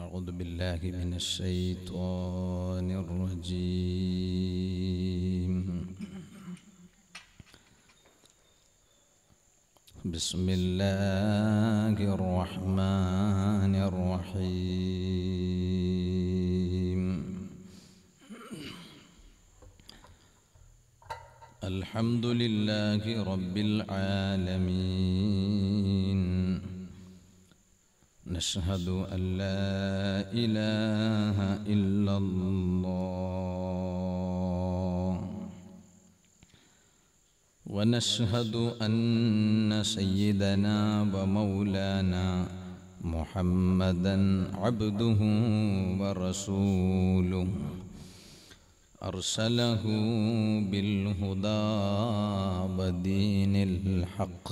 أعوذ بالله من الشيطان الرجيم. بسم الله الرحمن الرحيم. الحمد لله رب العالمين. نشهد أن لا إله إلا الله، ونشهد أن سيدنا ومولانا محمدا عبده ورسوله، أرسله بالهدى ودين الحق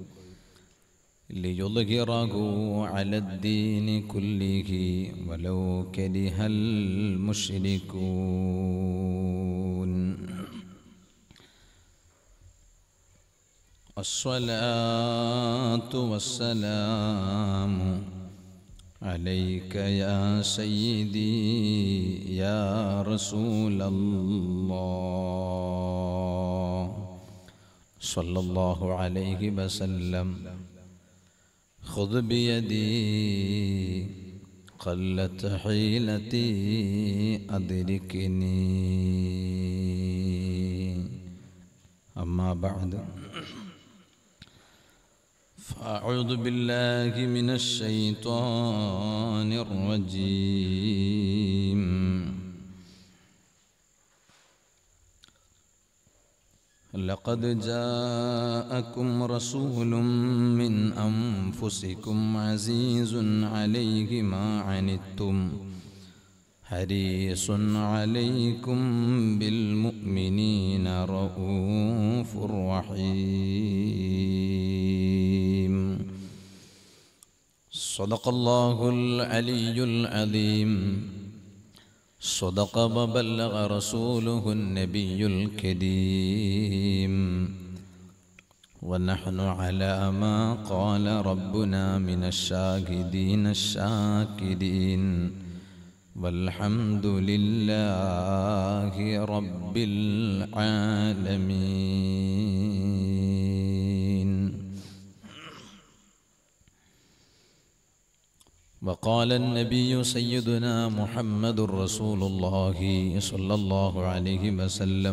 ليظهره على الدين كله ولو كره المشركون. الصلاة والسلام عليك يا سيدي يا رسول الله، صلى الله عليه وسلم. خذ بيدي قلت حيلتي أدركني. أما بعد، فأعوذ بالله من الشيطان الرجيم. لقد جاءكم رسول من أنفسكم عزيز عليه ما عنتم حريص عليكم بالمؤمنين رؤوف رحيم. صدق الله العلي العظيم. صدق وبلغ رسوله النبي الكريم، ونحن على ما قال ربنا من الشاهدين الشاكرين، والحمد لله رب العالمين. وقال النبي سيدنا محمد رسول الله صلى الله عليه وسلم: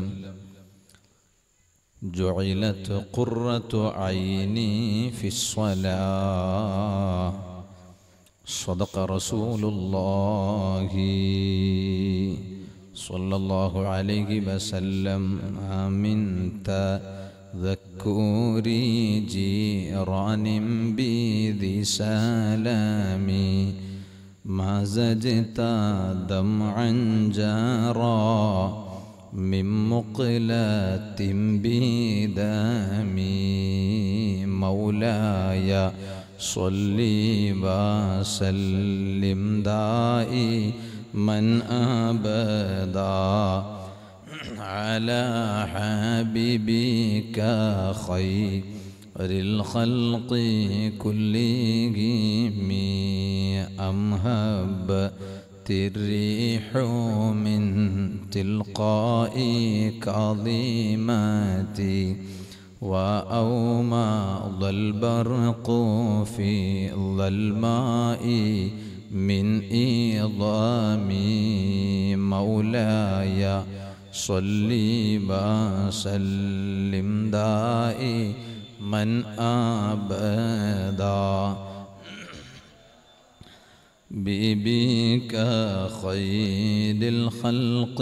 جعلت قرة عيني في الصلاة. صدق رسول الله صلى الله عليه وسلم: آمن تذكري جيران بذي سلامي، ما زجت دمعا جارا من مقلة بدمي. مولاي صلي وسلم دائما أبدا على حبيبك خير الخلق كلهم. أم هبت الريح من تلقاء كظيمتي، وأومض البرق في الظلماء من إظامي. مولاي صلي وسلم دائما أبدا بك خير الخلق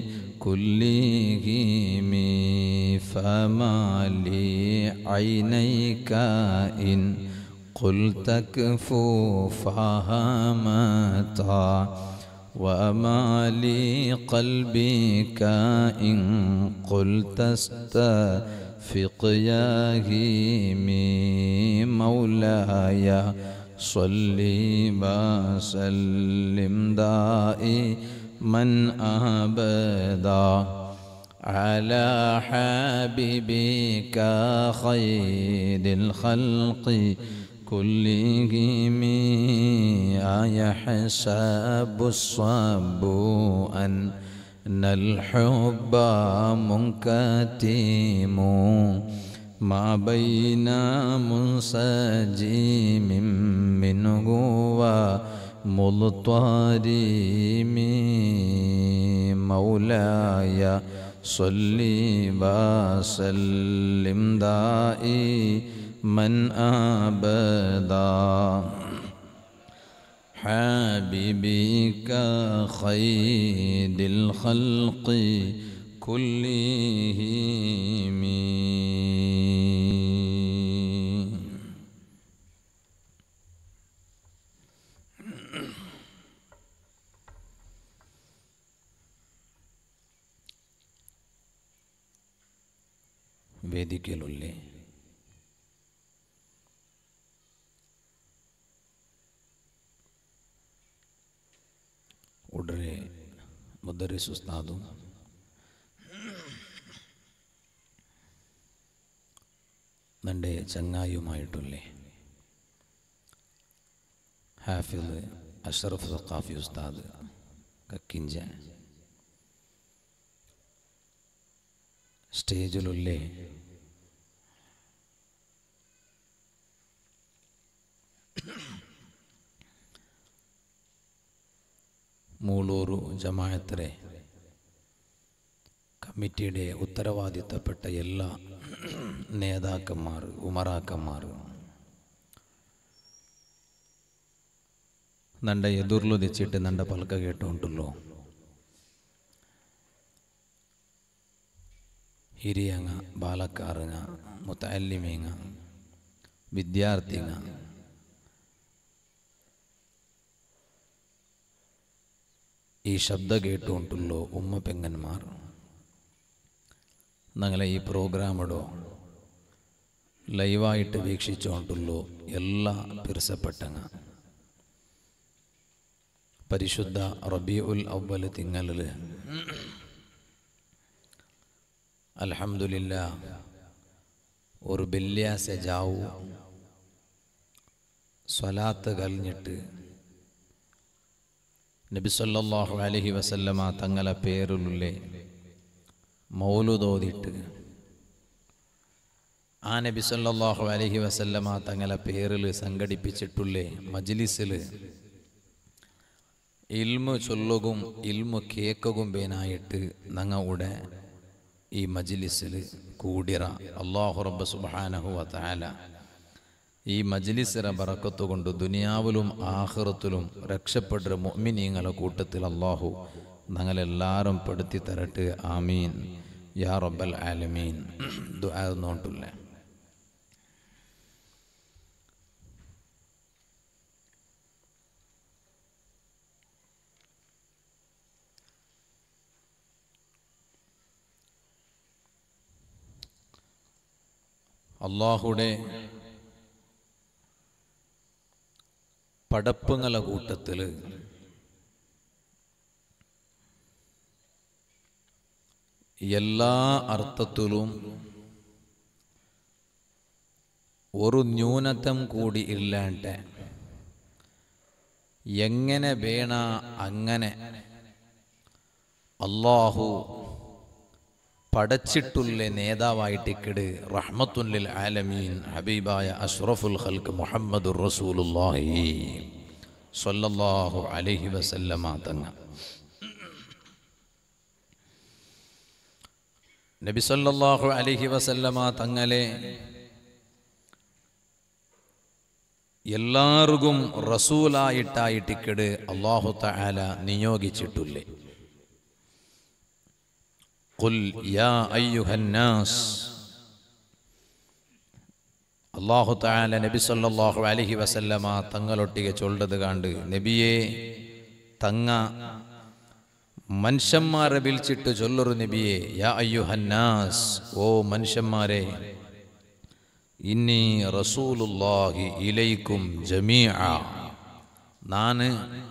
كلهم. فما لي عينيك إن قلت كفوفها متى، وما لي قلبك إن قلت استفق يا هيمي. مولاي صلي وسلم دائما أبدا على حبيبك خير الخلق كلهم أيحسب الصب أن الحب منكتم ما بين منسجم منه ومضطرم مولاي صل وسلم دائما أبدا حبيبك خير الخلق كلهم. വേദിക്കയിലുള്ളേ ഉടനെ മുദരിസ് ഉസ്താദും എൻ്റെ ചങ്ങായുമായിട്ടുള്ളേ ഹാഫിദ് അഷ്റഫ് സഖാഫി ഉസ്താദ് കക്കിഞ്ച സ്റ്റേജിലുള്ളേ മൂളൂരു ജമാഅത്തിലെ കമ്മിറ്റിയുടെ ഉത്തരവാദിത്തപ്പെട്ട എല്ലാ നേതാക്കന്മാർ ഉമറാക്കന്മാർ നണ്ട എതിർലു തെച്ചിട്ട് നണ്ട പൽക്ക കേട്ടുകൊണ്ടുള്ളൂ ಹಿರಿಯಂಗ ಬಾಲಕಾರಂಗ ಮುತಅಲ್ಲಿಮೀಂಗ ವಿದ್ಯಾರ್ಥಿಂಗ ഈ ശബ്ദം കേട്ടുകൊണ്ടുള്ളൂ ഉമ്മ പെങ്ങന്മാർ ഞങ്ങളെ ഈ പ്രോഗ്രാമിടോ ലൈവായിട്ട് വീക്ഷിച്ചുകൊണ്ടുള്ളൂ എല്ലാ പിർസപ്പെട്ടങ്ങ പരിശുദ്ധ റബീഉൽ അവ്വൽ തിങ്കളിൽ അൽഹംദുലില്ലാ ഒരു വെള്ളിയാഴ്ച ജാവു സ്വലാത്ത് കഴിഞ്ഞിട്ട് നബി സല്ലല്ലാഹു അലൈഹി വസല്ലമ തങ്ങളെ പേരിലുള്ള മൗലൂദ് ഓതിയിട്ട് ആ നബി സല്ലല്ലാഹു അലൈഹി വസല്ലമ തങ്ങളെ പേരിൽ സംഘടിപ്പിച്ചിട്ടുള്ള മജ്ലിസിൽ ഇൽമു ചൊല്ലുകയും ഇൽമു കേൾക്കുകയും പേനായിട്ട് ഞങ്ങളുടെ ഈ മജ്ലിസിൽ കൂടിറ അല്ലാഹു റബ്ബ് സുബ്ഹാനഹു വ തആല ഈ മജ്ലിസിലെ ബറക്കത്ത് കൊണ്ട് ദുനിയാവിലും ആഖിറത്തിലും രക്ഷപ്പെട്ട മുഅ്മിനീങ്ങളുടെ കൂട്ടത്തിൽ അല്ലാഹു ഞങ്ങളെല്ലാവരും പെടുത്തി തരട്ടെ. ആമീൻ യാ റബ്ബൽ ആലമീൻ. ദുആ നോട്ടുല്ലേ. അല്ലാഹുടെ പടപ്പുങ്ങളെ കൂട്ടത്തിൽ എല്ലാ അർത്ഥത്തിലും ഒരു ന്യൂനതം കൂടി ഇല്ലാണ്ട് എങ്ങനെ വേണ അങ്ങനെ അല്ലാഹു പടച്ചിട്ടുള്ള നേതാവായിട്ടിക്കട് റഹ്മത്തുൽ ലിൽ ആലമീൻ ഹബീബായ അഷ്റഫുൽ ഖൽഖ് മുഹമ്മദുർ റസൂലുള്ളാഹി സ്വല്ലല്ലാഹു അലൈഹി വസല്ലമ തങ്ങൾ നബി സല്ലല്ലാഹു അലൈഹി വസല്ലമ തങ്ങളെ എല്ലാവർക്കും റസൂലായിട്ടായിട്ടിക്കട് അല്ലാഹു തആല നിയോഗിച്ചിട്ടുള്ളേ. ഖുൽ യാ അയ്യുഹന്നാസ് അല്ലാഹു തആല നബി സല്ലല്ലാഹു അലൈഹി വസല്ലമ തങ്ങളൊട്ടിಗೆ ചൊല്ലത് കണ്ട് നബിയെ തങ്ങ മനുഷ്യന്മാരെ വിളിച്ചിട്ട് ചൊല്ലൊരു നബിയെ യാ അയ്യുഹന്നാസ് ഓ മനുഷ്യന്മാരെ ഇന്നി റസൂലുള്ളാഹി ഇലൈക്കും ജമീഅ നാന്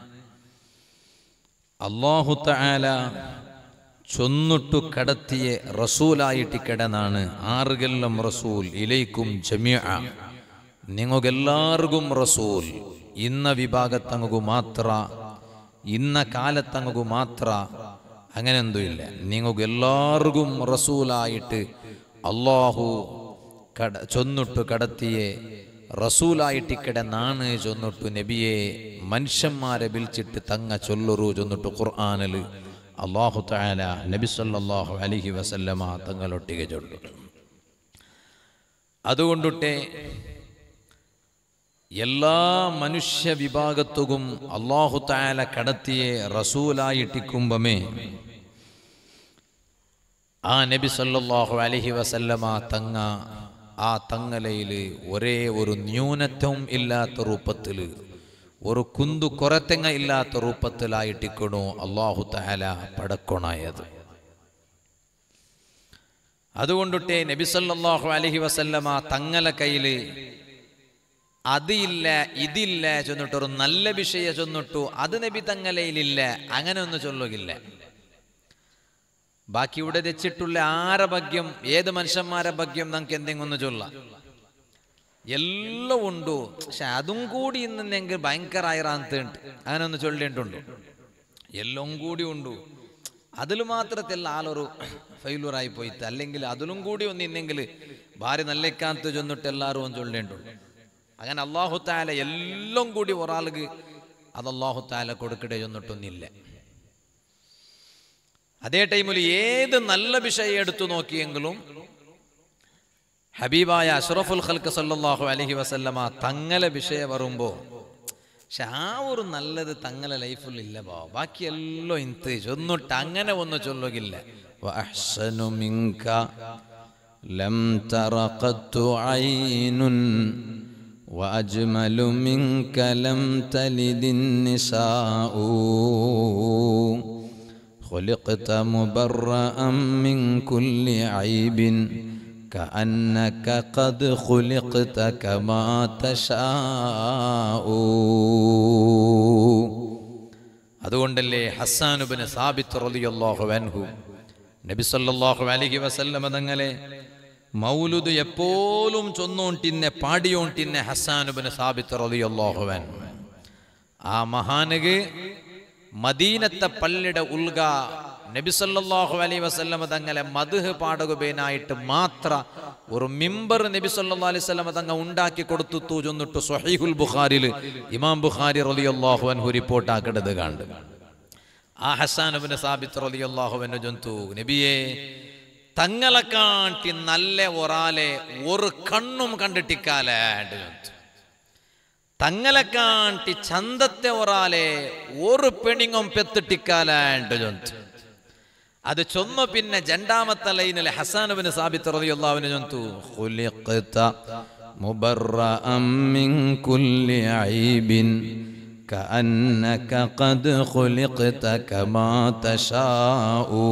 അല്ലാഹു തആല ചൊന്നിട്ടു കടത്തിയ റസൂലായിട്ട് കിടന്നാണ് ആറുകെല്ലാം റസൂൽ ഇലൈക്കും ജമീഅ നിങ്ങൾക്കെല്ലാവർക്കും റസൂൽ ഇന്ന വിഭാഗത്തങ്ങു മാത്ര ഇന്ന കാലത്തങ്ങു മാത്ര അങ്ങനെ എന്തുമില്ല. നിങ്ങൾക്കെല്ലാവർക്കും റസൂലായിട്ട് അള്ളാഹു ചൊന്നിട്ടു കടത്തിയെ റസൂലായിട്ടിക്കടെ നാണ് ചൊന്നിട്ടു നബിയെ മനുഷ്യന്മാരെ വിളിച്ചിട്ട് തങ്ങ ചൊല്ലുറു ചൊന്നിട്ടു ഖുർആനിൽ അല്ലാഹു തആല നബി സല്ലല്ലാഹു അലൈഹി വസല്ലമ തങ്ങളൊട്ടിಗೆ ചൊല്ലു. അതുകൊണ്ടിട്ട് എല്ലാ മനുഷ്യ വിഭാഗത്തും അല്ലാഹു തആല കടത്തിയെ റസൂലായിട്ടിക്കുമ്പമേ ആ നബി സല്ലല്ലാഹു അലൈഹി വസല്ലമ തങ്ങ ആ തങ്ങലയിൽ ഒരേ ഒരു ന്യൂനത്വം ഇല്ലാത്ത രൂപത്തിൽ ഒരു കുന്തു കൊറത്തെങ്ങ ഇല്ലാത്ത രൂപത്തിലായിട്ടിക്കണു അല്ലാഹു തആല പടക്കൊണായത്. അതുകൊണ്ടിട്ടേ നബി സല്ലല്ലാഹു അലൈഹി വസല്ലമ തങ്ങളെ കയ്യിൽ അതില്ല ഇതില്ല ചൊന്നിട്ടൊരു നല്ല വിഷയം ചൊന്നിട്ടു അത് നബി തങ്ങളയിലില്ല അങ്ങനെ ഒന്നും ചൊല്ലുകില്ല. ബാക്കി ഇവിടെ വെച്ചിട്ടുള്ള ആരെ ഭാഗ്യം ഏത് മനുഷ്യന്മാരെ ഭാഗ്യം നമുക്ക് എന്തെങ്കിലും ഒന്ന് ചൊല്ലാം, എല്ലാം ഉണ്ടു. പക്ഷെ അതും കൂടി ഇന്നെങ്കിൽ ഭയങ്കര ആയിറാന്തുണ്ട് അങ്ങനെ ഒന്ന് ചൊല്ലേണ്ടുണ്ടു. എല്ലാം കൂടി ഉണ്ടു അതിൽ മാത്രത്തിൽ ആളൊരു ഫെയിലൂറായി പോയിട്ട് അല്ലെങ്കിൽ അതിലും കൂടി ഒന്നിന്നെങ്കിൽ ഭാര്യ നല്ലേക്കാന്ത് ചൊന്നിട്ട് എല്ലാവരും ഒന്ന് ചൊല്ലേണ്ടുള്ളൂ. അങ്ങനെ അല്ലാഹു തആല എല്ലാം കൂടി ഒരാൾക്ക് അത് അല്ലാഹു തആല കൊടുക്കട്ടെ ചൊന്നിട്ടൊന്നില്ല. അതേ ടൈമിൽ ഏത് നല്ല വിഷയം എടുത്തു നോക്കിയെങ്കിലും ഹബീബായ അഷ്റഫുൽ ഖൽഖ് സല്ലല്ലാഹു അലൈഹി വസല്ലമ തങ്ങളെ വിഷയം വരുമ്പോൾ പക്ഷെ ആ ഒരു നല്ലത് തങ്ങളെ ലൈഫിൽ ഇല്ല. ബാക്കി എല്ലാം ഇന്ത് ചൊന്നിട്ട് അങ്ങനെ ഒന്നും ചൊല്ലുകില്ല. വഅഹ്സനു മിൻക ലം തറഖത്തു ഐനുൻ വഅജ്മലു മിൻക ലം തലിദിൻ നിസാഉ خلقت مبرأ من كل عيب كأنك قد خلقت كما تشاء. അതുകൊണ്ടല്ലേ ഹസ്സാൻ ഇബ്നു സാബിത്ത് റളിയല്ലാഹു അൻഹു നബി സല്ലല്ലാഹു അലൈഹി വസല്ലമ തങ്ങളെ മൗലൂദ് എപ്പോഴും ചൊന്നോണ്ടിന്നെ പാടിയോണ്ടിന്നെ ഹസ്സാൻ ഇബ്നു സാബിത്ത് റളിയല്ലാഹു അൻഹു ആ മഹാനക്ക് മദീനത്തെ പള്ളിയുടെ ഉൽഗ നബി സല്ലല്ലാഹു അലൈഹി വസല്ലമ തങ്ങളെ മദ്ഹ് പാടുകയായിട്ട് മാത്ര ഒരു മിമ്പർ നബി സല്ലല്ലാഹു അലൈഹി വസല്ലമ തങ്ങൾ ഉണ്ടാക്കി കൊടുത്തു ചൊന്നിട്ട് സ്വഹീഹുൽ ബുഖാരിയിൽ ഇമാം ബുഖാരി റളിയല്ലാഹു അൻഹു റിപ്പോർട്ട് ആക്കണത് കണ്ട് ആ ഹസ്സാൻ ഇബ്നു സാബിത്ത് റളിയല്ലാഹു അൻഹു ചൊന്തു നബിയെ തങ്ങളെ കാട്ടി നല്ല ഒരാളെ ഒരു കണ്ണും കണ്ടിട്ടിക്കാലാണ്ട് ചൊന്തു. തങ്ങളെ കാട്ടി ചന്തത്തെ ഒരാളെ ഒരു പെണിങ്ങും പെത്തിട്ടിക്കാലാണ്ട് ചൊന്തു. അത് ചൊന്നു പിന്നെ രണ്ടാമത്തെ ലൈനിൽ ഹസ്സാൻ ഇബ്നു സാബിത്ത് റളിയല്ലാഹു അൻഹു ചൊന്തു ഖുലിഖത മുബറഅം മിൻ കുല്ലി ഐബിൻ കഅന്നക ഖദ് ഖുലിഖത കമാ തശാഉ.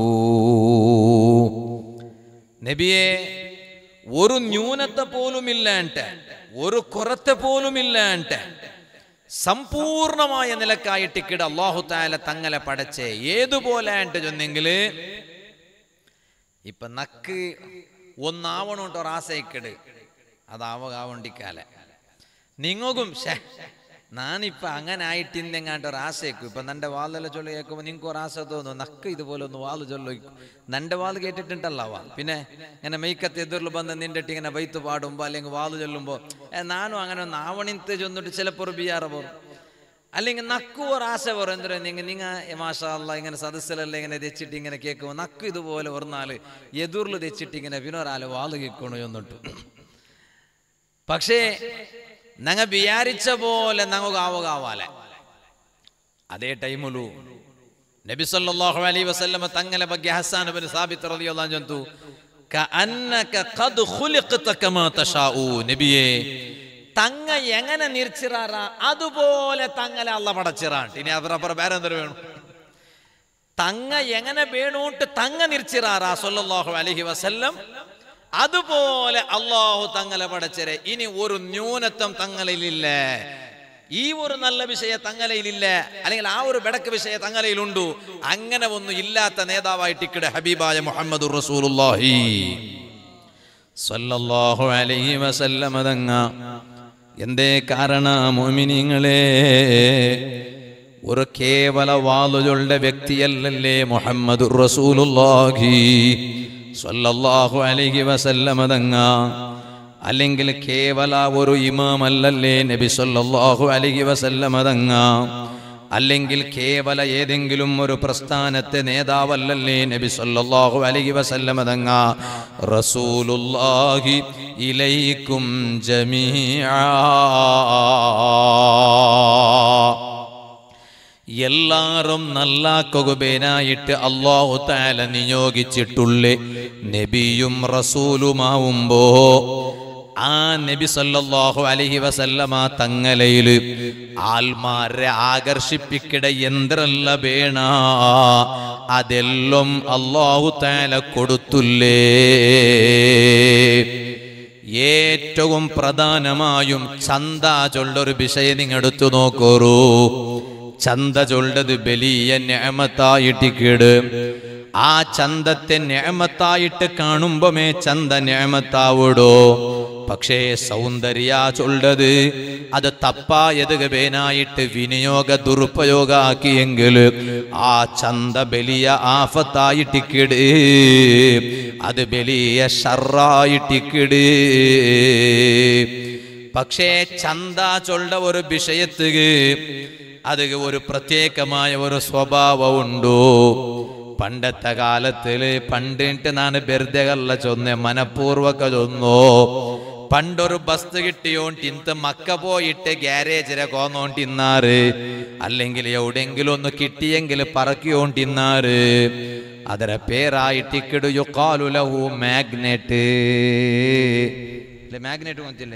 നബിയെ ഒരു ന്യൂനത്തെ പോലും ഇല്ലാണ്ട് ഒരു കുറത്തെ പോലും ഇല്ലാണ്ട് സമ്പൂർണമായ നിലക്കായിട്ടിക്കിട അല്ലാഹു തആല തങ്ങളെ പടച്ചേ ഏതുപോലെ ചൊന്നെങ്കില് ഇപ്പൊ നക്ക് ഒന്നാവണോട്ടോ റാസയിക്കിട് അതാവണ്ടിക്കാലെ നിങ്ങൾക്കും നാനിപ്പ അങ്ങനെ ആയിട്ടിന്നെങ്ങാണ്ട് ഒരാശയ്ക്കും ഇപ്പൊ നന്റെ വാലെല്ലാം ചൊല്ലി കേൾക്കുമ്പോൾ നിങ്ങൾക്ക് ഒരാശ തോന്നും നക്ക് ഇതുപോലെ ഒന്ന് വാല് ചൊല്ലിക്കും നന്റെ വാല് കേട്ടിട്ടുണ്ടല്ലോ വാ പിന്നെ ഇങ്ങനെ മെയ്ക്കത്ത് എതിർല് ബന്ധം നിന്നിട്ട് ഇങ്ങനെ വൈത്ത് പാടുമ്പോ അല്ലെങ്കിൽ വാല് ചൊല്ലുമ്പോ നാനും അങ്ങനെ ഒന്ന് ആവണിത്ത് ചൊന്നിട്ട് ചിലപ്പോൾ ഒരു ബിയാറ പോകും അല്ലെങ്കിൽ നക്കു ഒരാശ പറയും എന്താ നിങ്ങ മാഷാ അല്ലാഹ് ഇങ്ങനെ സദസ്സിലെല്ലാം ഇങ്ങനെ തെച്ചിട്ട് ഇങ്ങനെ കേൾക്കുമ്പോൾ നക്കു ഇതുപോലെ ഒരു നാള് എതിർല് തെച്ചിട്ട് ഇങ്ങനെ പിന്നെ ഒരാള് വാല് കേൾക്കണു ചൊന്നിട്ട് പക്ഷേ ഞങ്ങൾ വിചാരിച്ച പോലെ ഞങ്ങൾക്ക് ആവുകാവാലെ അതേ ടൈമിലു നബി സല്ലല്ലാഹു അലൈഹി വസല്ലമ തങ്ങളെ ಬಗ್ಗೆ ഹസ്സാൻ ഇബ്നു സാബിത്ത് റളിയല്ലാഹു അൻഹു ചൊന്തു കഅന്നക ഖദ് ഖുലിഖത കമാ തശാഉ. നബിയേ തങ്ങ എങ്ങനെ നിർച്ചിറാറ അതുപോലെ തങ്ങളെ അല്ലാഹ് പടച്ചിറാണ്ട്. ഇനി അപ്പുറം വേറെ എന്തൊരു വേണം തങ്ങ എങ്ങനെ വേണോട്ട് തങ്ങ നിർച്ചിറാറ സല്ലല്ലാഹു അലൈഹി വസല്ലം അതുപോലെ അല്ലാഹു തങ്ങളെ പടച്ചരെ. ഇനി ഒരു ന്യൂനത്വം തങ്ങളിലില്ല, ഈ ഒരു നല്ല വിഷയം തങ്ങളയിലില്ല, അല്ലെങ്കിൽ ആ ഒരു ബെടക്ക് വിഷയം തങ്ങളയിലുണ്ടു. അങ്ങനെ ഒന്നും ഇല്ലാത്ത നേതാവായിട്ട് ഇക്കടെ ഹബീബായ മുഹമ്മദുർ റസൂലുള്ളാഹി സ്വല്ലല്ലാഹു അലൈഹി വസല്ലമ തങ്ങ എന്തേ കാരണം മുഅ്മിനീങ്ങളെ? ഒരു കേവല വാളുകളുടെ വ്യക്തിയല്ലല്ലേ മുഹമ്മദുർ റസൂലുള്ളാഹി സ്വല്ലല്ലാഹു അലൈഹി വസല്ലമ തങ്ങ, അല്ലെങ്കിൽ കേവല ഒരു ഇമാമല്ലല്ലേ നബി സ്വല്ലല്ലാഹു അലൈഹി വസല്ലമ തങ്ങ, അല്ലെങ്കിൽ കേവല ഏതെങ്കിലും ഒരു പ്രസ്ഥാനത്തെ നേതാവല്ലല്ലേ നബി സല്ലല്ലാഹു അലൈഹി വസല്ലമ തങ്ങ. റസൂലുള്ളാഹി ഇലൈക്കും ജമീഅ, എല്ലാരും നല്ലാക്കുകയായിട്ട് അല്ലാഹു തആല നിയോഗിച്ചിട്ടുള്ള നബിയും റസൂലുമാവുമ്പോ ആ നബി സല്ലല്ലാഹു അലൈഹി വസല്ലമ തങ്ങളയില് ആൽമാരെ ആകർഷിപ്പിക്കട യന്ത്രല്ല വേണ, അതെല്ലാം അല്ലാഹു തആല കൊടുത്തുല്ലേ. ഏറ്റവും പ്രധാനമായും ചന്ത ചൊല്ലൊരു വിഷയം നിങ്ങൾ എടുത്തു നോക്കൂ. ചന്ത ചൊല്ലത് വലിയ നിഅമത്തായിട്ടിക്കേട്. ആ ചന്തത്തെ നിഅമത്തായിട്ട് കാണുമ്പോമേ ചന്ത നിഅമത്താവൂടോ. പക്ഷേ സൗന്ദര്യ ചൊല്ലത് അത് തപ്പായതുകേനായിട്ട് വിനിയോഗ ദുരുപയോഗ ആക്കിയെങ്കിൽ ആ ചന്ത വലിയ ആഫത്തായിട്ടിക്കിട്, അത് വലിയ ഷർറായിട്ടിക്കിട്. പക്ഷേ ചന്ത ചൊല്ല ഒരു വിഷയത്തിന് അത് ഒരു പ്രത്യേകമായ ഒരു സ്വഭാവമുണ്ടോ. പണ്ടത്തെ കാലത്തില് പണ്ടിട്ട് ഞാൻ വെറുതെകല്ല ചൊന്നേ, മനഃപൂർവ്വക ചൊന്നോ. പണ്ടൊരു ബസ് കിട്ടിയോണ്ട് ഇന്ന് മക്ക പോയിട്ട് ഗ്യാരേജിനെ കോന്നോണ്ടിന്നാറ്, അല്ലെങ്കിൽ എവിടെയെങ്കിലും ഒന്ന് കിട്ടിയെങ്കിൽ പറക്കിയോണ്ടിന്നാറ്. ಅದರ പേരായിട്ടിക്കിടു യുഖാലു ലഹു മാഗ്നെറ്റ്. ಮ್ಯಾಗ್ನೆಟ್ ಗೊತ್ತಿಲ್ಲ?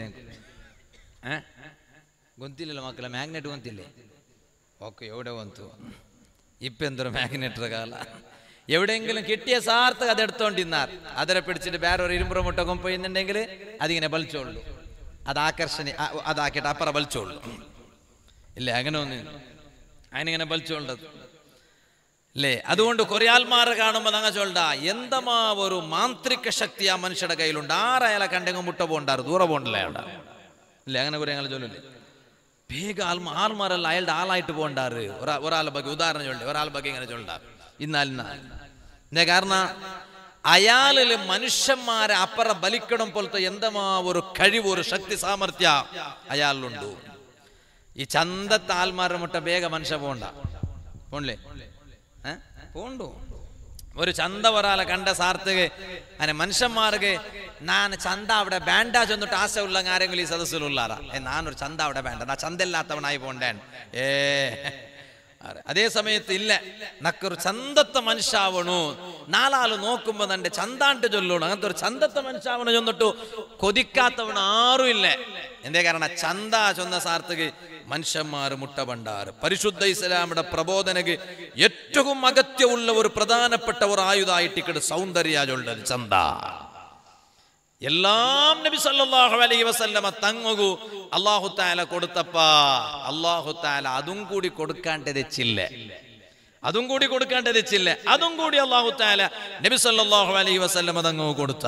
ಗೊತ್ತಿಲ್ಲ ಮಕ್ಕಳ, ಮ್ಯಾಗ್ನೆಟ್ ಗೊತ್ತಿಲ್ಲ. ഓക്കെ, എവിടെ വന്നു ഇപ്പം എന്തൊരു മ്യാഗ്നെറ്റർ കാല. എവിടെയെങ്കിലും കിട്ടിയ സാർത്ഥക അതെടുത്തോണ്ടിന്നാർ. അതിനെ പിടിച്ചിട്ട് വേറെ ഒരു ഇരുമ്പുറ മുട്ട കൊമ്പുന്നുണ്ടെങ്കിൽ അതിങ്ങനെ ബലിച്ചോളൂ, അത് ആകർഷണ അതാക്കിയിട്ട് അപ്പുറം ബലിച്ചോളൂ. ഇല്ലേ, അങ്ങനെ ഒന്ന് അതിനിങ്ങനെ ബലിച്ചോണ്ടത് അല്ലേ. അതുകൊണ്ട് കുറേ ആൾമാരെ കാണുമ്പോൾ അങ്ങ് ചൊല്ല, എന്തമാ ഒരു മാന്ത്രിക ശക്തി ആ മനുഷ്യരുടെ കയ്യിലുണ്ട്. ആരായാലും കണ്ടെങ്കിൽ മുട്ട പോണ്ടാറ്, ദൂരെ പോകണ്ടല്ലേ അവിടെ ഇല്ലേ. അങ്ങനെ കുറേ ഞങ്ങൾ ചൊല്ലില്ലേ. ಬೇಗ ಆಲ್ಮಾರೆಲ್ಲ ಅಯಲ್ಡ ಆಲಾയിട്ട് പോണ്ടാറ്. ഒരാളെ ಬಗ್ಗೆ ഉദാഹരണം ചൊല്ലി, ഒരാളെ ಬಗ್ಗೆ ഇങ്ങനെ ചൊല്ലാറ്. ഇന്നാ കാരണം അയാളില് മനുഷ്യന്മാരെ അപ്പുറ ബലിക്കണം പോലത്തെ എന്തമാ ഒരു കഴിവ്, ഒരു ശക്തി, സാമർത്ഥ്യ അയാളിലുണ്ട്. ഈ ചന്തത്തെ ആൽമാരുടെ മുട്ട ಬೇಗ മനുഷ്യ പോണ്ട പോണ്ടേ? പോണ്ടു. ഒരു ചന്ത ഒരാളെ കണ്ട സാർത്ഥകെ അങ്ങനെ മനുഷ്യന്മാർക്ക് ನಾನು ಚಂದ അവിടെ ಬೇಡ ചെന്നിട്ട് ആശ ഉള്ള ആരെങ്കിലും ഈ സദസ്സിലുള്ളാറാ, നാനൊരു ചന്ത അവിടെ വേണ്ട, നാ ചന്തയില്ലാത്തവനായി പോണ്ടേൻ. അതേ സമയത്ത് ഇല്ല, നക്കൊരു ചന്തത്തെ മനുഷ്യാവണു, നാലാള് നോക്കുമ്പോ തന്റെ ചന്താണ്ട് ചൊല്ലണു. അങ്ങനത്തെ ഒരു ചന്തത്തെ മനുഷ്യാവണു ചെന്നിട്ടു കൊതിക്കാത്തവൻ ആരും ഇല്ല. എന്തേ കാരണം ചന്ത ചൊന്ന സാർത്ഥക് മനുഷ്യന്മാര് മുട്ട പണ്ടാറ്. പരിശുദ്ധ ഇസ്ലാമിയുടെ പ്രബോധനക്ക് ഏറ്റവും അഗത്യമുള്ള ഒരു പ്രധാനപ്പെട്ട ഒരു ആയുധമായിട്ടിക്കട് സൗന്ദര്യ ചൊല്ലത് ചന്ത. എല്ലാം നബി സല്ലല്ലാഹു അലൈഹി വസല്ലമ തങ്ങു അല്ലാഹു തആല കൊടുത്തപ്പ അല്ലാഹു തആല അതും കൂടി കൊടുക്കാണ്ട് വെച്ചില്ല. അതും കൂടി അല്ലാഹു തആല നബി സല്ലല്ലാഹു അലൈഹി വസല്ലമ തങ്ങു കൊടുത്ത.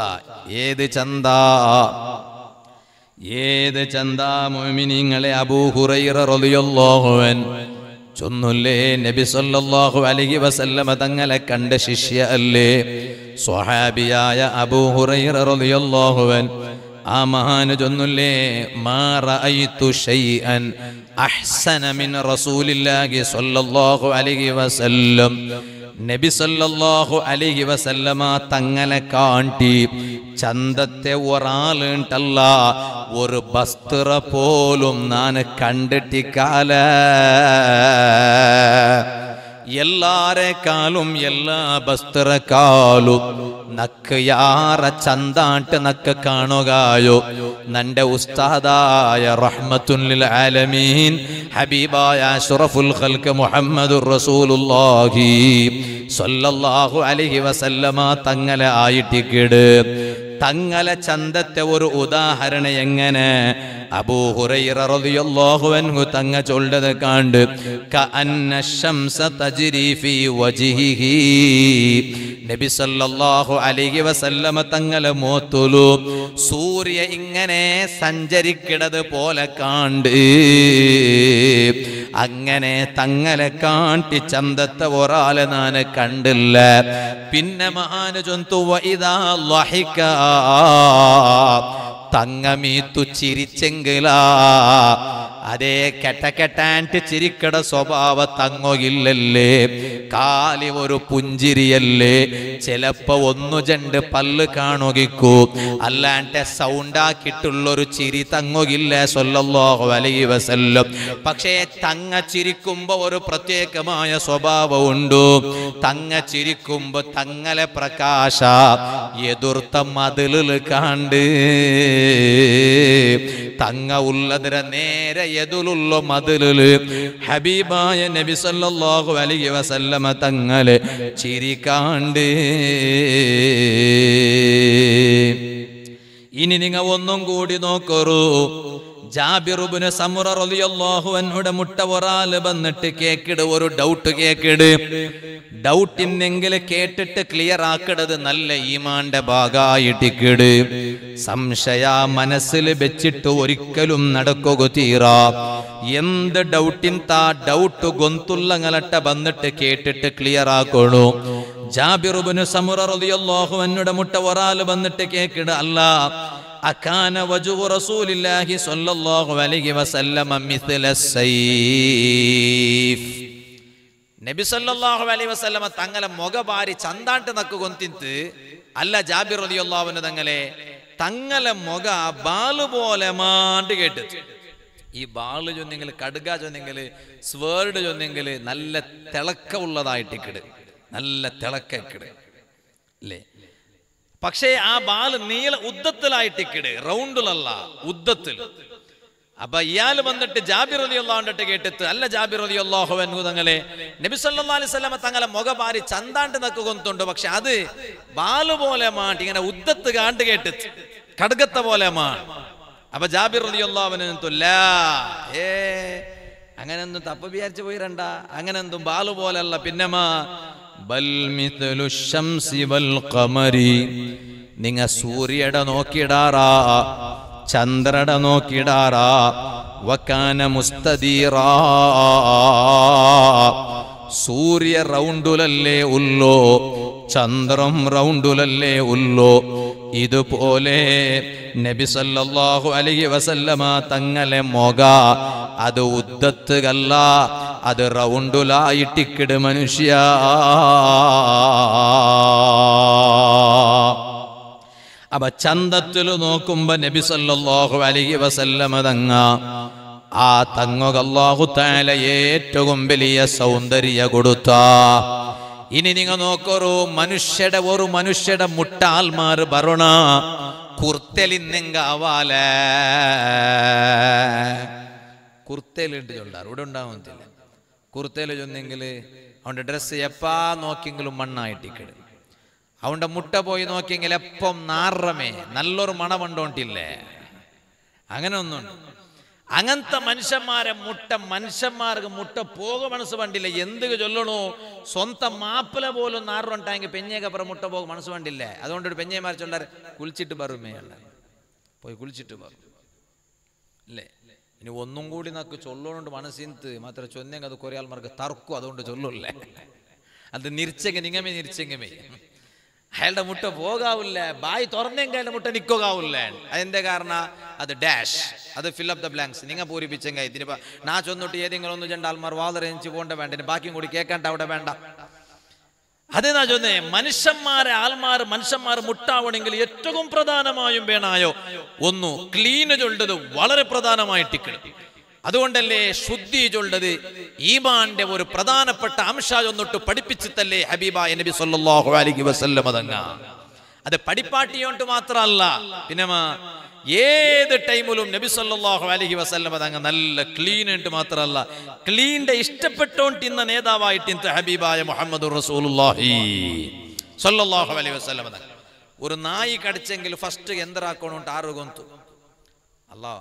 ഏത് ചന്ത മുഅ്മിനീങ്ങളെ? അബൂ ഹുറൈറ റളിയല്ലാഹു അൻഹു ചൊന്നുല്ലേ, നബി സല്ലല്ലാഹു അലൈഹി വസല്ലമ തങ്ങളെ കണ്ട ശിഷ്യ അല്ലേ സ്വഹാബിയായ അബൂ ഹുറൈറ റളിയല്ലാഹു അൻഹു. ആ മഹാന് ചൊന്നുല്ലേ, മാ റഅയ്തു ശൈഅൻ അഹ്സന മിൻ റസൂലില്ലാഹി സ്വല്ലല്ലാഹു അലൈഹി വസല്ലം. നബി സല്ലല്ലാഹു അലൈഹി വസല്ലമ തങ്ങളെ കാട്ടി ചന്തത്തെ ഒരാളുണ്ടല്ല, ഒരു വസ്ത്ര പോലും ഞാൻ കണ്ടിട്ടിക്കാല. എല്ലാരെക്കാളും എല്ലാ വസ്ത്രക്കാലും നക്ക് യാറ ചന്താട്ട് നക്ക് കാണുകയോ നന്റെ ഉസ്താദായ റഹ്മത്തുൽ ലിൽ ആലമീൻ ഹബീബായ അഷ്റഫുൽ ഖൽഖ് മുഹമ്മദുർ റസൂലുള്ളാഹി സ്വല്ലല്ലാഹു അലൈഹി വസല്ലമ തങ്ങളെ ആയിട്ടിക്കിട്. തങ്ങളെ ചന്തത്തെ ഒരു ഉദാഹരണം എങ്ങനെ? അബൂ ഹുറൈറ റളിയല്ലാഹു അൻഹു തങ്ങ ചൊല്ലത് കണ്ട് കഅന്ന ശംസ തജ്രി ഫീ വജ്ഹിഹി നബി സല്ലല്ലാഹു അലൈഹി വസല്ലമ തങ്ങളെ മോത്തുലു സൂര്യ ഇങ്ങനെ സഞ്ചരിക്കുന്നത് പോലെ കാണ്ട് അങ്ങനെ തങ്ങളെ കാട്ടി ചന്തത്തെ ഒരാളെ ഞാൻ കണ്ടില്ല. പിന്നെ മഹാന് ചൊന്തു വഇദാ ലഹിക തങ്ങമീത്തു ചിരിച്ചെങ്കിലാ അതേ കെട്ടക്കെട്ടാൻറ്റ് ചിരിക്കട സ്വഭാവ തങ്ങോയില്ലല്ലേ, കാലി ഒരു പുഞ്ചിരിയല്ലേ, ചിലപ്പോ ഒന്നു രണ്ട് പല്ല് കാണുകൂ, അല്ലാണ്ട് സൗണ്ടാക്കിയിട്ടുള്ളൊരു ചിരി തങ്ങോയില്ല സ്വല്ലല്ലാഹു അലൈഹി വസല്ലം. പക്ഷേ തങ്ങ ചിരിക്കുമ്പോ ഒരു പ്രത്യേകമായ സ്വഭാവമുണ്ട്. തങ്ങ ചിരിക്കുമ്പോ തങ്ങളെ പ്രകാശ എതിർത്ത മതിലിൽ കാണ്ട് തങ്ങ ഉള്ളതിര നേരെ എതിലുള്ള മതിലില് ഹബീബായ നബി സല്ലല്ലാഹു അലൈഹി വസല്ലമ തങ്ങളെ ചിരി കാണ്ട്. ഇനി നിങ്ങൾ ഒന്നും കൂടി നോക്കൂ. ജാബിർ ഇബ്നു സമുറ റളിയല്ലാഹു അൻഹുടെ മുട്ട ഒരാള് വന്നിട്ട് കേക്കിട് ഒരു ഡൗട്ട് കേക്കിട്. ഡൗട്ടിന്നെങ്കിൽ കേട്ടിട്ട് ക്ലിയർ ആക്കിടത് നല്ല ഈമാന്റെ ഭാഗമായിട്ടിക്കിട്. സംശയ മനസ്സിൽ വെച്ചിട്ട് ഒരിക്കലും നടക്കുക തീരാ. എന്ത് ഡൗട്ടിൻ ഡൗട്ട് ഗൊന്തുള്ളങ്ങളട്ട വന്നിട്ട് കേട്ടിട്ട് ക്ലിയർ ആക്കണു. ജാബിർ ഇബ്നു സമുറ റളിയല്ലാഹു അൻഹുടെ മുട്ട ഒരാള് വന്നിട്ട് കേക്കിട് അല്ല അകാന വജ്ഹു റസൂലില്ലാഹി സ്വല്ലല്ലാഹു അലൈഹി വസല്ലമ മിസ്ല സൈഫ്. നബി സല്ലല്ലാഹു അലൈഹി വസല്ലമ തങ്ങളെ മുഖഭാരി ചന്താണ്ട് നക്ക് കൊന്തിന്ത് അല്ല ജാബിർ റളിയല്ലാഹു അൻഹു തങ്ങളെ മുഖ ബാല് പോലെ മാണ്ട് കേട്ട്. ഈ ബാള് ചൊന്നെങ്കിൽ കടുക ചൊന്നെങ്കിൽ സ്വേർഡ് ചൊന്നെങ്കിൽ നല്ല തിളക്കമുള്ളതായിട്ടിക്കിട്, നല്ല തിളക്കിട് അല്ലേ. പക്ഷേ ആ ബാല് നീള ഉദ്ദത്തിലായിട്ടിക്കിട്, റൗണ്ടിലല്ല ഉദ്ദത്തിൽ. അപ്പൊ ഇയാൾ വന്നിട്ട് ജാബിർ റളിയല്ലാഹു അൻഹു കേട്ടിട്ട് അല്ല ജാബിർ റളിയല്ലാഹു അൻഹു തങ്ങളെ നബി സല്ലല്ലാഹു അലൈഹി വസല്ലമ തങ്ങളെ മുഖഭാരി ചന്താണ്ട് നക്ക് കൊന്തുണ്ട്. പക്ഷെ അത് ബാല് പോലെ മാണ്ട് ഇങ്ങനെ ഉദ്ദത്ത് കാണ്ട് കേട്ടിട്ട് കടുകത്തെ പോലെ മാ. അപ്പൊ ജാബിർ റളിയല്ലാഹു അൻഹു അങ്ങനെയൊന്നും തപ്പ വിചാരിച്ചു പോയിരണ്ട, അങ്ങനെന്തും ബാല് പോലല്ല. പിന്നെമാ ബൽ മിത്ലു ശംസി വൽ ഖമരി, നിങ്ങ സൂര്യയുടെ നോക്കിടാറാ ചന്ദ്രയുടെ നോക്കിടാറാ. വകാന മുസ്തദീറാ, സൂര്യ റൗണ്ടുലല്ലേ ഉള്ളോ, ചന്ദ്രം റൗണ്ടുലല്ലേ ഉള്ളോ. ഇതുപോലെ നബി സല്ലല്ലാഹു അലൈഹി വസല്ലമ തങ്ങളെ മുഖ അത് ഉദ്ദത്തുകല്ല, അത് റൗണ്ടുലായിട്ടിക്കിട് മനുഷ്യ. അപ്പൊ ചന്തത്തിൽ നോക്കുമ്പോ നബി സല്ലല്ലാഹു അലൈഹി വസല്ലമ തങ്ങ ആ തങ്ങൾക്ക് അല്ലാഹു തആല ഏറ്റവും വലിയ സൗന്ദര്യ കൊടുത്ത. ഇനി നിങ്ങൾ നോക്കൂ, മനുഷ്യയുടെ മുട്ടാൽമാർ ഭരണ കുർത്തലിന്നെങ്കാവാല കുർത്തേലിട്ട് ചൊല്ലാറ് ഇവിടെ ഉണ്ടാവുന്നില്ല. കുർത്തേല് ചൊന്നെങ്കിൽ അവന്റെ ഡ്രസ്സ് എപ്പാ നോക്കിയെങ്കിലും മണ്ണായിട്ടിക്കിട്. അവന്റെ മുട്ട പോയി നോക്കിയെങ്കിൽ എപ്പം നാറമേ നല്ലൊരു മണമുണ്ടോണ്ടില്ലേ. അങ്ങനെ ഒന്നുണ്ട്. അങ്ങനത്തെ മനുഷ്യന്മാർക്ക് മുട്ട പോക മനസ്സ് പണ്ടില്ല. എന്ത് ചൊല്ലണോ, സ്വന്തം മാപ്പിള പോലും നാറുണ്ടായെങ്കിൽ പെഞ്ഞേക്കപ്പുറം മുട്ട പോക മനസ്സ് പണ്ടില്ലേ. അതുകൊണ്ട് ഒരു പെഞ്ഞെ മറിച്ചുണ്ടാർ കുളിച്ചിട്ട് പറമേ ഉള്ള പോയി കുളിച്ചിട്ട് പറയും അല്ലേ. ഇനി ഒന്നും കൂടി നമുക്ക് ചൊല്ലുകൊണ്ട് മനസ്സിന്ത് മാത്രം ചൊന്നെങ്കിൽ അത് കുറേ ആൾമാർക്ക് തർക്കും. അതുകൊണ്ട് ചൊല്ലൂല്ലേ, അത് നിരിച്ചെങ്കിൽ നിങ്ങമേ നിരിച്ചെങ്കമേ അയാളുടെ മുട്ട പോകാവില്ല. ബായി തുറന്നെങ്കിൽ അയാളുടെ മുട്ട നിൽക്കാവില്ല. അതെന്താ കാരണം? അത് ഡാഷ്, അത് ഫിൽ അപ്പ് ദ ബ്ലാങ്ക്സ്. നിങ്ങൾ പൂരിപ്പിച്ചെങ്കിൽ ഇതിനിപ്പോ നാ ചൊന്നിട്ട് ഏതെങ്കിലും ഒന്ന് രണ്ട് ആൾമാർ വാതറിച്ച് പോകേണ്ട വേണ്ട, ബാക്കിയും കൂടി കേൾക്കേണ്ട അവിടെ വേണ്ട. അതെന്നാ ചൊന്നേ, മനുഷ്യന്മാർ മുട്ടാവണമെങ്കിൽ ഏറ്റവും പ്രധാനമായും വേണായോ ഒന്നു ക്ലീന് ചൊല്ലത് വളരെ പ്രധാനമായിട്ടിക്കണം. അതുകൊണ്ടല്ലേ ശുദ്ധി ചൊല്ലത് ഈമാന്റെ ഒരു പ്രധാനപ്പെട്ട അംശമൊന്നിട്ട് പഠിപ്പിച്ചിട്ടല്ലേ ഹബീബായ നബി സല്ലല്ലാഹു അലൈഹി വസല്ലം തങ്ങ. അത് പഠിപ്പാട്ടിയോണ്ട് മാത്രമല്ല, പിന്നെ ഏത് ടൈമിലും നബി സല്ലല്ലാഹു അലൈഹി വസല്ലം തങ്ങ നല്ല ക്ലീൻ ആയിട്ട് മാത്രമല്ല, ക്ലീന്റെ ഇഷ്ടപ്പെട്ടോണ്ട് ഇന്ന നേതാവായിട്ട് ഇന്ന ഹബീബായ മുഹമ്മദുർ റസൂലുള്ളാഹി സല്ലല്ലാഹു അലൈഹി വസല്ലം തങ്ങ. ഒരു നായി കടിച്ചെങ്കിൽ ഫസ്റ്റ് എന്തരാക്കണോണ്ട് ആറ് കൊന്തു അല്ലാ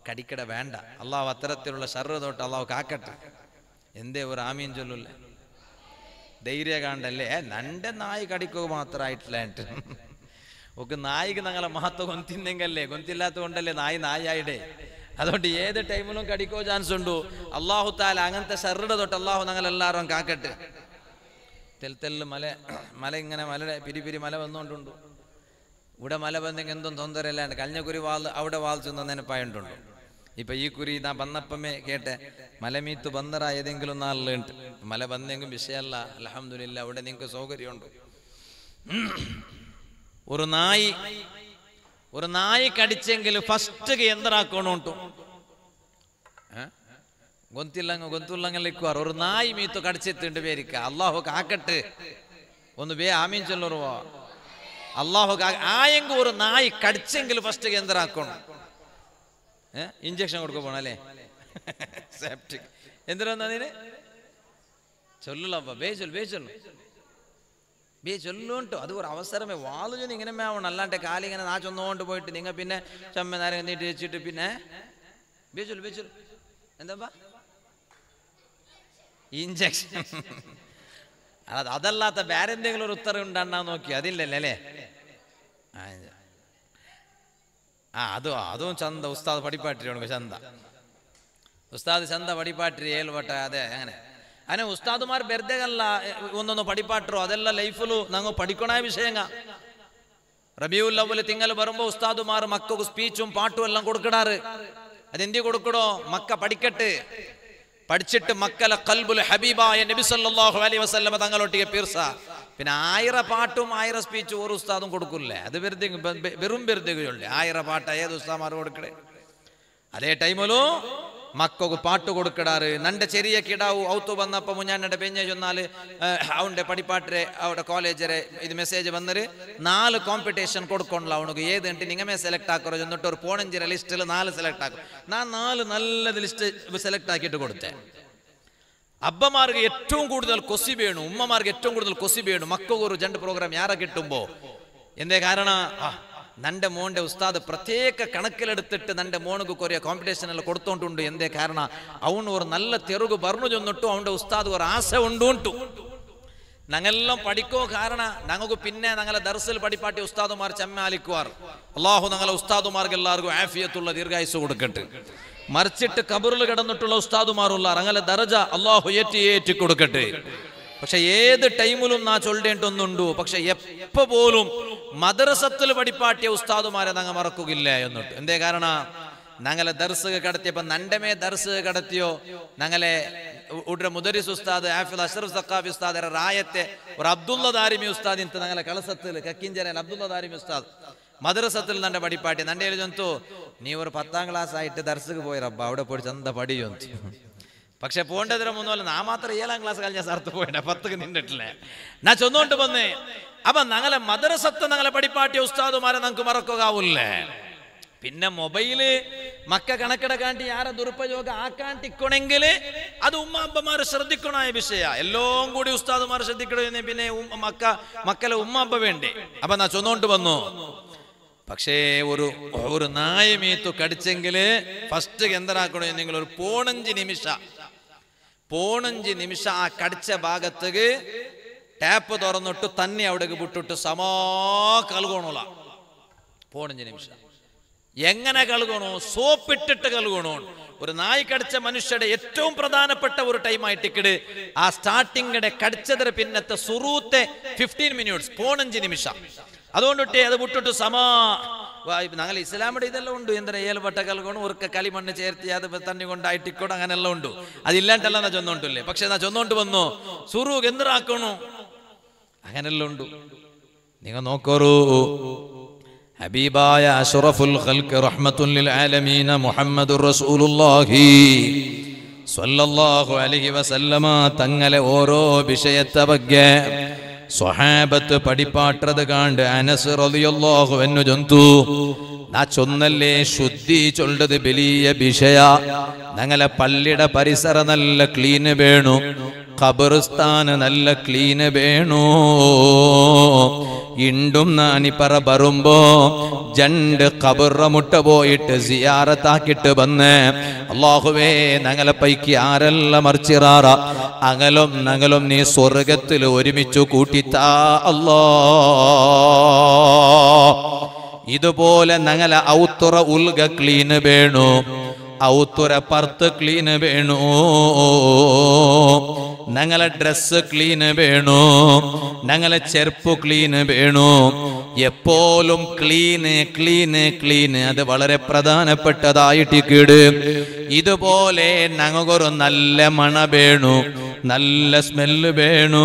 കടിക്കട വേണ്ട. അള്ളാഹു അത്തരത്തിലുള്ള ഷർറ് തൊട്ട് അള്ളാഹു കാക്കട്ടെ. എന്തേ ഒരു ആമീൻ ചൊല്ലൂല്ലേ? ധൈര്യ കാണ്ടല്ലേ നന്റെ നായി കടിക്കുക മാത്രമായിട്ടില്ല. ഒക്കെ നായിക്ക് ഞങ്ങളെ മഹത്വം ഗൊന്തിന്നെങ്കല്ലേ, ഗൊന്തില്ലാത്ത കൊണ്ടല്ലേ നായി നായായിടെ. അതുകൊണ്ട് ഏത് ടൈമിലും കടിക്കോ ചാൻസ് ഉണ്ടു. അള്ളാഹു താല അങ്ങനത്തെ ഷർറിടെ തൊട്ട് അള്ളാഹു ഞങ്ങളെല്ലാവരും കാക്കട്ടെ. തെൽത്തെല്ല് മല ഇങ്ങനെ മലയുടെ പിരി മല വന്നുകൊണ്ടുണ്ടു. ഇവിടെ മല വന്നെങ്കിൽ എന്തും തൊന്തരല്ലാണ്ട് കഴിഞ്ഞക്കുരി അവിടെ വാൾച്ചൊന്നും നെനപ്പായിട്ടുണ്ടു. ഇപ്പൊ ഈ കുരി നാ വന്നപ്പമേ കേട്ടെ മലമീത്ത് ബന്നറ ഏതെങ്കിലും നാളിലുണ്ട്. മല വന്നെങ്കിൽ വിഷയമല്ല, അൽഹംദുലില്ലാ അവിടെ നിങ്ങൾക്ക് സൗകര്യമുണ്ട്. ഒരു നായി കടിച്ചെങ്കിൽ ഫസ്റ്റ് എന്തരാക്കണോട്ടു ഗൊന്തുള്ളങ്ങലിക്കുവാർ. ഒരു നായി മീത്തു കടിച്ചെത്തിണ്ട് പേരിക്ക. അള്ളാഹു കാക്കട്ട്. ഒന്ന് ബേ ആമീൻ ചൊല്ലുവോ? അള്ളാഹു ആയെങ്കിൽ ഒരു നായി കടിച്ചെങ്കിൽ ഫസ്റ്റ് എന്തരാക്കണം? ഇഞ്ചക്ഷൻ കൊടുക്ക പോണല്ലേ? സെപ്റ്റിക് എന്തിനാ ചൊല്ലപ്പ ബേ ചൊല്ലുണ്ടോ? അത് ഒരു അവസരമേ വാളു ചൊല്ലി ഇങ്ങനെ ആവണം. അല്ലാണ്ട് കാലിങ്ങനെ നാ ചൊന്നുകൊണ്ട് പോയിട്ട് നിങ്ങൾ പിന്നെ ചമ്മ നേരം നീട്ടി വെച്ചിട്ട് പിന്നെ ബേ ചൊല്ലു എന്താ ഇഞ്ചക്ഷൻ. അതല്ലാത്ത വേറെ എന്തെങ്കിലും ഒരു ഉത്തരവ് ഉണ്ടാ നോക്കി. അതില്ലല്ലേ അല്ലേ? അതും ചന്ത ഉസ്താദ് പഠിപ്പാട്ടിരി ചന്ത. ഉസ്താദ് ചന്ത പഠിപ്പാട്ടിരി ഏൽവട്ട. അതെ അങ്ങനെ അങ്ങനെ ഉസ്താദുമാർ വെറുതെയല്ല ഒന്നൊന്ന് പഠിപ്പാട്ടറോ. അതെല്ലാം ലൈഫിലു ഞങ്ങൾ പഠിക്കണ വിഷയങ്ങ. റബീഉൽ അവ്വൽ തിങ്കൾ വരുമ്പോ ഉസ്താദുമാർ മക്കൾക്ക് സ്പീച്ചും പാട്ടും എല്ലാം കൊടുക്കടാറ്. അതെന്തി കൊടുക്കണോ? മക്ക പഠിക്കട്ട്. പഠിച്ചിട്ട് മക്കളെ ഖൽബുൽ ഹബീബായ നബി സല്ലല്ലാഹു അലൈഹി വസല്ലം തങ്ങളൊട്ടിಗೆ പീർസ. പിന്നെ 1000 പാട്ടും 1000 സ്പീച്ചും ഒരു ഉസ്താദും കൊടുക്കില്ലേ. അത് വെറും വെറുതെയുള്ളേ. 1000 പാട്ട് ഏത് ഉസ്താദുമാർ കൊടുക്കണേ? അതേ ടൈമിലു മക്കൾക്ക് പാട്ട് കൊടുക്കടാറ്. നന്റെ ചെറിയ കിടാവു ഔത്തു വന്നപ്പോ മുഞ്ഞാണ്ടെ പെഞ്ഞ ചൊന്നാല് അവന്റെ പഠിപ്പാട്ടരെ അവിടെ കോളേജരെ ഇത് മെസ്സേജ് വന്നൊരു 4 കോമ്പറ്റീഷൻ കൊടുക്കണല്ലോ. അവനക്ക് ഏതുണ്ട് നിങ്ങമേ സെലക്ട് ആക്കറോ ചെന്നിട്ട് ഒരു പോണഞ്ചിര ലിസ്റ്റിൽ 4 സെലക്ട് ആക്കും. ഞാൻ 4 നല്ലത് ലിസ്റ്റ് സെലക്ട് ആക്കിയിട്ട് കൊടുത്തേ. അബ്ബമാർക്ക് ഏറ്റവും കൂടുതൽ കൊസി വേണു, ഉമ്മമാർക്ക് ഏറ്റവും കൂടുതൽ കൊസി വേണു. മക്കൾക്ക് ഒരു ജണ്ട് പ്രോഗ്രാം യാറെ കിട്ടുമ്പോ എന്തേ കാരണം? നന്റെ മോന്റെ ഉസ്താദ് പ്രത്യേക കണക്കിലെടുത്തിട്ട് നന്റെ മോണക്ക് കുറേ കോമ്പറ്റീഷൻ എല്ലാം കൊടുത്തോണ്ടുണ്ട്. എന്തേ കാരണം? അവൻ ഒരു നല്ല തെറുകു പറഞ്ഞു ചെന്നിട്ടു അവന്റെ ഉസ്താദ് ഒരു ആശ ഉണ്ടു. ഞങ്ങളെല്ലാം പഠിക്കോ കാരണം ഞങ്ങൾക്ക് പിന്നെ ഞങ്ങളെ ദർസിൽ പഠിപ്പാട്ടി ഉസ്താദുമാർ ചെമ്മാലിക്കുവാർ. അള്ളാഹു ഞങ്ങളെ ഉസ്താദുമാർക്ക് എല്ലാവർക്കും ആഫിയത്തുള്ള ദീർഘായുസ് കൊടുക്കട്ടെ. മറിച്ചിട്ട് കബറിൽ കിടന്നിട്ടുള്ള ഉസ്താദുമാറുള്ള അങ്ങനെ ദർജ അള്ളാഹു ഏറ്റി കൊടുക്കട്ടെ. പക്ഷെ ഏത് ടൈമിലും നാ ചൊല്ലേണ്ടൊന്നുണ്ടു. പക്ഷെ എപ്പോ പോലും മദ്രസത്തിൽ പഠിപ്പാട്ടിയ ഉസ്താദുമാരെ ഞങ്ങൾ മറക്കുകയില്ല എന്നിട്ട്. എന്തേ കാരണം? ഞങ്ങളെ ദർസ് കടത്തിയപ്പോ നണ്ടമേ ദർസ് കടത്തിയോ ഞങ്ങളെ ഉടനെ മുദരിസ് ഉസ്താദ് ആഫിൽ അഷ്റഫ് സഖാഫി ഉസ്താദ് റായത്തെ ഒരു അബ്ദുള്ള ദാരിമി ഉസ്താദ് ಇಂತ ഞങ്ങളെ കളസത്തിൽ കക്കിഞ്ചരൻ അബ്ദുള്ള ദാരിമി ഉസ്താദ് മദ്രസത്തിൽ നന്റെ പഠിപ്പാട്ടി നന്റെ ചൊന്തു നീ ഒരു 10ാം ക്ലാസ് ആയിട്ട് ദർസുക്ക് പോയി റബ്ബ അവിടെ പോയി ചന്ത പടി ചൊന്തു. പക്ഷെ പോണ്ടതിന് മുന്നോല്ല നാ മാത്രം 7ാം ക്ലാസ് കഴിഞ്ഞ സ്ഥലത്ത് പോയിട്ട 10ക്ക് നിന്നിട്ടില്ലേ. ഞാൻ ചൊന്നോണ്ട് വന്നേ. അപ്പൊ ഞങ്ങളെ മദ്രസത്ത് ഞങ്ങളെ പഠിപ്പാട്ടിയ ഉസ്താദുമാരെ ഞങ്ങൾക്ക് മറക്കാവൂല്ലേ. പിന്നെ മൊബൈല് മക്ക കണക്കെടുക്കാണ്ടി ആരെ ദുരുപയോഗം ആക്കാണ്ടിക്കണമെങ്കിൽ അത് ഉമ്മ അബ്ബമാർ ശ്രദ്ധിക്കണമായ വിഷയ. എല്ലാം കൂടി ഉസ്താദുമാർ ശ്രദ്ധിക്കണേ. പിന്നെ മക്കളെ ഉമ്മ അബ്ബ വേണ്ടേ. അപ്പൊ ഞാൻ ചൊന്നോണ്ട് വന്നു. പക്ഷേ ഒരു നായമീത്തു കടിച്ചെങ്കില് ഫസ്റ്റ് എന്തരാക്കണോ നിങ്ങൾ ഒരു 15 നിമിഷ ആ കടിച്ച ഭാഗത്തേക്ക് ടാപ്പ് തുറന്നിട്ട് തന്നെ അവിടേക്ക് വിട്ടിട്ട് സമാ കൽകണോല. 15 നിമിഷം എങ്ങനെ കൽകണോ? സോപ്പിട്ടിട്ട് കൽകണോ. ഒരു നായി കടിച്ച മനുഷ്യരുടെ ഏറ്റവും പ്രധാനപ്പെട്ട ഒരു ടൈമായിട്ടിക്കട് ആ സ്റ്റാർട്ടിങ്ങിടെ കടിച്ചതിന് പിന്നത്തെ സുറൂത്തെ 15 മിനിറ്റ്സ് 15 നിമിഷം. അതുകൊണ്ടിട്ട് അത് വിട്ടിട്ട് സമാ ഞങ്ങൾ ഇസ്ലാമിയുടെ ഇതെല്ലാം ഉണ്ട്. എന്താ ഏൽവട്ട കൽകണം ഉറുക്ക കളിമണ്ണ് ചേർത്തി അത് തണ്ണി കൊണ്ടായിട്ടിക്കോണം അങ്ങനെല്ലാം ഉണ്ട്. അതില്ലാണ്ടല്ല നാ ചൊന്നോണ്ടില്ലേ. പക്ഷെ നാ ചൊന്നോണ്ട് വന്നു സുറു എന്തിനാക്കണു അങ്ങനെല്ലാം ഉണ്ട്. നിങ്ങൾ നോക്കൂ ഹബീബായ അഷ്റഫുൽ ഖൽഖ് റഹ്മത്തുൽ ലിൽ ആലമീൻ മുഹമ്മദുർ റസൂലുള്ളാഹി സ്വല്ലല്ലാഹു അലൈഹി വസല്ലമ തങ്ങളെ ഓരോ വിഷയത്തെ ಬಗ್ಗೆ സ്വഹാബത്ത് പഠിപ്പാട്ടത് കാണ്ട് അനസ് റളിയല്ലാഹു അൻഹു ചൊന്തു നാ ചൊന്നല്ലേ ശുദ്ധി ചൊല്ലത് വലിയ വിഷയ. ഞങ്ങളെ പള്ളിയുടെ പരിസരം നല്ല ക്ലീന് വേണു. ഖബർസ്ഥാന് നല്ല ക്ലീന് വേണോ ഇണ്ടും നാനിപ്പറ ബറുമ്പോ ജണ്ട് ഖബറ മുട്ട പോയിട്ട് സിയാറത്താക്കിട്ട് വന്ന് അല്ലാഹുവേ ഞങ്ങളെ പൈക്ക് ആരെല്ലാം മറിച്ചിറാറ അകലും നകലും നീ സ്വർഗത്തിൽ ഒരുമിച്ചു കൂട്ടിത്താ അല്ലാ. ഇതുപോലെ ഞങ്ങളെ ഔത്തുറ ഉൽഗ ക്ലീന് വേണു, ഔത്തുര പർത്ത് ക്ലീന് വേണു, ഞങ്ങളെ ഡ്രസ്സ് ക്ലീന് വേണു, ഞങ്ങളെ ചെരുപ്പ് ക്ലീന് വേണു. എപ്പോഴും ക്ലീന് ക്ലീന് ക്ലീന്, അത് വളരെ പ്രധാനപ്പെട്ടതായിട്ട് കേട്. ഇതുപോലെ ഞങ്ങൾക്കൊരു നല്ല മണ വേണു, നല്ല സ്മെല്ല് വേണു.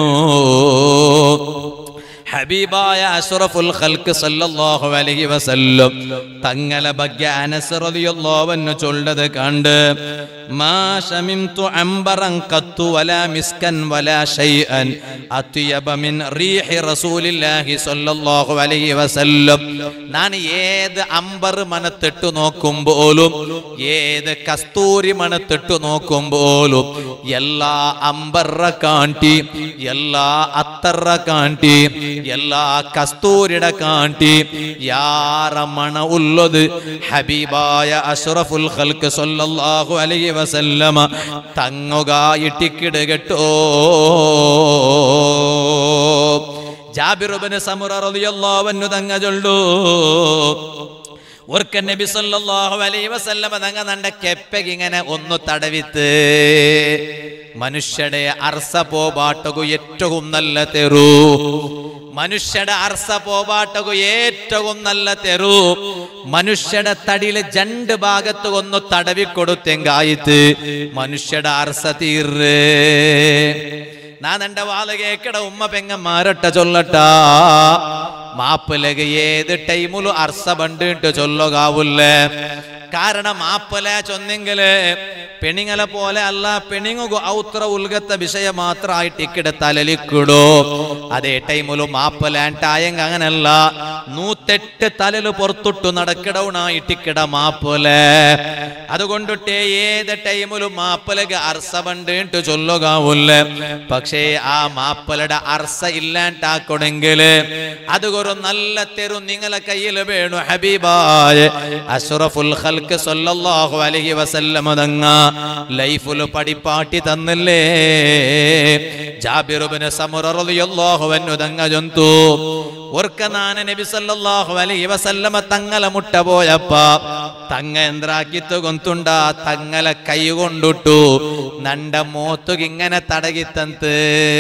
ഹബീബായ അഷ്റഫുൽ ഖൽഖ് സല്ലല്ലാഹു അലൈഹി വസല്ലം തങ്ങളെ ബഗ്യ അനസ് റളിയല്ലാഹു അൻഹു ചൊല്ലത് കണ്ട് മാ ശമിംതു അംബറൻ ഖത്തു വലാ മിസ്കൻ വലാ ഷൈഅൻ അത്യബ മിൻ റീഹി റസൂലില്ലാഹി സല്ലല്ലാഹു അലൈഹി വസല്ലം. ഞാൻ ഏത് അംബർ മണത്തിട്ട് നോക്കുമ്പോഴും ഏത് കസ്തൂരി മണത്തിട്ട് നോക്കുമ്പോഴും എല്ലാ അംബറ കാണ്ടി എല്ലാ അത്തറ കാണ്ടി എല്ലാ കസ്തൂരിയുടെ കാണ്ടി യാറ മണ ഉള്ളത് ഹബീബായ അഷ്റഫുൽ ഖൽഖ് സല്ലല്ലാഹു അലൈഹി വസല്ലമ തങ്ങുകായിട്ടിക്കിട് കേട്ടോ. ജാബിർ ഇബ്നു സമുറ റളിയല്ലാഹു അൻഹു തങ്ങ ചൊല്ലു ഒരിക്കൽ നബി സല്ലല്ലാഹു അലൈഹി വസല്ലമ തങ്ങ നന്റെ കെപ്പക് ഇങ്ങനെ ഒന്ന് തടവിത്ത് മനുഷ്യടെ അർസ പോപാട്ടകു ഏറ്റവും നല്ല തെരു, മനുഷ്യയുടെ അർസ പോപാട്ടകു ഏറ്റവും നല്ല തെരു, മനുഷ്യയുടെ തടിയില് രണ്ട് ഭാഗത്ത് ഒന്ന് തടവിക്കൊടുത്തെങ്കായിത്ത് മനുഷ്യയുടെ അർസ തീർന്ന്. ഞാൻ എന്റെ വാല് കേക്കട ഉമ്മ പെങ്ങന്മാരട്ട ചൊല്ലട്ടാ മാപ്പിലക ഏത് ടൈമിലും അർസ ബണ്ടിട്ട് ചൊല്ലുകാവൂല്ലേ. കാരണം മാപ്പല ചൊന്നെങ്കില് പെണിങ്ങളെ പോലെ അല്ല, പെണിങ്ങു ഔത്ര ഉൽഗത്ത വിഷയം മാത്രമായിട്ട് ഇക്കിടെ തലലിക്കിടോ. അതേ ടൈമിലും മാപ്പലാണ്ടായെങ്ക അങ്ങനല്ല 108 തലല് പുറത്തിട്ടു നടക്കിടവുണായിട്ടിക്കിട മാപ്പലെ. അതുകൊണ്ടിട്ടേ ഏത് ടൈമിലും മാപ്പലക്ക് അർസ ബണ്ടിട്ട് ചൊല്ലുകാവൂല്ലേ. പക്ഷേ ആ മാപ്പലയുടെ അർസ ഇല്ലാണ്ടാക്കണമെങ്കില് അതൊരു നല്ല തെരു നിങ്ങളെ കയ്യിൽ വേണു. ഹബീബായ അഷ്റഫുൽ ഖൽഖ് സല്ലല്ലാഹു അലൈഹി വസല്ലം തങ്ങ ലൈഫുൽ പടിപ്പാട്ടി തന്നില്ലേ. ജാബിർ ഇബ്നു സമുറ റളിയല്ലാഹു അൻഹു തങ്ങ ജന്തു ഒർക്കനാന നബി സല്ലല്ലാഹു അലൈഹി വസല്ലം തങ്ങളെ മുട്ട പോയപ്പ തങ്ങ എന്ത്രാക്കിത്തു കൊന്തുണ്ട തങ്ങളെ കൈ കൊണ്ടിട്ടു നണ്ട മോത്തുക ഇങ്ങനെ തടകിത്തന്ത്.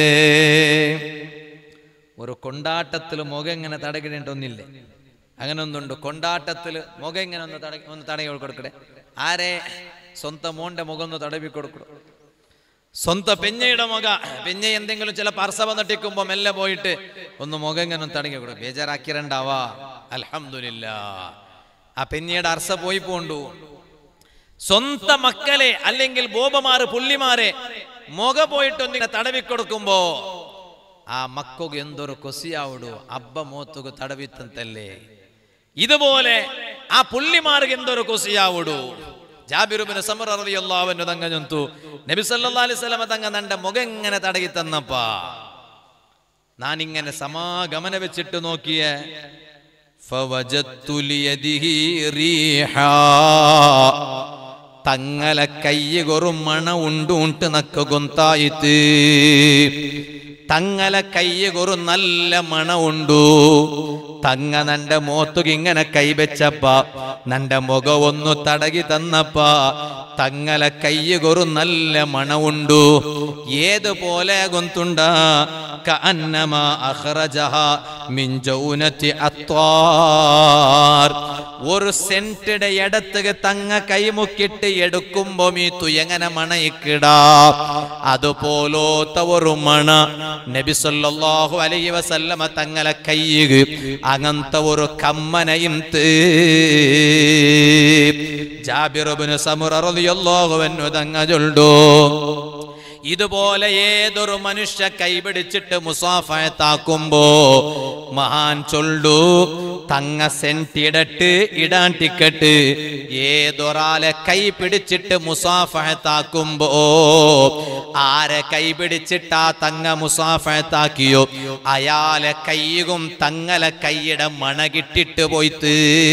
ഒരു കൊണ്ടാട്ടത്തില് മുഖം ഇങ്ങനെ തടകിടേണ്ടൊന്നില്ലേ, അങ്ങനെ ഒന്നുണ്ട്. കൊണ്ടാട്ടത്തില് മുഖം ഇങ്ങനെ ഒന്ന് തടകി കൊടുക്കട്ടെ. ആരെ സ്വന്തം മോന്റെ മുഖം ഒന്ന് തടവി കൊടുക്കണം. സ്വന്തം പെഞ്ഞയുടെ മുഖ പെഞ്ഞ എന്തെങ്കിലും ചില പർസ വന്നിട്ടിക്കുമ്പോ മെല്ലെ പോയിട്ട് ഒന്ന് മുഖം ഇങ്ങനെ ഒന്ന് തടകി കൊടുക്കും. ബേജാറാക്കിരണ്ടാവാ. അൽഹംദുലില്ലാഹ് ആ പെഞ്ഞയുടെ അർസ പോയി പോണ്ടു. സ്വന്തം മക്കളെ അല്ലെങ്കിൽ ബോബമാര് പുള്ളിമാരെ മുഖ പോയിട്ടൊന്നിങ്ങനെ തടവിക്കൊടുക്കുമ്പോ ആ മക്കുക എന്തൊരു കൊസിയാവിടു അബ്ബ മോത്തുക തടവിത്തല്ലേ. ഇതുപോലെ ആ പുള്ളിമാർക്ക് എന്തൊരു കൊസിയാവിടു. ജാബിർ ഇബ്നു സമുറ റളിയല്ലാഹു അൻഹു തങ്ങ ജന്തു നബി സല്ലല്ലാഹു അലൈഹി വസല്ലം തങ്ങ നന്റെ മുഖം ഇങ്ങനെ തടകി തന്നപ്പാ ഞാൻ ഇങ്ങനെ സമാഗമന വെച്ചിട്ട് നോക്കിയ ഫവജത്തു ലിയദിഹി റീഹാ തങ്ങളെ കയ്യ് കൊറു മണ ഉണ്ടുണ്ട് നക്ക ഗൊന്തായിത്ത്. തങ്ങളെ കയ്യ് കൊറു നല്ല മണ ഉണ്ടു. തങ്ങ നന്റെ മോത്തുക ഇങ്ങനെ കൈവച്ചപ്പ നന്റെ മുഖം ഒന്ന് തടകി തന്നപ്പ തങ്ങളെ കയ്യ് കൊറു നല്ല മണ ഉണ്ടു. ഏതുപോലെ ഗൊന്തുണ്ട കഅന്നമാ അഖ്റജഹ മിൻ ജൗനതി അത്വാർ. ഒരു സെന്റിന്റെ ഇടത്തുക തങ്ങ കൈമുക്കിട്ട് എടുക്കുമ്പോ മീത്തു എങ്ങനെ മണയിക്കിടാ അതുപോലോത്ത ഒരു മണ നബി സല്ലല്ലാഹു അലൈഹി വസല്ലമ തങ്ങളെ കയ്യ് അങ്ങനത്തെ ഒരു കമ്മനയും ജാബിർ ഇബ്നു സമുറ റളിയല്ലാഹു അൻഹു തങ്ങ ചൊല്ലു. ഇതുപോലെ ഏതൊരു മനുഷ്യ കൈപിടിച്ചിട്ട് മുസാഫഹത്താക്കുമ്പോ മഹാൻ ചൊല്ലു തങ്ങ സെന്റിടട്ട് ഇടാൻ ടിക്കറ്റ് ഏതൊരാളെ കൈ പിടിച്ചിട്ട് മുസാഫഹത്താക്കുമ്പോ, ആരെ കൈ പിടിച്ചിട്ടാ തങ്ങ മുസാഫഹത്താക്കിയോ അയാളെ കൈയും തങ്ങളെ കൈയുടെ മണകിട്ടിട്ട് പോയിട്ട്.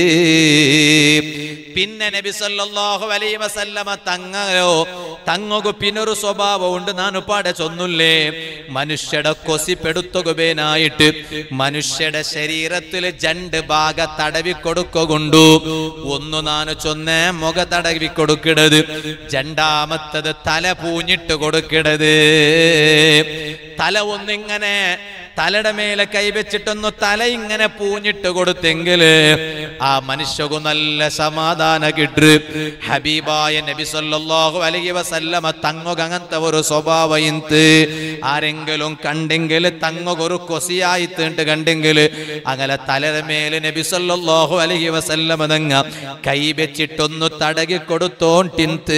പിന്നെ നബി സല്ലല്ലാഹു അലൈഹി വസല്ലമ തങ്ങകു പിന്നൊരു സ്വഭാവം ഉണ്ട്. നാനു പാടെ ചൊന്നുല്ലേ, മനുഷ്യടെ കൊസിപ്പെടുത്തുകനായിട്ട് മനുഷ്യയുടെ ശരീരത്തിൽ 2 ഭാഗ തടവി കൊടുക്കൊണ്ടു. ഒന്ന് നാനു ചൊന്നേ മുഖ തടവി കൊടുക്കിടത്, രണ്ടാമത്തത് തല പൂഞ്ഞിട്ട് കൊടുക്കിടത്. തല ഒന്നിങ്ങനെ തലയുടെ മേലെ കൈവച്ചിട്ടൊന്നു തല ഇങ്ങനെ പൂഞ്ഞിട്ട് കൊടുത്തെങ്കില് ആ മനുഷ്യകു നല്ല സമാധാന കിട്ടു. ഹബീബായ നബി സല്ലല്ലാഹു അലൈഹി വസല്ലമ തങ്ങൊക അങ്ങനത്തെ ഒരു സ്വഭാവം ഇന്ന് ആരെങ്കിലും കണ്ടെങ്കിൽ തങ്ങൊരു കൊസിയായി തീണ്ട് കണ്ടെങ്കിൽ അങ്ങനെ തലയുടെ മേലെ നബി സല്ലല്ലാഹു അലൈഹി വസല്ലമ തങ്ങ കൈവച്ചിട്ടൊന്നു തടകി കൊടുത്തോണ്ടിന്ത്.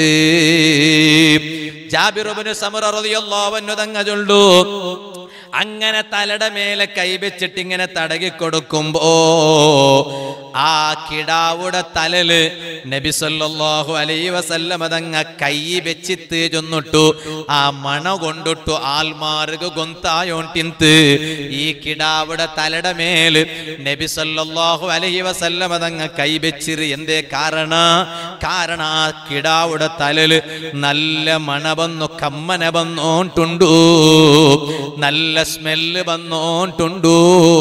ജാബിർ ഇബ്നു സമുറ റളിയല്ലാഹു അൻഹു തങ്ങ ചൊല്ലു, അങ്ങനെ തലയുടെ മേലെ കൈവച്ചിട്ട് ഇങ്ങനെ തടകി കൊടുക്കുമ്പോ ആ കിടാവുടെ തലല് നബി സല്ലല്ലാഹു അലൈഹി വസല്ലമ തങ്ങ കൈ വെച്ചിട്ട് ചൊന്നിട്ടു ആ മണ കൊണ്ടിട്ടു ആൽമാർക്ക് ഗൊന്തായോണ്ടിന്ത്. ഈ കിടാവുടെ തലയുടെ മേല് നബി സല്ലല്ലാഹു അലൈഹി വസല്ലമ തങ്ങ കൈ വെച്ചിര്. എന്തേ കാരണം ആ കിടാവുടെ തലല് നല്ല മണ വന്നു, കമ്മന വന്നോണ്ടുണ്ടു, നല്ല സ്മെല്ല് വന്നോണ്ടുണ്ടു.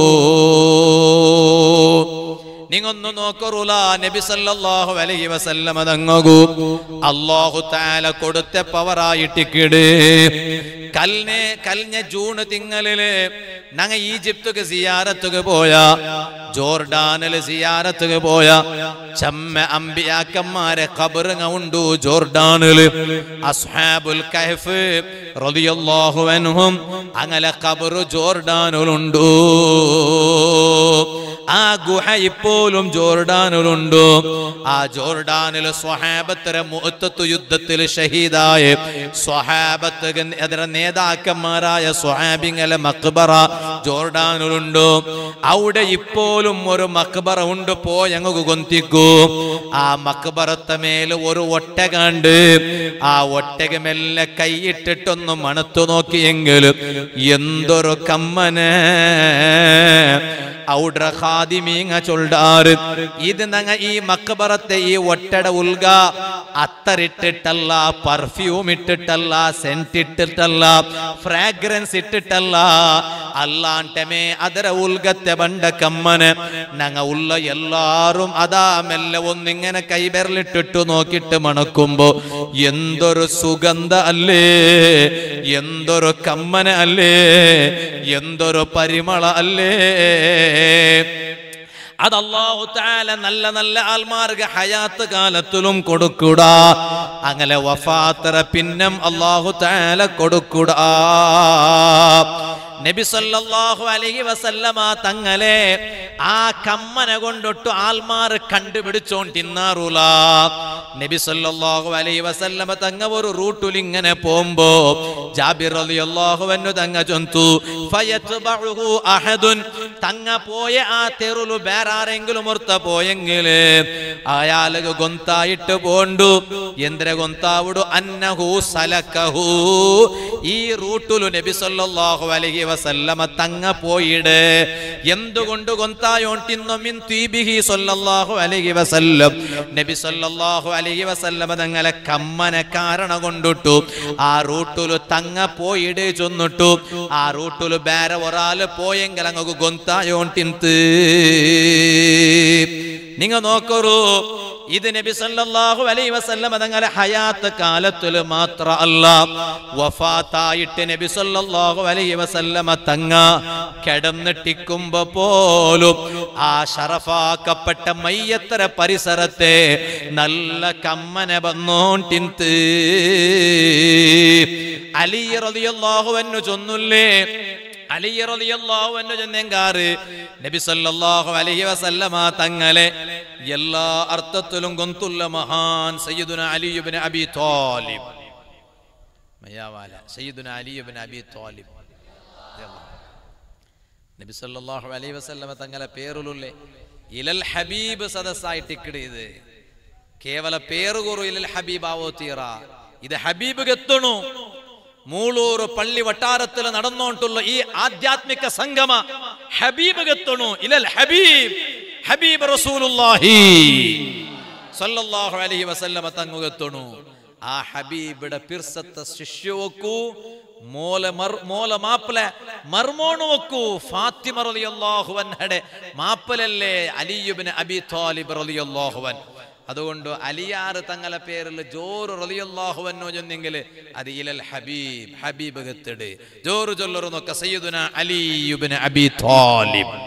നിങ്ങൊന്നു നോക്കറുല നബി സല്ലല്ലാഹു അലൈഹി വസല്ലമ തങ്ങകു അല്ലാഹു തആല കൊടുത്ത പവറായിട്ടിക്കിട്. കൽഞ്ഞ ജൂൺ തിങ്കളില് ഞങ്ങ ഈജിപ്തുക്ക് സിയാറത്തുക്ക് പോയ, ജോർഡാനില് സിയാറത്തുക്ക് പോയ ചമ്മ അമ്പിയാക്കന്മാരെ ഖബറുങ്ങ ഉണ്ടു ജോർഡാനില്. അസ്ഹാബുൽ കഹ്ഫ് റളിയല്ലാഹു അൻഹും അങ്ങനെ ഖബറു ജോർഡാനിലുണ്ടു. ആ ഗുഹ ഇപ്പോഴും ജോർഡാനിലുണ്ട്. ആ ജോർഡാനിൽ സ്വഹാബത്തിലെ മുഅത്തത്ത് യുദ്ധത്തിൽ ഷഹീദായ സ്വഹാബത്ത് അതിലെ നേതാക്കന്മാരായ സ്വഹാബിങ്ങളെ മഖ്ബറ ജോർഡാനിലുണ്ട്. അവിടെ ഇപ്പോഴും ഒരു മഖ്ബറ ഉണ്ട്. പോയങ്ങ് കൊന്തിക്കൂ. ആ മഖ്ബറത്തെ മേല് ഒരു ഒട്ടകണ്ട്. ആ ഒട്ടകമെല്ലാം കൈയിട്ടിട്ടൊന്ന് മണത്തു നോക്കിയെങ്കിലും എന്തൊരു കമ്മനെ ഔഡ്ര ഖാദിമീങ്ങ ചൊല്ലാറ്. ഇത് ഞങ്ങ ഈ മക്ബറത്തെ ഈ ഒട്ടട ഉൽഗ അത്തറിട്ടിട്ടല്ല, പെർഫ്യൂം ഇട്ടിട്ടല്ല, സെന്റ് ഇട്ടിട്ടല്ല, ഫ്രാഗ്രൻസ് ഇട്ടിട്ടല്ല, അല്ലാണ്ടമേ ಅದರ ഉൽഗത്തെ ബണ്ട കമ്മന് ഞങ്ങ ഉള്ള എല്ലാരും അതാ മെല്ലെ ഒന്നിങ്ങനെ കൈബെരലിട്ടിട്ടു നോക്കിട്ട് മണക്കുമ്പോ എന്തൊരു സുഗന്ധ അല്ലേ, എന്തൊരു കമ്മന അല്ലേ, എന്തൊരു പരിമള അല്ലേ. അത് അല്ലാഹു തആല നല്ല നല്ല ആൽമാർക്ക് ഹയാത്ത് കാലത്തിലും കൊടുക്കൂടാ. അങ്ങനെ വഫാത്തറ പിന്നം അല്ലാഹു തആല കൊടുക്കൂടാ. നബി സല്ലല്ലാഹു അലൈഹി വസല്ലമ തങ്ങളെ ആ കമ്മന കൊണ്ടിട്ട് ആൽമാർ കണ്ടുപിടിച്ചോണ്ടിന്നാറുല. നബി സല്ലല്ലാഹു അലൈഹി വസല്ലമ തങ്ങ ഒരു റൂട്ടിൽ ഇങ്ങനെ പോകുമ്പോ ജാബിർ റളിയല്ലാഹു അൻഹു തങ്ങ ചൊന്തു ഫയത്ബഉഹു അഹദുൻ. തങ്ങ പോയ ആ തെരുലു വേറാരെങ്കിലും ഓർത്ത പോയെങ്കില് അയാൾക്ക് ഗൊന്തായിട്ട് പോണ്ടു. എന്തിനെ ഗൊന്താവിടു? അന്നഹു സലക്കഹു. ഈ റൂട്ടിലു നബി സല്ലല്ലാഹു അലൈഹി വസല്ലമ തങ്ങ പോയിട്. എന്തുകൊണ്ട് ഗൊന്തായോണ്ടിന്നു? മിൻ തീബിഹി സല്ലല്ലാഹു അലൈഹി വസല്ലം. നബി സല്ലല്ലാഹു അലൈഹി വസല്ലമ തങ്ങളെ കമ്മന കാരണം കൊണ്ടിട്ടു ആ റൂട്ടിലു തങ്ങ പോയിട് ചൊന്നിട്ടു. ആ റൂട്ടിലു വേറെ ഒരാള് പോയെങ്കിൽ അങ്ങ് ഗൊന്തായോണ്ടിന്ത്. നിങ്ങൾ നോക്കൂ, ഇത് നബി സല്ലല്ലാഹു അലൈഹി വസല്ലമ തങ്ങളെ ഹയാത്ത് കാലത്തിൽ മാത്രമല്ല, വഫാത്തായിട്ട് നബി സല്ലല്ലാഹു അലൈഹി വസല്ലമ തങ്ങ കിടന്നിട്ടിക്കുമ്പോ പോലും ആ ശറഫാക്കപ്പെട്ട മയ്യത്തര പരിസരത്തെ നല്ല കമ്മന വന്നോണ്ടിന്ത്. അലി റളിയല്ലാഹു അൻഹു ചൊന്നുല്ലേ, അലി റളിയല്ലാഹു അൻഹു ചെന്നെങ്കാറ് നബി സല്ലല്ലാഹു അലൈഹി വസല്ലമ തങ്ങളെ എല്ലാ അർത്ഥത്തിലും ഗൊന്തുള്ള മഹാൻ സയ്യിദുന അലി ഇബ്നു അബി ത്വാലിബ്. മയാവാല സയ്യിദുന അലി ഇബ്നു അബി ത്വാലിബ് നബി സല്ലല്ലാഹു അലൈഹി വസല്ലമ തങ്ങളെ പേരുലുള്ളേ ഇലൽ ഹബീബ് സദസ്സായിട്ടിക്കിട്. ഇത് കേവല പേറുകൂറു ഇല്ലൽ ഹബീബ് ആവോ തീറ ഇത് ഹബീബ് എത്തണു. മൂളൂർ പള്ളി വട്ടാരത്തിൽ നടന്നുകൊണ്ടുള്ള ഈ ആധ്യാത്മിക സംഗമ ഹബീബ് എത്തണു. ഇല്ലൽ ഹബീബ് ഹബീബ് റസൂലുള്ളാഹി സല്ലല്ലാഹു അലൈഹി വസല്ലമ തങ്ങുകെത്തണു. ആ ഹബീബിയുടെ പിർസത്തെ ശിഷ്യുവക്കൂ മോല മാപ്പിള മർമോണു വെക്കൂ. ഫാത്തിമ റളിയല്ലാഹു അൻഹയുടെ മാപ്പിളല്ലേ അലി ഇബ്നു അബി ത്വാലിബ് റളിയല്ലാഹു അൻഹു. അതുകൊണ്ട് അലിയാർ തങ്ങളെ പേരിൽ ജോറ് റളിയല്ലാഹു അൻഹു ചെന്നെങ്കിൽ അത് ഇലൽ ഹബീബ് ഹബീബ് ഗത്തിട് ജോറ് ചൊല്ലറുന്നൊക്കെ സയ്യിദുന അലി ഇബ്നു അബി ത്വാലിബ്.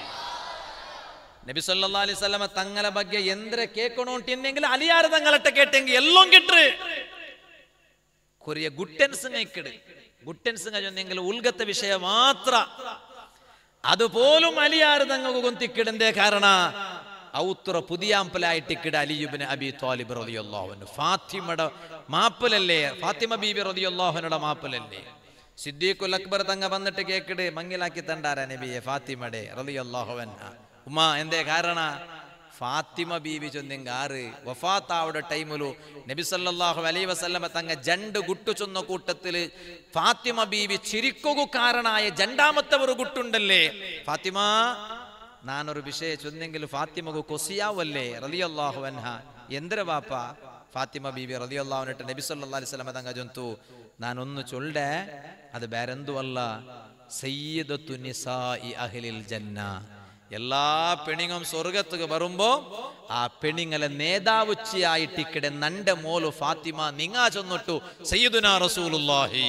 നബി സല്ലല്ലാഹു അലൈഹി വസല്ലം തങ്ങളെ ಬಗ್ಗೆ ಎಂದ್ರೆ ಕೇಳ್ಕೊಂಡೋಂಟಿನ್ನೆಂಗಿಲ್ಲ ಅಲಿಯಾರ ತಂಗಳಟ್ಟ ಕೇಟೆಂಗಿ ಎಲ್ಲೋಂ ಗಿಟ್ರು ಕೊರಿಯ ಗುಟ್ಟೆನ್ಸಂಗ ಇಕ್ಕಡು ಗುಟ್ಟೆನ್ಸಂಗ ಜೊಂದೆಂಗಿಲ್ಲ ಉಲ್ಗತ್ತ ವಿಷಯ ಮಾತ್ರ അതുപോലും അലിയാർ തങ്ങൾക്ക് കൊന്തിക്കിടന്തേ കാരണ ഔത്ര പുതിയാമ്പലായിട്ടിക്കിട അലി ഇബ്നു അബി ത്വാലിബ് റളിയല്ലാഹു അൻഹു. ഫാത്തിമയുടെ മാപ്പലല്ലേ, ഫാത്തിമ ബീബി റളിയല്ലാഹു അൻഹയുടെ മാപ്പലല്ലേ. സിദ്ദീഖുൽ അക്ബർ തങ്ങ വന്നിട്ട് കേക്കിട് മങ്ങിലാക്കി തണ്ടാര നബിയെ ഫാത്തിമയുടെ റളിയല്ലാഹു അൻഹ. ഉമ്മ എന്തേ കാരണ ഫാത്തിമ ബീവി ചൊന്നെങ്ക ആറ് വഫാത്താവുടെ ടൈമിലു നബി സല്ലല്ലാഹു അലൈഹി വസല്ലമ തങ്ങ ജണ്ട് ഗുട്ടു ചൊന്ന കൂട്ടത്തില് ഫാത്തിമ ബീവി ചിരിക്കു കാരണായ ജണ്ടാമത്തെ ഒരു ഗുട്ടുണ്ടല്ലേ ഫാത്തിമ നാനൊരു വിഷയ ചൊന്നെങ്കിൽ ഫാത്തിമകു കൊസിയാവല്ലേ റളിയല്ലാഹു അൻഹ. എന്തിര ബാപ്പ ഫാത്തിമ ബീവി റളിയല്ലാഹു അൻഹ നബി സല്ലല്ലാഹു അലൈഹി വസല്ലമ തങ്ങ ജൊന്തു നാനൊന്നു ചൊല്ലെ അത് ಬೇರೆಂದು ಅಲ್ಲ സയ്യിദത്തു നിസാഇ അഹ്ലിൽ ജന്ന. എല്ലാ പെണ്ണുങ്ങും സ്വർഗത്തുക്ക് വരുമ്പോ ആ പെണ്ണുങ്ങളെ നേതാവുച്ചിയായിട്ടിക്കടെ നന്റെ മോളു ഫാത്തിമ നിങ്ങാ ചൊന്നിട്ടു സയ്യിദുനാ റസൂലുള്ളാഹി.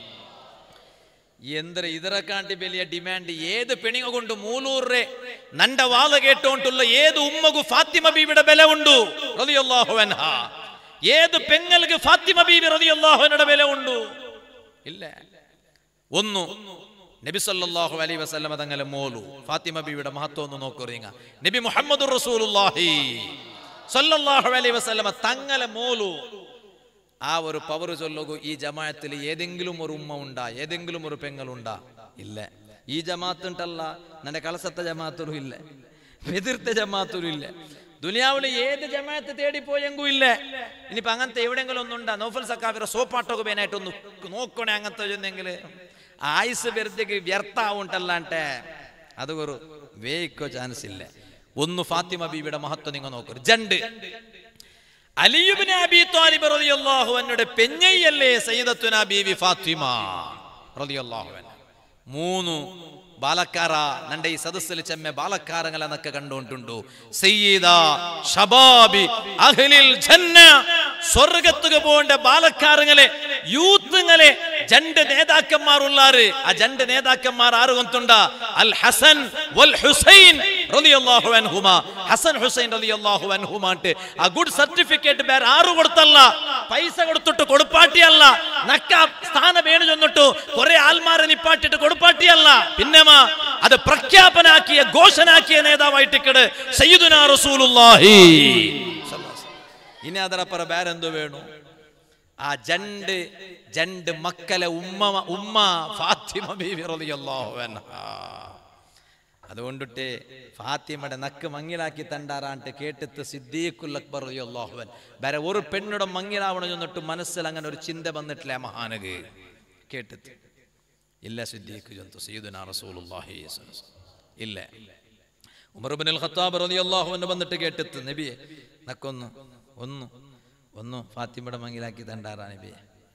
എന്തൊരു ഇതിറക്കാണ്ടി വലിയ ഡിമാൻഡ് ഏത് പെണ്ണുങ്ങ കൊണ്ട് മൂലൂറെ നന്റെ വാള കേട്ടോണ്ടുള്ള ഏത് ഉമ്മകു ഫാത്തിമ ബീവിയുടെ ബല ഉണ്ടു റളിയല്ലാഹു അൻഹ. ഏത് പെങ്ങൾക്ക് ഫാത്തിമ ബീവി റളിയല്ലാഹു അൻഹയുടെ ബല ഉണ്ടു ഇല്ല. ഒന്നു നബി സല്ലല്ലാഹു അലൈഹി വസല്ലമ തങ്ങളെ മോളു ഫാത്തിമ ബീവിയുടെ മഹത്വം ഒന്ന് നോക്കുറീങ്ങ. നബി മുഹമ്മദുർ റസൂലുള്ളാഹി സല്ലല്ലാഹു അലൈഹി വസല്ലമ തങ്ങളെ മോളു ആ ഒരു പവർ ചൊല്ലുകു. ഈ ജമാഅത്തിൽ ഏതെങ്കിലും ഒരു ഉമ്മ ഉണ്ടാ, ഏതെങ്കിലും ഒരു പെങ്ങളുണ്ടാ? ഇല്ല. ഈ ജമാഅത്ത് ഉണ്ടല്ല, നിന്റെ കളസത്തെ ജമാഅത്തും ഇല്ല, എതിർത്ത ജമാഅത്തും ഇല്ല, ദുനിയാവില് ഏത് ജമാഅത്ത് തേടിപ്പോയെങ്കും ഇല്ല. ഇനിയിപ്പോ അങ്ങനത്തെ എവിടെയെങ്കിലും ഒന്നുണ്ടാ? നൗഫൽ സക്കാഫിയുടെ സോപ്പാട്ടൊക്കെ പേനായിട്ടൊന്ന് നോക്കണേ. അങ്ങനത്തെ ചെന്നെങ്കിൽ ആയുസ് വെറുതെ വ്യർത്ഥാവുണ്ടല്ലാണ്ടെ അത് ഒരു വേയിക്കോ ചാൻസ് ഇല്ല. ഒന്ന് ഫാത്തിമ ബീവിയുടെ മഹത്വം നിങ്ങൾ നോക്കൂ. രണ്ട് അലി ഇബ്നു അബി ത്വാലിബ് റളിയല്ലാഹു അൻഹുടെ പെഞ്ഞയല്ലേ സയ്യിദത്തുനാ ബീവി ഫാത്തിമ റളിയല്ലാഹു അൻഹ. മൂന്ന് ബാലക്കാര നന്റെ ഈ സദസ്സിൽ ചെമ്മെ ബാലക്കാരങ്ങളെന്നൊക്കെ കണ്ടുകൊണ്ടുണ്ടു. സയ്യിദ ശബാബി അഹ്ലിൽ ജന്ന, സ്വർഗത്തുക പോകേണ്ട ബാലക്കാരങ്ങളെ യൂത്തുങ്ങളെ രണ്ട് നേതാക്കന്മാരുള്ളാറ്. ആ രണ്ട് നേതാക്കന്മാർ ആറ് കൊണ്ടുണ്ട അൽ ഹസൻ വൽ ഹുസൈൻ റളിയല്ലാഹു അൻഹുമാ. ഹസൻ ഹുസൈൻ റളിയല്ലാഹു അൻഹുമാട്ട് ആ ഗുഡ് സർട്ടിഫിക്കറ്റ് ಬೇರೆ ആറ് കൊടുത്തല്ല, പൈസ കൊടുത്തിട്ട് കൊടുപ്പാട്ടിയല്ല, നക്ക സ്ഥാന വേണു ചെന്നിട്ടു കുറെ ആൽമാരെ നിപ്പാട്ടിട്ട് കൊടുപ്പാട്ടിയല്ല, പിന്നെ അത് പ്രഖ്യാപനാക്കിയ ഘോഷണാക്കിയ നേതാവായിട്ടിക്കട് സയ്യിദുനാ റസൂലുള്ളാഹി. ഇനി അതരപ്പുറം വേറെന്തു വേണു? ആ ജണ്ട് മക്കളെ ഉമ്മ ഫാത്തിമ ബീവി റളിയല്ലാഹു അൻഹ. അതുകൊണ്ടിട്ട് ഫാത്തിമയുടെ നക്ക് മങ്ങിലാക്കി തണ്ടാറാണ്ട് കേട്ടിട്ട് സിദ്ദീഖുൽ അക്ബർ റളിയല്ലാഹു അൻഹു വേറെ ഒരു പെണ്ണുടെ മങ്ങിലാവണം ചെന്നിട്ട് മനസ്സിൽ അങ്ങനെ ഒരു ചിന്ത വന്നിട്ടില്ല മഹാനക് കേട്ടിട്ട് ഇല്ല. സിദ്ദീഖ് ജന്തു സയ്യിദുനാ റസൂലുള്ളാഹി ഇല്ല. ഉമർ ഇബ്നുൽ ഖത്താബ് റളിയല്ലാഹു അൻഹു വന്നിട്ട് കേട്ടിട്ട് നബിയെ നക്കൊന്ന് ഒന്ന് ഫാത്തിമയുടെ മങ്ങിലാക്കി തണ്ടാറാ നബിയെ.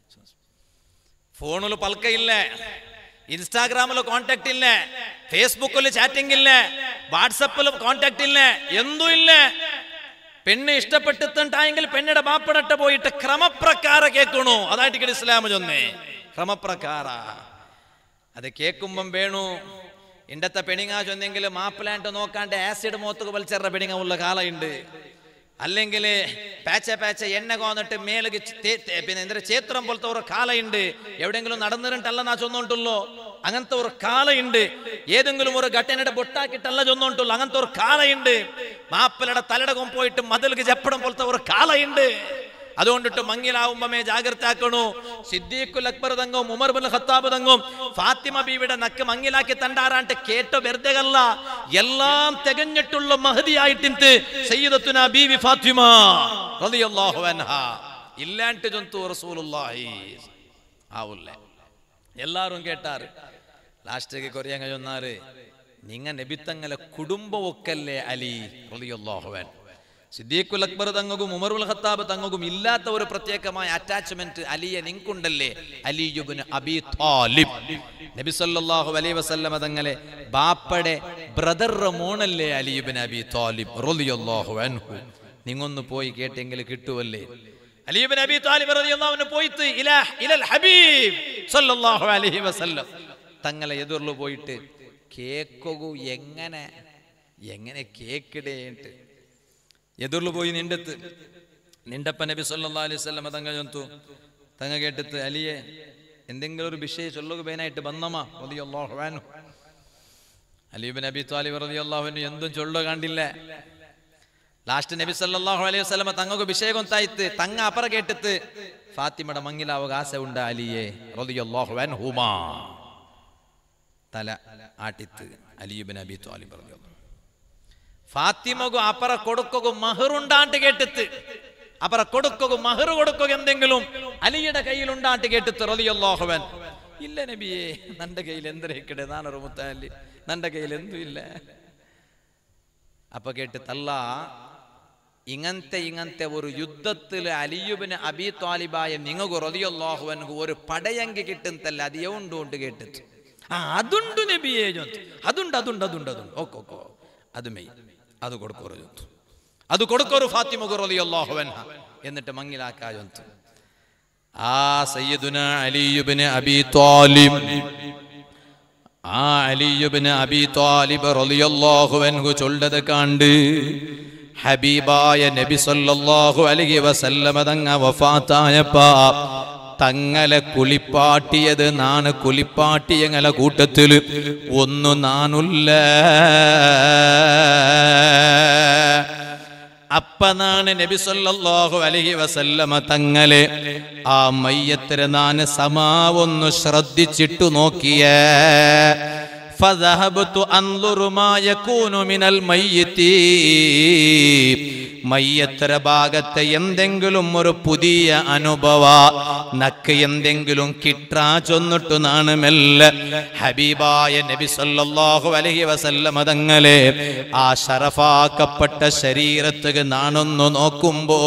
ഫോണിൽ പൽക്കയില്ല, ഇൻസ്റ്റാഗ്രാമിൽ കോണ്ടാക്ട് ഇല്ല, ഫേസ്ബുക്കിൽ ചാറ്റിംഗ് ഇല്ല, വാട്സപ്പിൽ കോണ്ടാക്ട് ഇല്ല, എന്തും ഇല്ല. പെണ്ണ് ഇഷ്ടപ്പെട്ടിട്ടുണ്ടായെങ്കിൽ പെണ്ണിടെ ബാപ്പടട്ട പോയിട്ട് ക്രമപ്രകാര കേൾക്കണു. അതായിട്ട് ഇസ്ലാം ചൊന്നേ ക്രമപ്രകാര. അത് കേൾക്കുമ്പം വേണു ഇണ്ടത്തെ പെണിങ്ങ ചൊന്നെങ്കിൽ മാപ്പിളാണ്ട് നോക്കാണ്ട് ആസിഡ് മോത്തുക വലിച്ചെറ പെണിങ്ങ ഉള്ള കാലുണ്ട്. അല്ലെങ്കിൽ പാച്ച എണ്ണ കോന്നിട്ട് മേലുക്ക് പിന്നെ എന്താ ചേത്രം പോലത്തെ ഒരു കാലുണ്ട്. എവിടെയെങ്കിലും നടന്നിട്ടുണ്ടല്ല നാ ചൊന്നോണ്ടുള്ളൂ, അങ്ങനത്തെ ഒരു കാലുണ്ട്. ഏതെങ്കിലും ഒരു ഘട്ടനയുടെ ബൊട്ടാക്കിട്ടല്ല ചൊന്നോണ്ടുള്ളൂ, അങ്ങനത്തെ ഒരു കാലുണ്ട്. മാപ്പിളയുടെ തലടകം പോയിട്ട് മതിൽക്ക് ചെപ്പടം പോലത്തെ ഒരു കാലുണ്ട്. അതുകൊണ്ടിട്ട് മങ്ങിലാവുമ്പമേ ജാഗ്രത ആക്കണു. സിദ്ദീഖുൽ അക്ബർ തങ്ങും ഉമർ ബിൻ ഖത്താബ് തങ്ങും ഫാത്തിമ ബീവിയുടെ നക്ക് മങ്ങിലാക്കി തണ്ടാറാണ്ട് കേട്ടോ വെറുതെയല്ല, എല്ലാം തികഞ്ഞിട്ടുള്ള മഹദിയായിട്ടിന്ത് സയ്യിദത്തുന ബീവി ഫാത്തിമ റളിയല്ലാഹു അൻഹാ ഇല്ലാണ്ട് ജന്തു റസൂലുള്ളാഹി ആവുല്ലേ. എല്ലാരും കേട്ടാറ്. ലാസ്റ്റേക്ക് കൊറിയങ്ങ ചൊന്നാറ്, നിങ്ങ നബിത്തങ്ങളെ കുടുംബമൊക്കല്ലേ അലി റളിയല്ലാഹു അൻഹു. സിദ്ദീഖുൽ അക്ബർ തങ്ങും ഉമറുൽ ഖത്താബ് തങ്ങും ഇല്ലാത്ത ഒരു പ്രത്യേകമായ അറ്റാച്ച്മെന്റ് അലിയെ നിങ്ങൾക്കുണ്ടല്ലേ. അലി ഇബ്നു അബീ ത്വാലിബ് നബി സല്ലല്ലാഹു അലൈഹി വസല്ലമ തങ്ങളെ ബാപ്പയുടെ ബ്രദർ മോണല്ലേ അലി ഇബ്നു അബീ ത്വാലിബ് റളിയല്ലാഹു അൻഹു. നിങ്ങൊന്ന് പോയി കേട്ടെങ്കിൽ കിട്ടുവല്ലേ. അലി ഇബ്നു അബീ ത്വാലിബ് റളിയല്ലാഹു അൻഹു പോയിട്ട് ഇലൽ ഹബീബ് സല്ലല്ലാഹു അലൈഹി വസല്ലം തങ്ങളെ എതിർlu പോയിട്ട് കേക്കു എങ്ങനെ കേക്കിടേട്ട് എതിർlu പോയി നിണ്ടപ്പ നബി സല്ലല്ലാഹു അലൈഹി വസല്ലം തങ്ങ ചൊന്തു. തങ്ങ കേട്ടിട്ട് അലിയെ എന്തെങ്കിലും ഒരു വിഷയം ചൊല്ലുക പേനായിട്ട് ബന്നമ റളിയല്ലാഹു അൻഹു. അലി ഇബ്നു അബീ ത്വാലിബ് റളിയല്ലാഹു അൻഹു എന്തും ചൊല്ലുക കണ്ടില്ല. ലാസ്റ്റ് നബി സല്ലല്ലാഹു അലൈഹി വസല്ലം തങ്ങൾക്ക് വിഷയം കൊണ്ടായിട്ട് തങ്ങ അപ്പറ കേട്ടിട്ട് ഫാത്തിമയുടെ മങ്ങിലാവുക ആശ ഉണ്ട് അലിയെ റളിയല്ലാഹു അൻഹുമാ. തല ആട്ടിത്ത് അലി ഇബ്നു അബീ ത്വാലിബ് റളിയല്ലാഹു ഫാത്തിമകു അപ്പറ കൊടുക്കുക മഹറുണ്ടാണ്ട് കേട്ടിട്ട് അപ്പറ കൊടുക്കുക മഹർ കൊടുക്കുക എന്തെങ്കിലും അലിയുടെ കയ്യിലുണ്ടാണ്ട് കേട്ടിട്ട് റളിയല്ലാഹു അൻഹു. ഇല്ല നബിയേ, നന്റെ കയ്യിൽ എന്തരേക്കടെ, നാനൊരു മുത്തല്ലി, നന്റെ കയ്യിൽ എന്തും ഇല്ല. അപ്പൊ കേട്ടിട്ടല്ല, ഇങ്ങനത്തെ ഒരു യുദ്ധത്തിൽ അലി ഇബ്നു അബീ ത്വാലിബായ നിങ്ങൾക്ക് റളിയല്ലാഹു അൻഹു ഒരു പടയങ്കി കിട്ടുന്നല്ല അത് ഉണ്ട് കേട്ടിട്ട്. അതുണ്ട് നബിയേ, അതുണ്ട് ഓക്കോ അത് മെയ് അത് കൊടുക്കോരു അത് കൊടുക്കോരു ഫാത്തിമ റളിയല്ലാഹു അൻഹ എന്നിട്ട് മങ്ങിലാക്കാ ജന്തു. ആ സയ്യിദുന അലി ഇബ്നു അബീ ത്വാലിബ് അലി ഇബ്നു അബീ ത്വാലിബ് റളിയല്ലാഹു അൻഹു ചൊല്ലത് കണ്ട് ഹബീബായ നബി സല്ലല്ലാഹു അലൈഹി വസല്ലമ തങ്ങ വഫാത്തായപ്പാ തങ്ങളെ കുളിപ്പാട്ടിയത് നാണ് കുളിപ്പാട്ടിയങ്ങളെ കൂട്ടത്തില് ഒന്നു നാനുല്ല. അപ്പനാണ് നബി സല്ലല്ലാഹു അലൈഹി വസല്ലമ തങ്ങളെ ആ മയ്യത്തിനെ നാന് സമാവൊന്നു ശ്രദ്ധിച്ചിട്ടു നോക്കിയേ. ഫദഹബതു അൻദുറു മാ യകൂനു മിനൽ മയ്യിത്തി, മയ്യത്തര ഭാഗത്തെ എന്തെങ്കിലും ഒരു പുതിയ അനുഭവ നക്ക് എന്തെങ്കിലും കിട്ടാ ചൊന്നിട്ടു നാണ് മെല്ലെ ഹബീബായ നബി സല്ലല്ലാഹു അലൈഹി വസല്ലമ തങ്ങളെ ആ ശറഫാക്കപ്പെട്ട ശരീരത്തുക നാണൊന്നു നോക്കുമ്പോ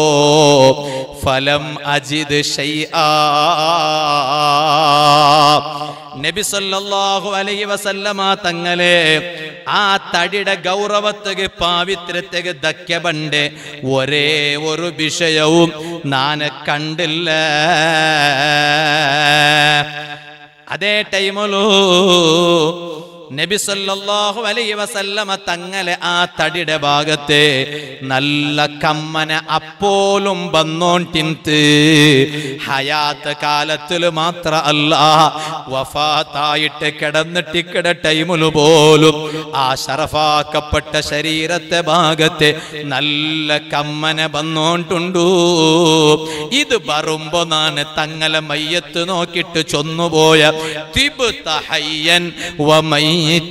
ഫലം അജിദ് ശൈആ, നബി സല്ലല്ലാഹു അലൈഹി വസല്ലമ തങ്ങളെ ആ തടിയുടെ ഗൗരവത്തുക പാവിത്രത്തുക ദക്കബണ്ട് ഒരേ ഒരു വിഷയവും നാന് കണ്ടില്ല. അതേ ടൈമിലോ നബി സല്ലല്ലാഹു അലൈഹി വസല്ലമ തങ്ങളെ ആ തടിയുടെ ഭാഗത്തെ നല്ല കമ്മന അപ്പോലും വന്നോണ്ടിന്ത് ഹയാത്ത് കാലത്തിൽ മാത്ര അല്ല വഫാത്തായിട്ട് കിടന്നിട്ടിക്കട ടൈമില് പോലും ആ ശറഫാക്കപ്പെട്ട ശരീരത്തെ ഭാഗത്തെ നല്ല കമ്മന വന്നോണ്ടുണ്ടു. ഇത് വരുമ്പോ നാന് തങ്ങളെ മയ്യത്ത് നോക്കിട്ട് ചൊന്നുപോയ തിബ്ത ഹയ്യൻ വമൈ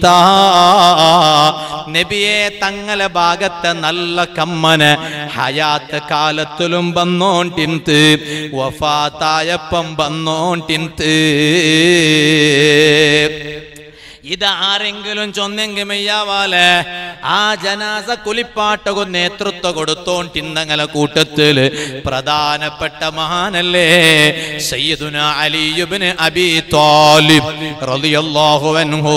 നബിയെ തങ്ങളെ ഭാഗത്തെ നല്ല കമ്മന ഹയാത്ത് കാലത്തിലും വന്നോണ്ടിന്ത് വഫാത്തായപ്പം വന്നോണ്ടിന്ത്. ഇത് ആരെങ്കിലും ചൊന്നെങ്കിൽ മെയ്യാവാലെ ആ ജനാസ കുലിപ്പാട്ടകു നേതൃത്വം കൊടുത്തോണ്ടിന്നങ്ങളെ കൂട്ടത്തില് പ്രധാനപ്പെട്ട മഹാനല്ലേ സയ്യിദുന അലി ഇബ്നു അബീ ത്വാലിബ് റളിയല്ലാഹു അൻഹു.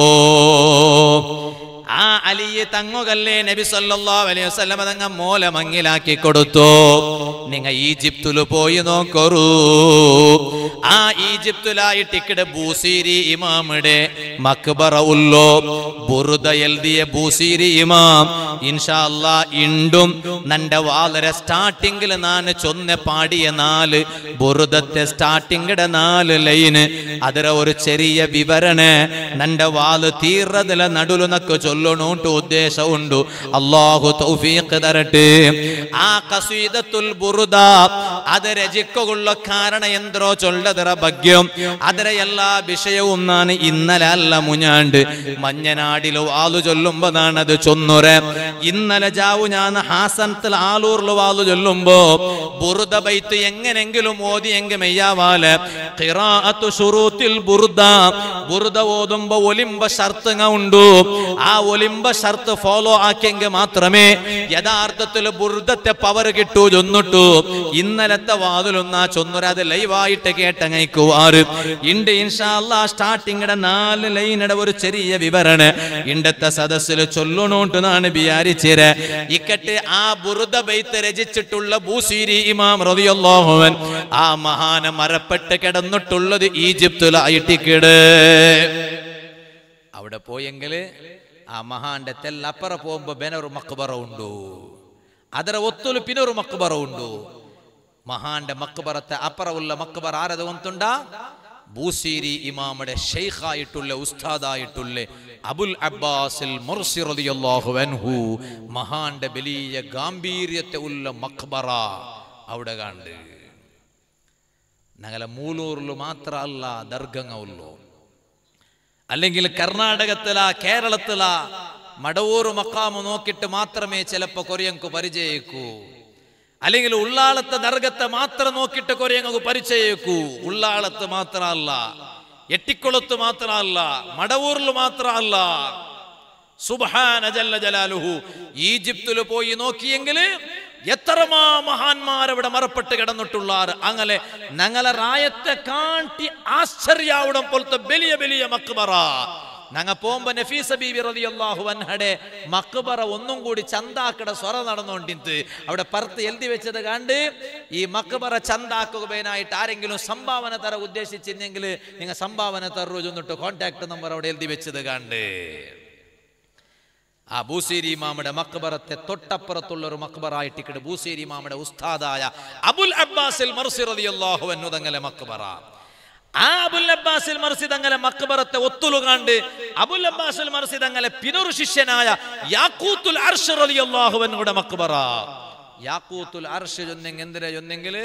ആ അലിയെ തങ്ങുകല്ലേ നബി സല്ലല്ലാഹു അലൈഹി വസല്ലം തങ്ങ മോല മങ്ങിലാക്കി കൊടുത്തു. നിങ്ങ ഈജിപ്തില് പോയി നോക്കറൂ. ആ ഈജിപ്തിലായിട്ട് ഇക്കടെ ബൂസീരി ഇമാമിടെ മക്ബറ ഉള്ളോ ബുറുദ എൽദിയ ബൂസീരി ഇമാം ഇൻഷാ അല്ലാഹ് ഇണ്ടും നന്റെ വളരെ സ്റ്റാർട്ടിങ്ങിൽ നാന് ചൊന്ന പാടിയ 4 ബുറുദത്തെ സ്റ്റാർട്ടിങ്ങിടെ 4 ലൈന് അതര ഒരു ചെറിയ വിവരണ നന്റെ വാല് തീർന്നതിലെ നടുലു നക്ക് ചൊല്ലണോട്ട് ഉദ്ദേശമുണ്ട്. അല്ലാഹു തൗഫീഖ് തരട്ടെ. ആ ഖസീദത്തുൽ ബുർദ അത് രചിക്കുള്ള കാരണം എന്തോ ചൊല്ലതറ ഭാഗ്യം. ಅದರ എല്ലാ വിഷയവും ನಾನು ഇന്നലെ അല്ല മുഞ്ഞാണ്ട് മഞ്ഞനാടിൽ വാലു ചൊല്ലുമ്പോ നാണത് ചൊന്നുറെ. ഇന്നലെ ജാവു ഞാൻ ഹാസനത്തിൽ ആലൂറിൽ വാലു ചൊല്ലുമ്പോ ബുർദ ബൈത്ത് എങ്ങനെങ്കിലും ഓതി എങ്കിൽ മെയ്യാവാല് ഖിറാഅത്തു ശുറൂത്തിൽ ബുർദ. ബുർദ ഓതുമ്പോ ഒലിമ്പ ഷർത്തുങ്ങ ഉണ്ട്. ആ ഒലിമ്പ ഷർത്ത് ഫോളോ ആക്കിയെങ്കിൽ മാത്രമേ യഥാർത്ഥത്തിൽ ബുർദത്തെ പവർ കിട്ടൂ ചൊന്നിട്ടു. ഇന്നലത്തെ വാതിലൊന്നാ ചൊന്നുര അത് ലൈവായിട്ട് കേട്ടങ്ങയ്ക്കുവാറ് ഇണ്ട്. ഇൻഷാ അല്ലാഹ് സ്റ്റാർട്ടിങ്ങിടെ 4 ലൈനയുടെ ഒരു ചെറിയ വിവരണ ഇണ്ടത്തെ സദസ്സിൽ ചൊല്ലണോട്ട് നാണ് വിചാരിച്ചേരെ. ഇക്കട്ടെ ആ ബുർദ ബൈത്ത് രചിച്ചിട്ടുള്ള ബൂസീരി ഇമാം റളിയല്ലാഹു അൻഹു ആ മഹാന മരപ്പെട്ട് കിടന്നിട്ടുള്ളത് ഈജിപ്തിലായിട്ടിക്കട്. അവിടെ പോയെങ്കിൽ ആ മഹാന്റെ തെല്ലപ്പുറ പോകുമ്പോ ബെനൊരു മക്ബറ ഉണ്ടു. ಅದರ ಒತ್ತಲು ಪಿನೊರು ಮಕ್ಬರ ಉಂಡು. മഹാന്റെ മക്ബറത്തെ അപ്പുറമുള്ള മക്ബർ ആരത് ഒന്നുണ്ട? ബൂസീരി ഇമാമുടെ ഷെയ്ഖായിട്ടുള്ള ഉസ്താദായിട്ടുള്ള അബുൽ അബ്ബാസിൽ മുർസി റളിയല്ലാഹു അൻഹു മഹാന്റെ വലിയ ഗാംഭീര്യത്തെ ഉള്ള മക്ബറ അവിടെ കണ്ട്. ഞങ്ങളെ മൂലൂറിൽ മാത്ര അല്ല ദർഗങ്ങ ഉള്ളു. അല്ലെങ്കിൽ കർണാടകത്തില കേരളത്തില മടവൂർ മക്കാമ് നോക്കിയിട്ട് മാത്രമേ ചിലപ്പോ കൊറിയങ്കു പരിചയിക്കൂ. അല്ലെങ്കിൽ ഉള്ളാളത്തെ ദർഗത്തെ മാത്രം നോക്കിയിട്ട് കൊറിയങ്കു പരിചയിക്കൂ. ഉള്ളാളത്ത് മാത്രമല്ല, എട്ടിക്കുളത്ത് മാത്രമല്ല, മടവൂറിൽ മാത്രമല്ല. സുബ്ഹാന ജല്ല ജലാലുഹു. ഈജിപ്തിൽ പോയി നോക്കിയെങ്കിൽ എത്രമാ മഹാന്മാരവിടെ മറപ്പെട്ട് കിടന്നിട്ടുള്ളാറ്. അങ്ങനെ ഞങ്ങളെ റായത്തെ കാട്ടി ആശ്ചര്യാവിടം പോലത്തെ വലിയ വലിയ മക്ബറ. ഞങ്ങ പോകുമ്പോ നഫീസ ബീബി റളിയല്ലാഹു അൻഹയുടെ മക്ബറ ഒന്നും കൂടി ചന്താക്കട സ്വറ നടന്നുകൊണ്ടിട്ട് അവിടെ പുറത്ത് എഴുതി വെച്ചത് കണ്ട് ഈ മക്ബറ ചന്താക്കുകയായിട്ട് ആരെങ്കിലും സംഭാവന തര ഉദ്ദേശിച്ചെങ്കിൽ നിങ്ങൾ സംഭാവന തരൂ എന്നിട്ട് കോൺടാക്ട് നമ്പർ അവിടെ എഴുതി വെച്ചത് കണ്ട്. ആ ബൂസീരി ഇമാമുടെ മക്ബറത്തെ തൊട്ടപ്പുറത്തുള്ള ഒരു മക്ബറായിട്ട് ബൂസീരി ഇമാമുടെ ഉസ്താദായ അബുൽ അബ്ബാസിൽ മർസി റളിയല്ലാഹു അൻഹു തങ്ങളെ മക്ബറ. ആ അബുൽ അബ്ബാസിൽ മർസി തങ്ങളെ മക്ബറത്തെ ഒത്തുലു കണ്ട് അബുൽ അബ്ബാസിൽ മർസി തങ്ങളെ പിന്നൊരു ശിഷ്യനായ യാഖൂത്തുൽ അർശ് റളിയല്ലാഹു അൻഹുടെ മക്ബറ. യാഖൂത്തുൽ അർശ് എന്തെങ്കിൽ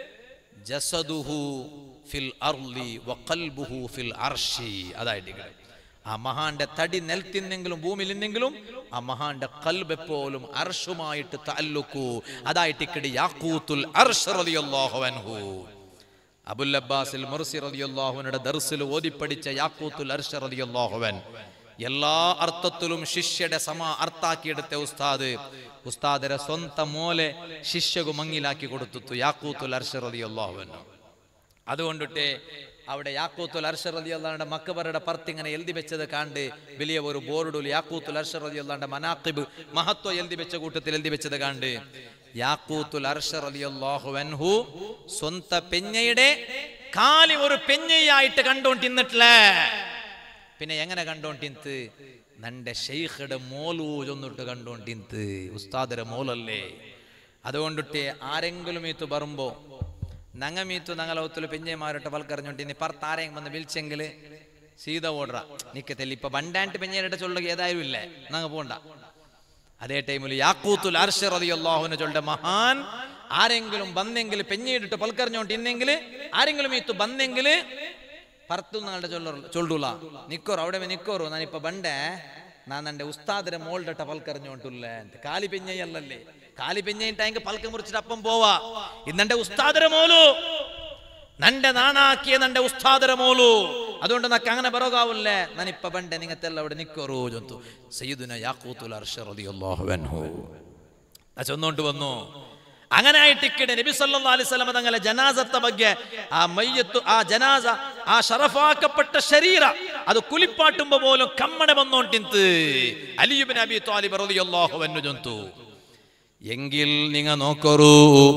ജസദുഹു ഫിൽ അർളി വഖൽബുഹു ഫിൽ അർശി. അതായിട്ട് ആ മഹാന്റെ തടി നിലത്തിന്നെങ്കിലും ഭൂമിയിലെന്നെങ്കിലും ആ മഹാന്റെ ഖൽബ് എപ്പോഴും അർശുമായിട്ട് തഅല്ലുഖു. അതായിട്ട് യാഖൂത്തുൽ അർശ് റളിയല്ലാഹു അൻഹു. അബുൽ അബ്ബാസിൽ മുർസി റളിയല്ലാഹു അൻഹുടെ ദർസിൽ ഓതിപ്പടിച്ച യാഖൂത്തുൽ അർശ് റളിയല്ലാഹു അൻഹു എല്ലാ അർത്ഥത്തിലും ശിഷ്യയുടെ അർത്ഥാക്കിയെടുത്ത ഉസ്താദരെ സ്വന്തം മോലെ ശിഷ്യകു മങ്ങിലാക്കി കൊടുത്തു യാഖൂത്തുൽ അർശ് റളിയല്ലാഹു അൻഹു. അതുകൊണ്ടിട്ട് അവിടെ യാഖൂത്തുൽ അർശ് റളിയല്ലാഹു അൻഹുടെ മക്ബറയുടെ പുറത്തിങ്ങനെ എഴുതി വെച്ചത് കണ്ട് വലിയ ഒരു ബോർഡിൽ യാഖൂത്തുൽ അർശ് റളിയല്ലാഹു അൻഹുടെ മനാഖിബ് മഹത്വം എഴുതി വെച്ച കൂട്ടത്തിൽ എഴുതി വെച്ചത് കണ്ട് യാഖൂത്തുൽ അർശ് റളിയല്ലാഹു അൻഹു സ്വന്ത പെഞ്ഞയുടെ കാലി ഒരു പെഞ്ഞയായിട്ട് കണ്ടോണ്ടിന്നിട്ടില്ല. പിന്നെ എങ്ങനെ കണ്ടോണ്ടിന്ത്? നന്റെ ഷെയ്ഖുടെ മോലു ചൊന്നിട്ട് കണ്ടോണ്ടിന്ത്. ഉസ്താദരെ മോലല്ലേ. അതുകൊണ്ടിട്ട് ആരെങ്കിലും ഈത്ത് പറയുമ്പോ ഞങ്ങ മീത്തു ഞങ്ങളെ ഒത്തുള്ള പെഞ്ഞമാരോട്ട് പൽക്കറിഞ്ഞോണ്ടിന്ന് പറത്താരെയും വന്ന് വിളിച്ചെങ്കിൽ സീത ഓടുക നിക്കത്തില്ല. ഇപ്പൊ ബണ്ടാണ്ട് പെഞ്ഞയുടെ ചൊല്ലുക ഏതായാലും ഇല്ലേ, ഞങ്ങ പോണ്ട. അതേ ടൈമിൽ യാഖൂത്തുൽ അർശ് റളിയല്ലാഹു അൻഹു ചൊല്ലുന്ന മഹാൻ ആരെങ്കിലും വന്നെങ്കിൽ പെഞ്ഞയിട്ടിട്ട് പൽക്കറിഞ്ഞോണ്ട് ഇന്നെങ്കിൽ ആരെങ്കിലും ഈത്തു വന്നെങ്കിൽ പറത്തു നിങ്ങളുടെ ചൊല്ലൂല നിക്കോറു അവിടെ നിക്കോറു ഞാനിപ്പോ ബണ്ടേ ನಾನು ನನ್ನ ಉಸ್ತಾದರ ಮೋಲ್ಡಟ ಪಲ್ಕರ್ഞ്ഞോണ്ടുಲ್ಲ ಅಂತ ಕಾಲಿ ಪೆഞ്ഞയಲ್ಲല്ലേ കാലി പെഞ്ഞിട്ടായെങ്കിൽ പൽക്ക മുറിച്ചിട്ട് അപ്പം പോവാ. ഇന്നെന്റെ ഉസ്താദര മോലു നന്റെ നാണാക്കിയ നന്റെ ഉസ്താദര മോലു. അതുകൊണ്ട് നക്ക് അങ്ങനെ ബറോകാവില്ലേ. ഞാനിപ്പ ബണ്ടേ നിങ്ങത്തെല്ലാം അവിടെ നിക്കോറു ജന്തു സയ്യിദുന യാഖൂത്തുൽ അർശ് റളിയല്ലാഹു അൻഹു ചൊന്നോണ്ട് വന്നു. അങ്ങനെ ആയിട്ടിക്കടെ നബി സല്ലല്ലാഹു അലൈഹി വസല്ലം തങ്ങളെ ജനാസത്തെ ಬಗ್ಗೆ ആ മയ്യത്ത് ആ ജനാസ ആ ഷറഫാക്കപ്പെട്ട ശരീര അത് കുലിപ്പാട്ടുമ്പോ പോലും കമ്മണ വന്നോണ്ടിന്ത് അലി ഇബ്നു അബി ത്വാലിബ് റളിയല്ലാഹു അൻഹു ജന്തു. എങ്കിൽ നിങ്ങൾ നോക്കൂ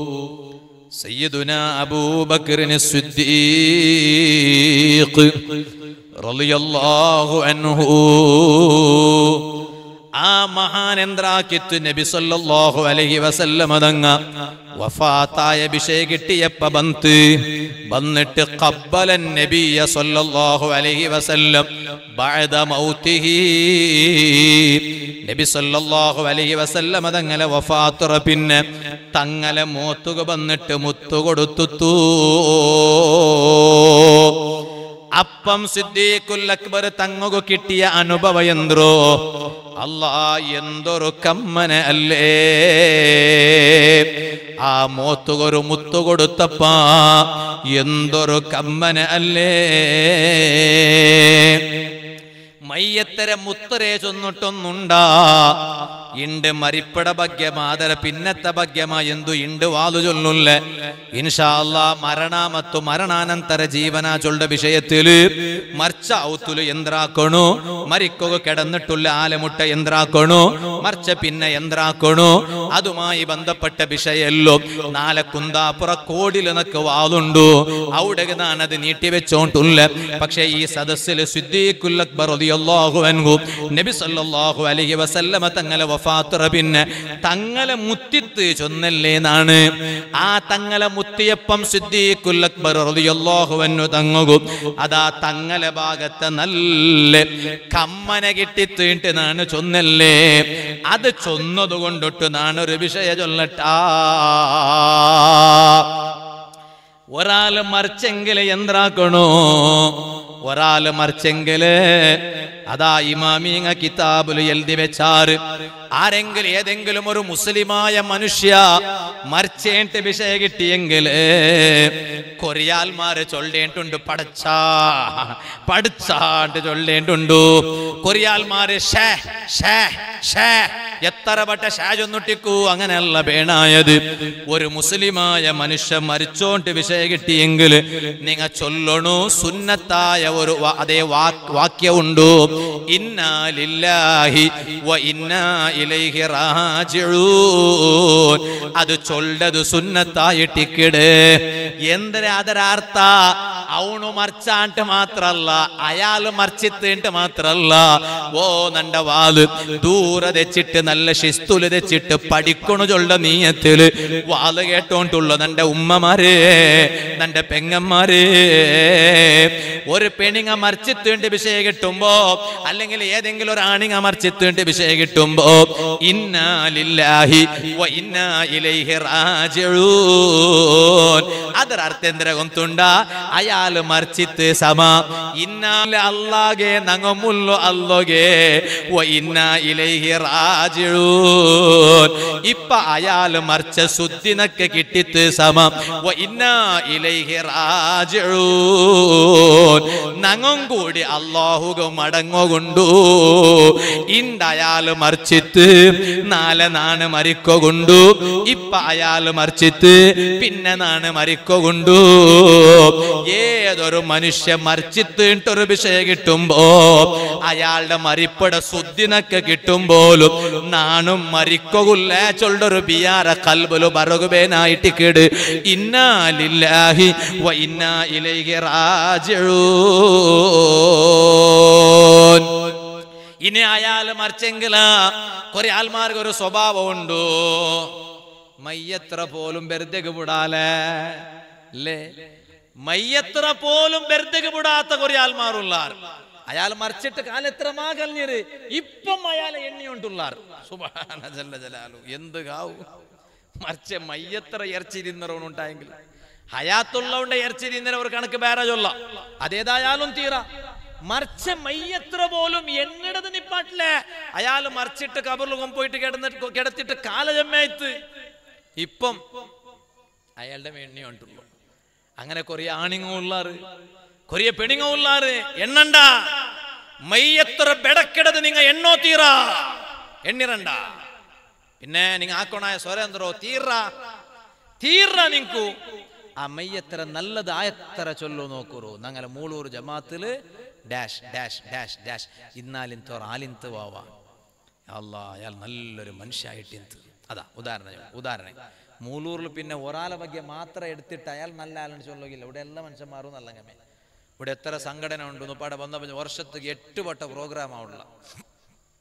സയ്യിദുന അബൂബക്കർ സിദ്ദീഖ് റളിയല്ലാഹു അൻഹു ആ മഹാൻ എന്താക്കിത്ത് നബി സല്ലല്ലാഹു അലൈഹി വസല്ലം തങ്ങ വഫാത്തായ വിഷയ കിട്ടിയപ്പ വന്നിട്ട് ഖബ്ബലൻ നബിയ സല്ലല്ലാഹു അലൈഹി വസല്ലം ബഅദ മൗതിഹി നബി സല്ലല്ലാഹു അലൈഹി വസല്ലം തങ്ങളെ വഫാത്തുറ പിന്നെ തങ്ങളെ മോത്തുക വന്നിട്ട് മുത്തു കൊടുത്തു. അപ്പം സിദ്ദീഖുൽ അക്ബർ തങ്ങുക കിട്ടിയ അനുഭവ എന്തോ അല്ലാ എന്തൊരു കമ്മന അല്ലേ. ആ മോത്തുകൊരു മുത്തു കൊടുത്തപ്പ എന്തൊരു കമ്മന അല്ലേ. മയ്യത്തരെ മുത്തരേ ചൊന്നിട്ടൊന്നുണ്ടാ ഇണ്ട് മരിപ്പട ഭാഗ്യമാതര പിന്നത്തെ ഭാഗ്യമാ എന്തു ഇണ്ട് വാതു ചൊല്ലുല്ലേ. ഇൻഷാ അല്ലാഹ് മരണാമത്തു മരണാനന്തര ജീവനാ ചൊല്ലുടെ വിഷയത്തില് മർച്ച ഔത്തുല് എന്താക്കണു, മരിക്കുക കിടന്നിട്ടുള്ള ആലമുട്ട എന്താക്കണു, മർച്ച പിന്നെ എന്താക്കണു, അതുമായി ബന്ധപ്പെട്ട വിഷയല്ലോ നാലെ കുന്താപ്പുറ കോടിലെനക്ക് വാളുണ്ടു. അവിടെ ഞാനത് നീട്ടിവെച്ചോണ്ടുള്ള. പക്ഷെ ഈ സദസ്സിൽ സിദ്ദീഖുൽ അക്ബർ റളിയല്ലാഹു അൻഹു നബി സല്ലല്ലാഹു അലൈഹി വസല്ലമ തങ്ങളെ വഫാത്തുറ പിന്നെ തങ്ങളെ മുത്തിത്ത് ചൊന്നല്ലേന്നാണ്. ആ തങ്ങളെ മുത്തിയപ്പം സിദ്ദീഖുൽ അക്ബർ റളിയല്ലാഹു അൻഹു തങ്ങും അതാ തങ്ങളെ ഭാഗത്ത് നല്ല കമ്മന കിട്ടിത്തീട്ട് നാണ് ചൊന്നല്ലേ. അത് ചൊന്നത് കൊണ്ടിട്ട് നാണൊരു വിഷയ ചൊല്ലട്ടാ. ഒരാള് മറിച്ചെങ്കില് എന്താക്കണോ, ഒരാള് മറിച്ചെങ്കില് അതാ ഇമാമിങ്ങ കിതാബില് എഴുതി വെച്ചാറ്. ആരെങ്കിലും ഏതെങ്കിലും ഒരു മുസ്ലിമായ മനുഷ്യ മറിച്ചേട്ട് വിഷയ കിട്ടിയെങ്കില് കൊറിയാൽമാര് ചൊല്ലേണ്ടുണ്ട് പഠിച്ചാണ്ട് ചൊല്ലേണ്ടുണ്ടു. കൊറിയാൽമാര് എത്ര വട്ട ഷാജൊന്നിട്ടിക്കൂ അങ്ങനെയല്ല വേണായത്. ഒരു മുസ്ലിമായ മനുഷ്യൻ മരിച്ചോണ്ട് വിഷയ കിട്ടിയെങ്കിൽ നിങ്ങ ചൊല്ലണു സുന്നത്തായ ഒരു അതേ വാക്യമുണ്ടു. ഇന്നാ ലില്ലാഹി വ ഇന്നാ ഇലൈഹി റാജിഊൻ. അത് ചൊല്ലത് സുന്നത്തായിട്ടിക്കിട്. എന്തൊരു അതരാർത്ഥ അവണു മറിച്ചാണ്ട് മാത്രല്ല അയാള് മറിച്ചിട്ട് മാത്രല്ല. ഓ നണ്ട വാല് ദൂരെ തെച്ചിട്ട് നല്ല ശിസ്തുല് തെച്ചിട്ട് പഠിക്കണു ചൊല്ല നീയത്തില് വാല് കേട്ടോണ്ടുള്ള നന്റെ ഉമ്മമാരെ നന്റെ പെങ്ങന്മാരെ. ഒരു പെണിങ്ങ മറിച്ചിത്തേണ്ട വിഷയ കിട്ടുമ്പോ അല്ലെങ്കിൽ ഏതെങ്കിലും ഒരു ആണിങ്ങ മറിച്ചിത്തേണ്ട വിഷയ കിട്ടുമ്പോ ഇന്നാ ലില്ലാഹി വ ഇന്നാ ഇലൈഹി റാജിഊൻ. ಅದರರ್ಥ ಎಂದ್ರೆ ಗೊಂತುಂಡ ಅಯಾಲು ಮರ್ಚಿತ್ ಸಮ ಇನ್ನಾಲೆ ಅಲ್ಲಾಗೆ ನಂಗಮುಲ್ಲು ಅಲ್ಲೋಗೆ ವ ಇನ್ನ ಇಲೈಹಿ ರಾಜಿഊൻ. ഇപ്പ അയാൾ മർച്ച സുദ്ദിനക്ക് കിട്ടിത്ത് സമ വ ഇന്ന ഇലൈഹി റാജിഊൻ. നങ്ങും കൂടി അല്ലാഹുക മടങ്ങുകൊണ്ടു. ഇണ്ട് അയാൾ മർച്ചിത്ത് നാളെ നാണ് മരിക്കൊണ്ടു. ഇപ്പ അയാൾ മർച്ചിത്ത് പിന്നെ നാണ് മരിക്കൊണ്ടു. ഏതൊരു മനുഷ്യ മരിച്ചിട്ടൊരു വിഷയം കിട്ടുമ്പോ അയാളുടെ മരിപ്പട സുദ്ദിനൊക്കെ കിട്ടുമ്പോലും നാണും മരിക്കൊല്ല ചൊല്ലൊരു ബിയാറ കൽബലു ബറകുബേനായിട്ട് കേട്. ഇന്നാ ലില്ലാഹി വ ഇന്നാ ഇലൈഹി റാജിഊൻ. ഇനി അയാൾ മറിച്ചെങ്കില കുറെ ആൾമാർക്ക് ഒരു സ്വഭാവം ഉണ്ടോ, മയ്യത്ര പോലും വെറുതെ വിടാലേ അല്ലേ. മയ്യത്ര പോലും വെറുതെ വിടാത്ത കുറെ ആൾമാരുള്ളാർ. അയാൾ മറിച്ചിട്ട് കാലെത്രമാ കഴിഞ്ഞത് ഇപ്പം അയാളെ എണ്ണിയോണ്ടുള്ളാർ. സുബ്ഹാന ജല്ല ജലാലു. എന്ത് കാവു മറിച്ച മയ്യത്ര ഇറച്ചിരുന്നവരുണ്ടായെങ്കിൽ ഹയാത്തുള്ളവന്റെ ഇറച്ചിരുന്നവർ ഒരു കണക്ക് വേറെ ചൊല്ല. അതേതായാലും തീറ മറിച്ച മയ്യത്ര പോലും എണ്ണിടത് നിപ്പാട്ടില്ലേ. അയാൾ മറിച്ചിട്ട് കബറിൽ കൊണ്ടുപോയിട്ട് കിടത്തിട്ട് കാലജമ്മയത്ത് ഇപ്പം അയാളുടെ എണ്ണി കൊണ്ടുള്ളൂ. അങ്ങനെ കൊറിയ ആണിങ്ങ ഉള്ളാറ്, കൊറിയ പെണിങ്ങ ഉള്ളാറ്. എണ്ണണ്ട മയ്യത്ര ബെടക്കിടത് നിങ്ങ എണ്ണോ തീറ എണ്ണിരണ്ട. പിന്നെ നിങ്ങ ആക്കണായ സ്വരേന്ദ്രോ തീറ നിങ്ങു ആ മയ്യത്ര നല്ലത് ആയത്ര ചൊല്ലു നോക്കൂറു. ഞങ്ങളെ മൂളൂർ ജമാഅത്തില് ഡാഷ് ഡാഷ് ഡാഷ് ഡാഷ് ഇന്നാലിന്തോർ ആലിന്ത് വാവാ അല്ലാ അയാൾ നല്ലൊരു മനുഷ്യായിട്ടിന്ത്. അതാ ഉദാഹരണം മൂലൂറിൽ പിന്നെ ഒരാളെ ಬಗ್ಗೆ മാത്രം എടുത്തിട്ട് അയാൾ നല്ല ആളെന്ന് ചൊല്ലുകില്ല. ഇവിടെ എല്ലാ മനുഷ്യന്മാരും നല്ല ഗമേ. ഇവിടെ എത്ര സംഘടന ഉണ്ട് പാടെ വന്ന വർഷത്തേക്ക് 8 വട്ട പ്രോഗ്രാം ആവുള്ള.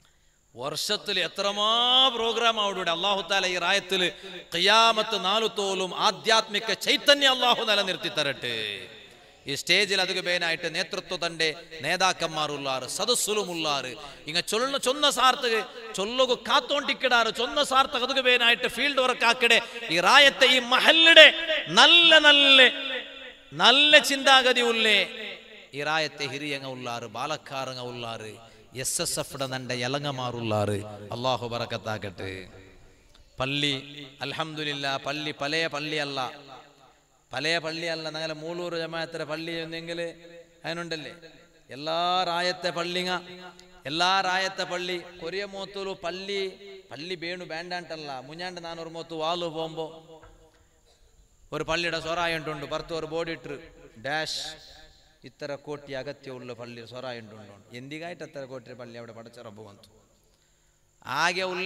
വർഷത്തിൽ എത്രമാ പ്രോഗ്രാം അവിടെ അല്ലാഹു തആല ഈ റായത്തിൽ ഖിയാമത്ത് നാലുത്തോലും ആധ്യാത്മിക ചൈതന്യം അല്ലാഹു നിലനിർത്തി തരട്ടെ. ഈ സ്റ്റേജിൽ അതുക്ക് പേനായിട്ട് നേതൃത്വത്തിന്റെ നേതാക്കന്മാരുള്ളാറ് സദസ്സുലുമുള്ളാറ് ഇങ്ങ ചൊന്ന സാർത്തക ചൊല്ലുക കാത്തോണ്ടിക്കിടാറ് ചൊന്ന സാർത്തക അതുക്ക് പേനായിട്ട് ഫീൽഡ് വർക്ക് ആക്കടെ ഈ റായത്തെ ഈ മഹല്ലിടെ നല്ല നല്ല നല്ല ചിന്താഗതി ഉള്ളേ ഈ റായത്തെ ഹിരിയങ്ങ ഉള്ളാറ് ബാലക്കാരങ്ങ ഉള്ളാറ് SSF നന്റെ യലങ്ങമാറുള്ളാറ് അല്ലാഹു ബറക്കത്താക്കട്ടെ. പള്ളി അൽഹംദുലില്ലാ പള്ളി പലയ പള്ളിയല്ല ഞങ്ങളെ മൂളൂർ ജമാഅത്തിന്റെ പള്ളി എന്നെങ്കിൽ അതിനുണ്ടല്ലേ എല്ലാ റായത്തെ പള്ളി കൊറിയ മോത്തൂലു പള്ളി വേണു വേണ്ടാണ്ടല്ല മുഞ്ഞാണ്ട് നാനൂറ് മോത്ത് വാളു പോകുമ്പോ ഒരു പള്ളിയുടെ സൊറായുണ്ടുണ്ട് പുറത്ത് ഒരു ബോർഡ് ഇട്ട് ഡാഷ് ഇത്ര കോട്ടി അകത്യമുള്ള പള്ളി സൊറായുണ്ടുണ്ടോ എന്തികായിട്ട് എത്ര കോട്ടി പള്ളി അവിടെ പടച്ചറബ് വന്നു ആകെ ഉള്ള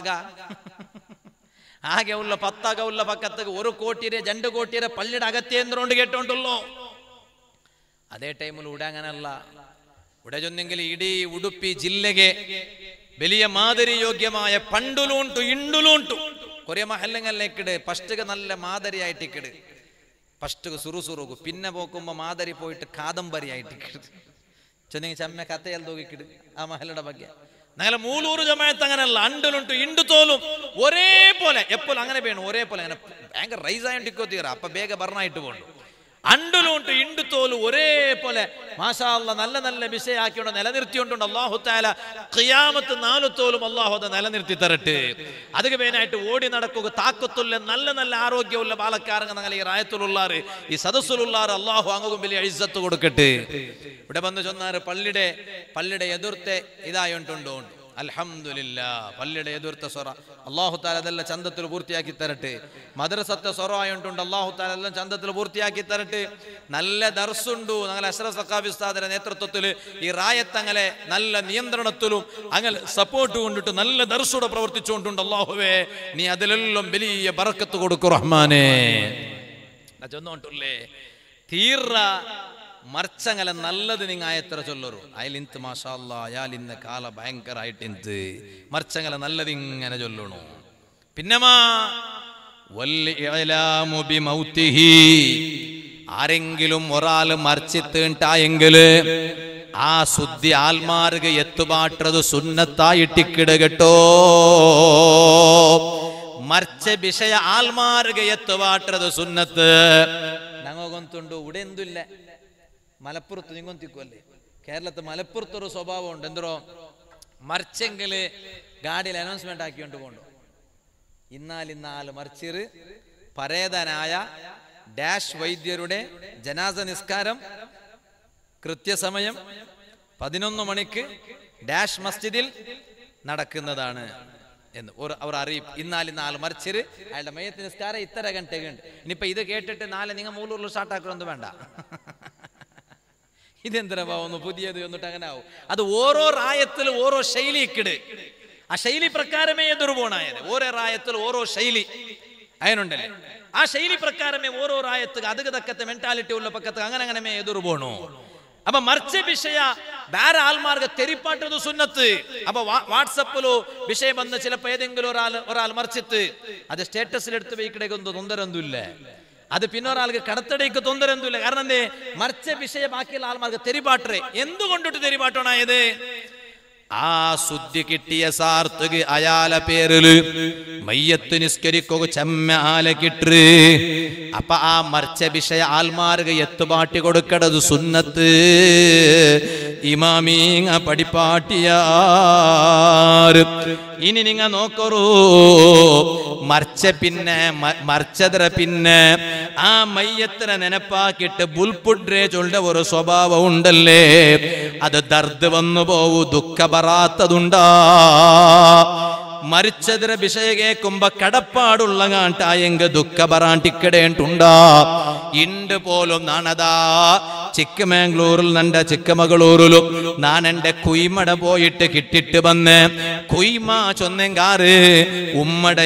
പത്താക ഉള്ള പക്കത്തേക്ക് 1 കോട്ടിയുടെ 2 കോട്ടിയുടെ പള്ളിയുടെ അകത്തേന്ദ്രോണ്ട് കേട്ടോണ്ടല്ലോ. അതേ ടൈമിൽ ഇവിടെ അങ്ങനല്ല. ഇവിടെ ചൊന്നെങ്കിൽ ഇടീ ഉಡುപ്പി ജില്ലಗೆ വലിയ മാതിരി യോഗ്യമായ പണ്ടുലൂണ്ടു ഇണ്ടുലൂണ്ടു കൊറേ മഹല്ലങ്ങളിലേക്കിട് ഫസ്റ്റ് നല്ല മാതിരിയായിട്ടിക്കിട് ഫസ്റ്റ് സുറുസുറുകു പിന്നെ പോക്കുമ്പോ മാതിരി പോയിട്ട് കാദംബരി ആയിട്ടിക്കിട് ചൊന്നെങ്കിൽ ചമ്മ കഥയിൽ തോക്കിക്കിട് ആ മഹല്ലയുടെ ಬಗ್ಗೆ ഞങ്ങളെ മൂലൂർ ജമാഅത്ത് അങ്ങനല്ല അണ്ടലുണ്ട് ഇണ്ടു തോലും ഒരേപോലെ എപ്പോഴും അങ്ങനെ വേണം ഒരേപോലെ അങ്ങനെ ഭയങ്കര റൈസ് ആയിട്ടിക്കോ തീറ അപ്പൊ ಬೇಗ ಬರ್ನಾയിട്ട് പോകണം അണ്ടലുണ്ട് ഇണ്ടു തോലും ഒരേപോലെ മാഷാ അല്ലാഹ് നല്ല നല്ല വിഷയ ആക്കിയോണ്ട് നിലനിർത്തിയോണ്ട് അല്ലാഹു തആല ഖിയാമത്ത് നാലുത്തോലും അല്ലാഹു അത് നിലനിർത്തി തരട്ടെ. അതുക്ക് വേനായിട്ട് ഓടി നടക്കുക താക്കത്തുള്ള നല്ല നല്ല ആരോഗ്യമുള്ള ബാലക്കാരങ്ങ ഞങ്ങൾ ഈ റായത്തിലുള്ളാറ് ഈ സദസ്സിലുള്ളാറ് അല്ലാഹു അങ്ങും വലിയ ഇസ്സത്ത് കൊടുക്കട്ടെ. ഇവിടെ വന്ന് ചൊന്നാറ് പള്ളിയുടെ എതിർത്തെ ഇതായോണ്ടുണ്ടോ അൽഹംദുലില്ലാ പള്ളിയുടെ എതിർത്ത സൊറ അല്ലാഹു തആല അതെല്ലാം ചന്തത്തിൽ പൂർത്തിയാക്കി തരട്ടെ. മദ്രസത്തെ സൊറ ആയോണ്ടുണ്ട് അല്ലാഹു തആല എല്ലാം ചന്തത്തിൽ പൂർത്തിയാക്കി തരട്ടെ. നല്ല ദർസുണ്ടു ഞങ്ങളെ അഷ്റഫ് സഖാഫി ഉസ്താദിന്റെ നേതൃത്വത്തിൽ ഈ റായത്തങ്ങളെ നല്ല നിയന്ത്രണത്തിലും അങ്ങനെ സപ്പോർട്ട് കൊണ്ടിട്ട് നല്ല ദർസുടെ പ്രവർത്തിച്ചുകൊണ്ടുണ്ട് അല്ലാഹുവേ നീ അതിലെല്ലാം വലിയ ബറക്കത്ത് കൊടുക്കു റഹ്മാനേ. ചൊന്നോണ്ടല്ലേ തീർറ മർച്ചങ്ങല നല്ലത് നിങ്ങ എത്ര ചൊല്ലರು അയലിന്ത് മാഷാ അല്ലാഹ് അയാൾ ഇന്ന കാല ഭയങ്കരമായിട്ട് മർച്ചങ്ങല നല്ലത് ഇങ്ങനെ ചൊല്ലണു. പിന്നമാ വൽഇഅലാമു ബിമൗതിഹി ആരെങ്കിലും ഒരാൾ മർച്ചിട്ടുണ്ടായെങ്കിൽ ആ സുദ്ധി ആൽമാർക്ക് എത്തുപാട്ടത് സുന്നത്തായിട്ടിക്കിട കേട്ടോ. മർച്ച വിഷയ ആൽമാർക്ക് എത്തുപാട്ടത് സുന്നത്ത് ഞങ്ങൊന്തുണ്ട് ഇവിടെ എന്തില്ല മലപ്പുറത്ത് നിങ്ങൊന്തിക്കുമല്ലേ കേരളത്തിൽ മലപ്പുറത്തൊരു സ്വഭാവം ഉണ്ട് എന്തോ മറിച്ചെങ്കില് ഗാഡിയിൽ അനൗൺസ്മെന്റ് ആക്കിക്കൊണ്ട് പോകണ്ടു ഇന്നാല് മറിച്ചിറ് പരേതനായ ഡാഷ് വൈദ്യരുടെ ജനാസ നിസ്കാരം കൃത്യസമയം 11 മണിക്ക് ഡാഷ് മസ്ജിദിൽ നടക്കുന്നതാണ് എന്ന് അവർ അറിയിപ്പ്. ഇന്നാല് മറിച്ചിര് അയാളുടെ മയ്യത്ത് നിസ്കാരം ഇത്ര ഗಂಟೆಗುണ്ട്. ഇനിയിപ്പോ ഇത് കേട്ടിട്ട് നാളെ നിങ്ങൾ മൂലൂരിൽ സ്റ്റാർട്ടാക്കണമെന്ന് വേണ്ട. ഇതെന്തരഭാവൊന്ന് പുതിയത് എന്നിട്ട് അങ്ങനെ ആവും. അത് ഓരോ റായത്തിലും ഓരോ ശൈലിക്കിട് ആ ശൈലി പ്രകാരമേ എതിർപോണായത്. ഓരോ റായത്തിൽ ഓരോ ശൈലി അതിനുണ്ടല്ലേ ആ ശൈലി പ്രകാരമേ ഓരോ റായത്തുക്ക് അതുക്ക് തക്കത്തെ മെന്റാലിറ്റി ഉള്ള പക്കത്ത് അങ്ങനെ എതിർപോണു. അപ്പൊ മർച്ച വിഷയ വേറെ ആൾമാർക്ക് തെരിപ്പാട്ടത് സുന്നത്ത്. അപ്പൊ വാട്സപ്പിലോ വിഷയം വന്ന് ചിലപ്പോ ഏതെങ്കിലും ഒരാൾ മറിച്ചിട്ട് അത് സ്റ്റേറ്റസിലെടുത്ത് വയ്ക്കിടക്കൊന്നും തൊന്തരൊന്നുമില്ല. അത് പിന്നെ ഒരാൾക്ക് കടത്തടയ്ക്ക് തൊന്തരൊന്നുമില്ല. കാരണം എന്തേ മറിച്ച വിഷയ ബാക്കിയുള്ള ആൾമാർക്ക് തെരിപ്പാട്ടേ എന്തുകൊണ്ടിട്ട് തെരിപ്പാട്ടണായത് ആ ശുദ്ധി കിട്ടിയ സാർത്തുക്ക് അയാളെ പേരില് മയ്യത്ത് നിസ്കരിക്കുക ചെമ്മ ആല കിട്ട്. അപ്പൊ ആ മറിച്ച വിഷയ ആൽമാർക്ക് എത്തുപാട്ടി കൊടുക്കണത് സുന്നത്ത്. ഇമാമീങ്ങ പഠിപ്പാട്ടിയാർ ഇനി നിങ്ങ നോക്കറൂ മറിച്ചതിര പിന്നെ ആ മയ്യത്തിനെ നെനപ്പാക്കിട്ട് ബുൽപുഡ്രേ ചൊല്ല ഒരു സ്വഭാവം ഉണ്ടല്ലേ അത് ദർദ് വന്നു പോവൂ ദുഃഖ ബറാത്തതുണ്ടാ. മരിച്ചതിര വിഷയ കേൾക്കുമ്പോ കടപ്പാടുള്ള കാട്ടായെങ്ക ദുഃഖ ബറാണ്ടിക്കടേണ്ടുണ്ടാ. ഇണ്ട് പോലും നാണതാ ചിക്കമംഗ്ലൂരിൽ നന്റെ ചിക്കമകളൂരിലും ഞാൻ എന്റെ കുയിമട പോയിട്ട് കിട്ടിട്ട് വന്ന് കുയ്മ ചൊന്നെങ്കാറ് ഉമ്മടെ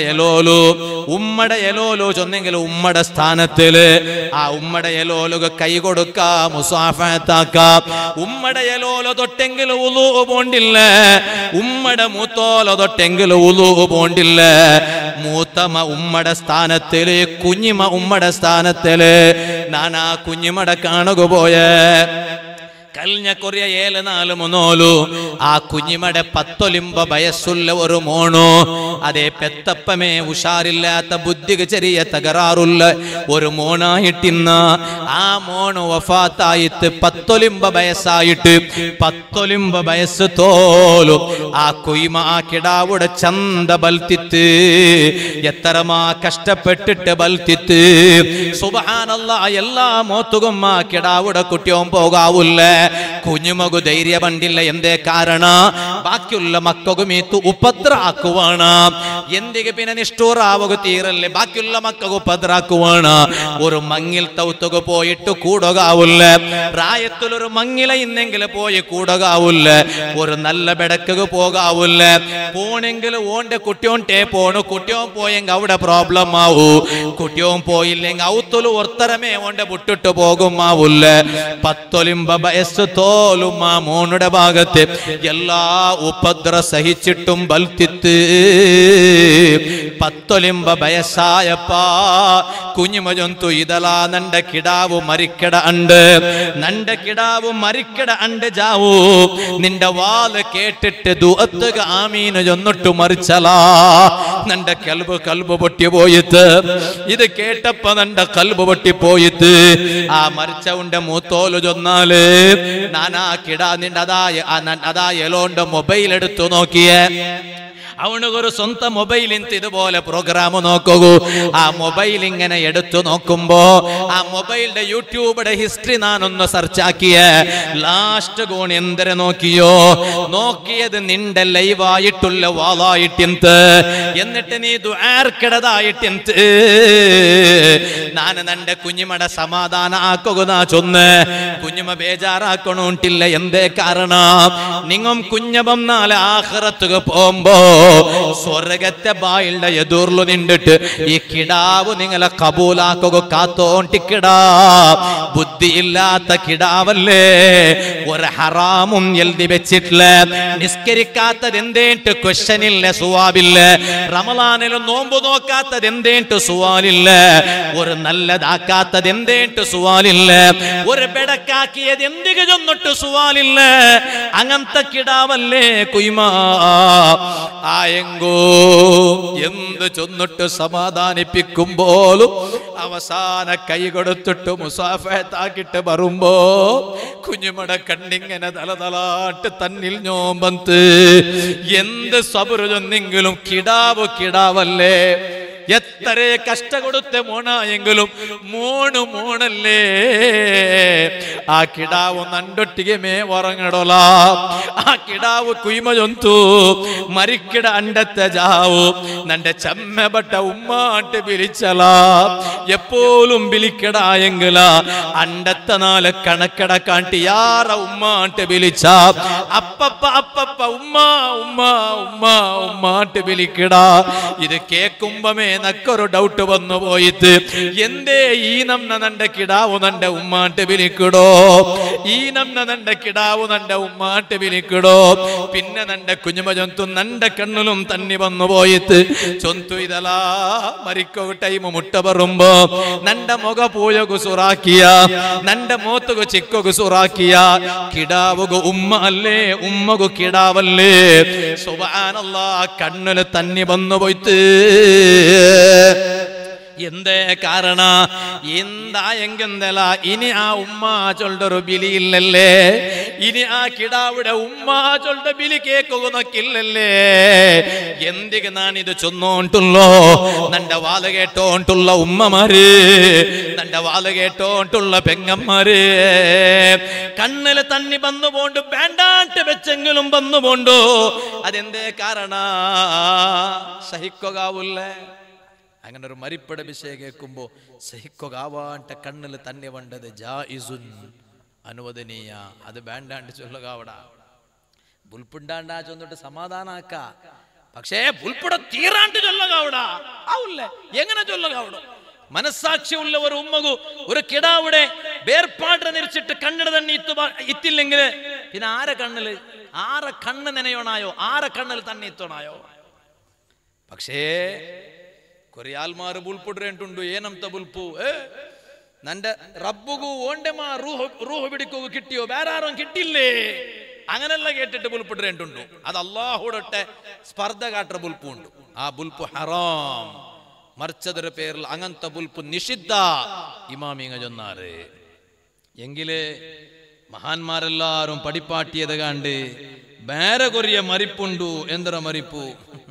എലോലു ചൊന്നെങ്കിൽ ഉമ്മടെ സ്ഥാനത്തില് ആ ഉമ്മടെ എലോലുക കൈ കൊടുക്കാ മുസാഫത്താക്കാം. ഉമ്മടെ എലോല തൊട്ടെങ്കിൽ ഉളു പോണ്ടില്ല, ഉമ്മടെ മൂത്തോല തൊട്ടെങ്കിൽ ഉളു പോണ്ടില്ല. മൂത്തമ്മ ഉമ്മടെ സ്ഥാനത്തില്, കുഞ്ഞിമ ഉമ്മടെ സ്ഥാനത്തില്. നാനാ കുഞ്ഞിമടെ കാണുക പോയ കഴിഞ്ഞ കൊറിയ 7-4 മുന്നോലു ആ കുഞ്ഞിമടെ 10 വയസ്സുള്ള ഒരു മോണു, അതേ പെത്തപ്പമേ ഉഷാറില്ലാത്ത ബുദ്ധിക്ക് ചെറിയ തകരാറുള്ള ഒരു മോണായിട്ടിന്ന ആ മോണ് വഫാത്തായിട്ട് 10 വയസ്സായിട്ട് 10 വയസ്സ് തോലു ആ കുയ്മ ആ കിടാവുടെ ചന്ത ബൽത്തിത്ത് എത്രമാ കഷ്ടപ്പെട്ടിട്ട് ബൽത്തിത്ത്. സുബ്ഹാനല്ലാഹ്, എല്ലാ മോത്തുകും ആ കിടാവുടെ കുട്ടിയും പോകാവൂല്ല. കുഞ്ഞുമകു ധൈര്യ പണ്ടില്ല. എന്തേ കാരണ? ബാക്കിയുള്ള മക്കകുമീത്തു ഉപദ്രാക്കുവാണ്. എന്തിಗೆ പിന്നെ നിഷ്ഠൂറാവുക തീരല്ലേ, ബാക്കിയുള്ള മക്കൾക്ക് ഉപദ്രാക്കുവാണ്. ഒരു മങ്ങിൽ തൗത്തുക പോയിട്ട് കൂടകാവില്ല. പ്രായത്തിലൊരു മങ്ങില ഇന്നെങ്കിൽ പോയി കൂടകാവില്ല. ഒരു നല്ല ബെടക്കുക പോകാവില്ല. പോണെങ്കിൽ ഓന്റെ കുട്ടിയോണ്ടേ പോണു. കുട്ടിയോൻ പോയെങ്കിൽ അവിടെ പ്രോബ്ലം ആവൂ. കുട്ടിയോൻ പോയില്ലെങ്കിൽ ഔത്തുല് ഒർത്തരമേ ഓന്റെ വിട്ടിട്ട് പോകുമാവില്ല. 10 വയസ്സ് തോലും ആ മോനുടെ ഭാഗത്ത് എല്ലാ ഉപദ്ര സഹിച്ചിട്ടും ബൽത്തിത്ത് 10 വയസ്സായപ്പാ കുഞ്ഞുമ ജന്തു ഇതലാ നണ്ട കിടാവു മരിക്കട അണ്ട്, നണ്ട കിടാവു മരിക്കട അണ്ട് ജാവൂ. നിന്റെ വാല് കേട്ടിട്ട് ദുഅത്തുക ആമീന് ചൊന്നിട്ടു മരിച്ചലാ. നണ്ട കൽബ് പൊട്ടി പോയിട്ട്, ഇത് കേട്ടപ്പ നണ്ട കൽബ് പൊട്ടി പോയിട്ട് ആ മരിച്ച ഉണ്ട മൂത്തോല് ചൊന്നാല് നാനാ കിടാ നിന്റെ അതാ എലോണ്ട് മൊബൈൽ എടുത്തു നോക്കിയേ. അവനൊരു സ്വന്തം മൊബൈലിൽ ഇതുപോലെ പ്രോഗ്രാം നോക്കൂ. ആ മൊബൈൽ ഇങ്ങനെ എടുത്തു നോക്കുമ്പോ ആ മൊബൈലിന്റെ യൂട്യൂബിന്റെ ഹിസ്റ്ററി നാനൊന്ന് സെർച്ച് ആക്കിയ ലാസ്റ്റ് കോൺ എന്തര നോക്കിയത് നിന്റെ ലൈവായിട്ടുള്ള വാളായിട്ടിന്ത്, എന്നിട്ട് നീ ദുആർക്കിടതായിട്ടിന്ത്. നാന് നന്റെ കുഞ്ഞുമട സമാധാന ആക്കുക ചൊന്ന് കുഞ്ഞുമ ബേജാറാക്കണോണ്ടില്ല. എന്തേ കാരണം? നിങ്ങം കുഞ്ഞപം നാളെ ആഖിറത്തുക പോകുമ്പോ സ്വർഗത്തെ ബായിലുള്ള എതിർലു നിന്നിട്ട് ഈ കിടാവ് നിങ്ങളെ കബൂലാക്കുക കാത്തോണ്ടിക്കിടാ. ബുദ്ധിയില്ലാത്ത കിടാവല്ലേ, ഒരു ഹറാമും എഴുതി വെച്ചിട്ടില്ല. നിസ്കരിക്കാത്തത് എന്തേട്ട് ക്വസ്റ്റനില്ല, സുവാബില്ല. റമളാനിലും നോമ്പ് നോക്കാത്തത് എന്തേട്ട് സുവാലില്ല. ഒരു നല്ലതാക്കാത്തത് എന്തേട്ട് സുവാലില്ല. ഒരു ബെടക്കാക്കിയത് എന്തിക്ക് ചൊന്നിട്ട് സുവാലില്ല. അങ്ങനത്തെ കിടാവല്ലേ കുയ്മാ. ആയെങ്കോ എന്ത് ചൊന്നിട്ട് സമാധാനിപ്പിക്കുമ്പോഴും അവസാന കൈ കൊടുത്തിട്ട് മുസാഫത്താക്കിട്ട് വരുമ്പോ കുഞ്ഞുമട കണ്ണിങ്ങനെ തലതലാട്ട് തന്നിൽ ഞോമ്പന്ത്. എന്ത് സബറ് ചൊന്നെങ്കിലും കിടാവല്ലേ. എത്ര കഷ്ട കൊടുത്ത മോണായെങ്കിലും മോണല്ലേ. ആ കിടാവ് നണ്ടൊട്ടിಗೆ മേ ഉറങ്ങടോല. ആ കിടാവ് കുയ്മ ചൊന്തു മരിക്കിട അണ്ടത്തെ ജാവു നന്റെ ചമ്മപ്പെട്ട ഉമ്മാട്ട് വിളിച്ചല. എപ്പോഴും വിളിക്കടായെങ്കില അണ്ടത്തെ നാല് കണക്കട കാട്ടി യാറ ഉമ്മാട്ട് വിളിച്ച അപ്പപ്പ ഉമ്മാട്ട് വിളിക്കടാ. ഇത് കേക്കുമ്പമേ നക്കൊരു ഡൗട്ട് വന്നു പോയിട്ട്, എന്തേ ഈ നന്ന നന്റെ കിടാവു നന്റെ ഉമ്മാട്ട് വിളിക്കടോ, ഈ നന്ന നന്റെ കിടാവു നന്റെ ഉമ്മാട്ട് വിളിക്കടോ. പിന്നെ നന്റെ കുഞ്ഞുമ ചൊന്തു നന്റെ കണ്ണിലും തന്നി വന്നു പോയിട്ട് ചൊന്തു ഇതലാ മരിക്കോ ടൈം മുട്ട പറയുമ്പോ നന്റെ മുഖ പൂയകു സുറാക്കിയ, നന്റെ മോത്തുകു ചിക്കു സുറാക്കിയ കിടാവുകു ഉമ്മ അല്ലേ, ഉമ്മകു കിടാവല്ലേ. സുബ്ഹാനല്ലാഹ്, കണ്ണില് തന്നി വന്നു പോയിട്ട്. എന്തേ കാരണ? എന്തായെങ്കിന്തല ഇനി ആ ഉമ്മാ ചൊല്ലൊരു ബിലിയില്ലല്ലേ, ഇനി ആ കിടാവിടെ ഉമ്മാ ചൊല്ല ബിലി കേൾക്കുന്നൊക്കില്ലല്ലേ. എന്തിക്ക് നാനിത് ചൊന്നോണ്ടുള്ളോ നന്റെ വാല് കേട്ടോണ്ടുള്ള ഉമ്മമാര്, നന്റെ വാല് കേട്ടോണ്ടുള്ള പെങ്ങന്മാര് കണ്ണില് തന്നി വന്നുപോണ്ട് വേണ്ടാട്ട് വെച്ചെങ്കിലും വന്നുപോണ്ടു. അതെന്തേ കാരണ? സഹിക്കുകയാവൂല്ലേ. അങ്ങനെ ഒരു മരിപ്പട വിഷയം കേൾക്കുമ്പോ സഹിക്കുകയാവാണ്ട കണ്ണിൽ തന്നെ വേണ്ടത് ജായിസുൻ, അനുവദനീയ. അത് വേണ്ടാണ്ട് ചൊല്ലുക. അവിടെ ബുൽപ്പുണ്ടാണ്ടാ ചൊന്നിട്ട് സമാധാനാക്ക. പക്ഷേ ബുൽപ്പുട തീരാണ്ട് ചൊല്ലകാവിടാ ആവില്ലേ? എങ്ങനെ ചൊല്ലകാവിടോ? മനസ്സാക്ഷിയുള്ള ഒരു ഉമ്മകു ഒരു കിടാവിടെ വേർപാടിനെ നിരിച്ചിട്ട് കണ്ണിട തന്നെ ഇത്തില്ലെങ്കിൽ പിന്നെ ആരെ കണ്ണ് നനയോണായോ? ആരെ കണ്ണിൽ തന്നെ ഇത്തോണായോ? പക്ഷേ കൊറിയാൽമാർ ബുൽപ്പുടേണ്ടുണ്ടു. ಏನಂತ ബുൽപ്പു നന്റെ റബ്ബുഗു ഓണ്ടെമാ റൂഹ് പിടിക്കുക കിട്ടിയോ? വേറെ ആരും കിട്ടില്ലേ? അങ്ങനെല്ല കേട്ടിട്ട് ബുൽപ്പുടേണ്ടുണ്ടു. അത് അള്ളാഹുടൊട്ടെ സ്പർദ്ധ കാട്ട ബുൽപ്പു ഉണ്ട്. ആ ബുൽപ്പു ഹറാം. മറിച്ചതൊരു പേരിൽ അങ്ങനത്തെ ബുൽപ്പു നിഷിദ്ധ ഇമാമിങ്ങ ചൊന്നാറ്. എങ്കില് മഹാന്മാരെല്ലാരും പടിപ്പാട്ടിയത് കണ്ട് വേറെ കൊറിയ മരിപ്പുണ്ടു. എന്തൊരു മരിപ്പു?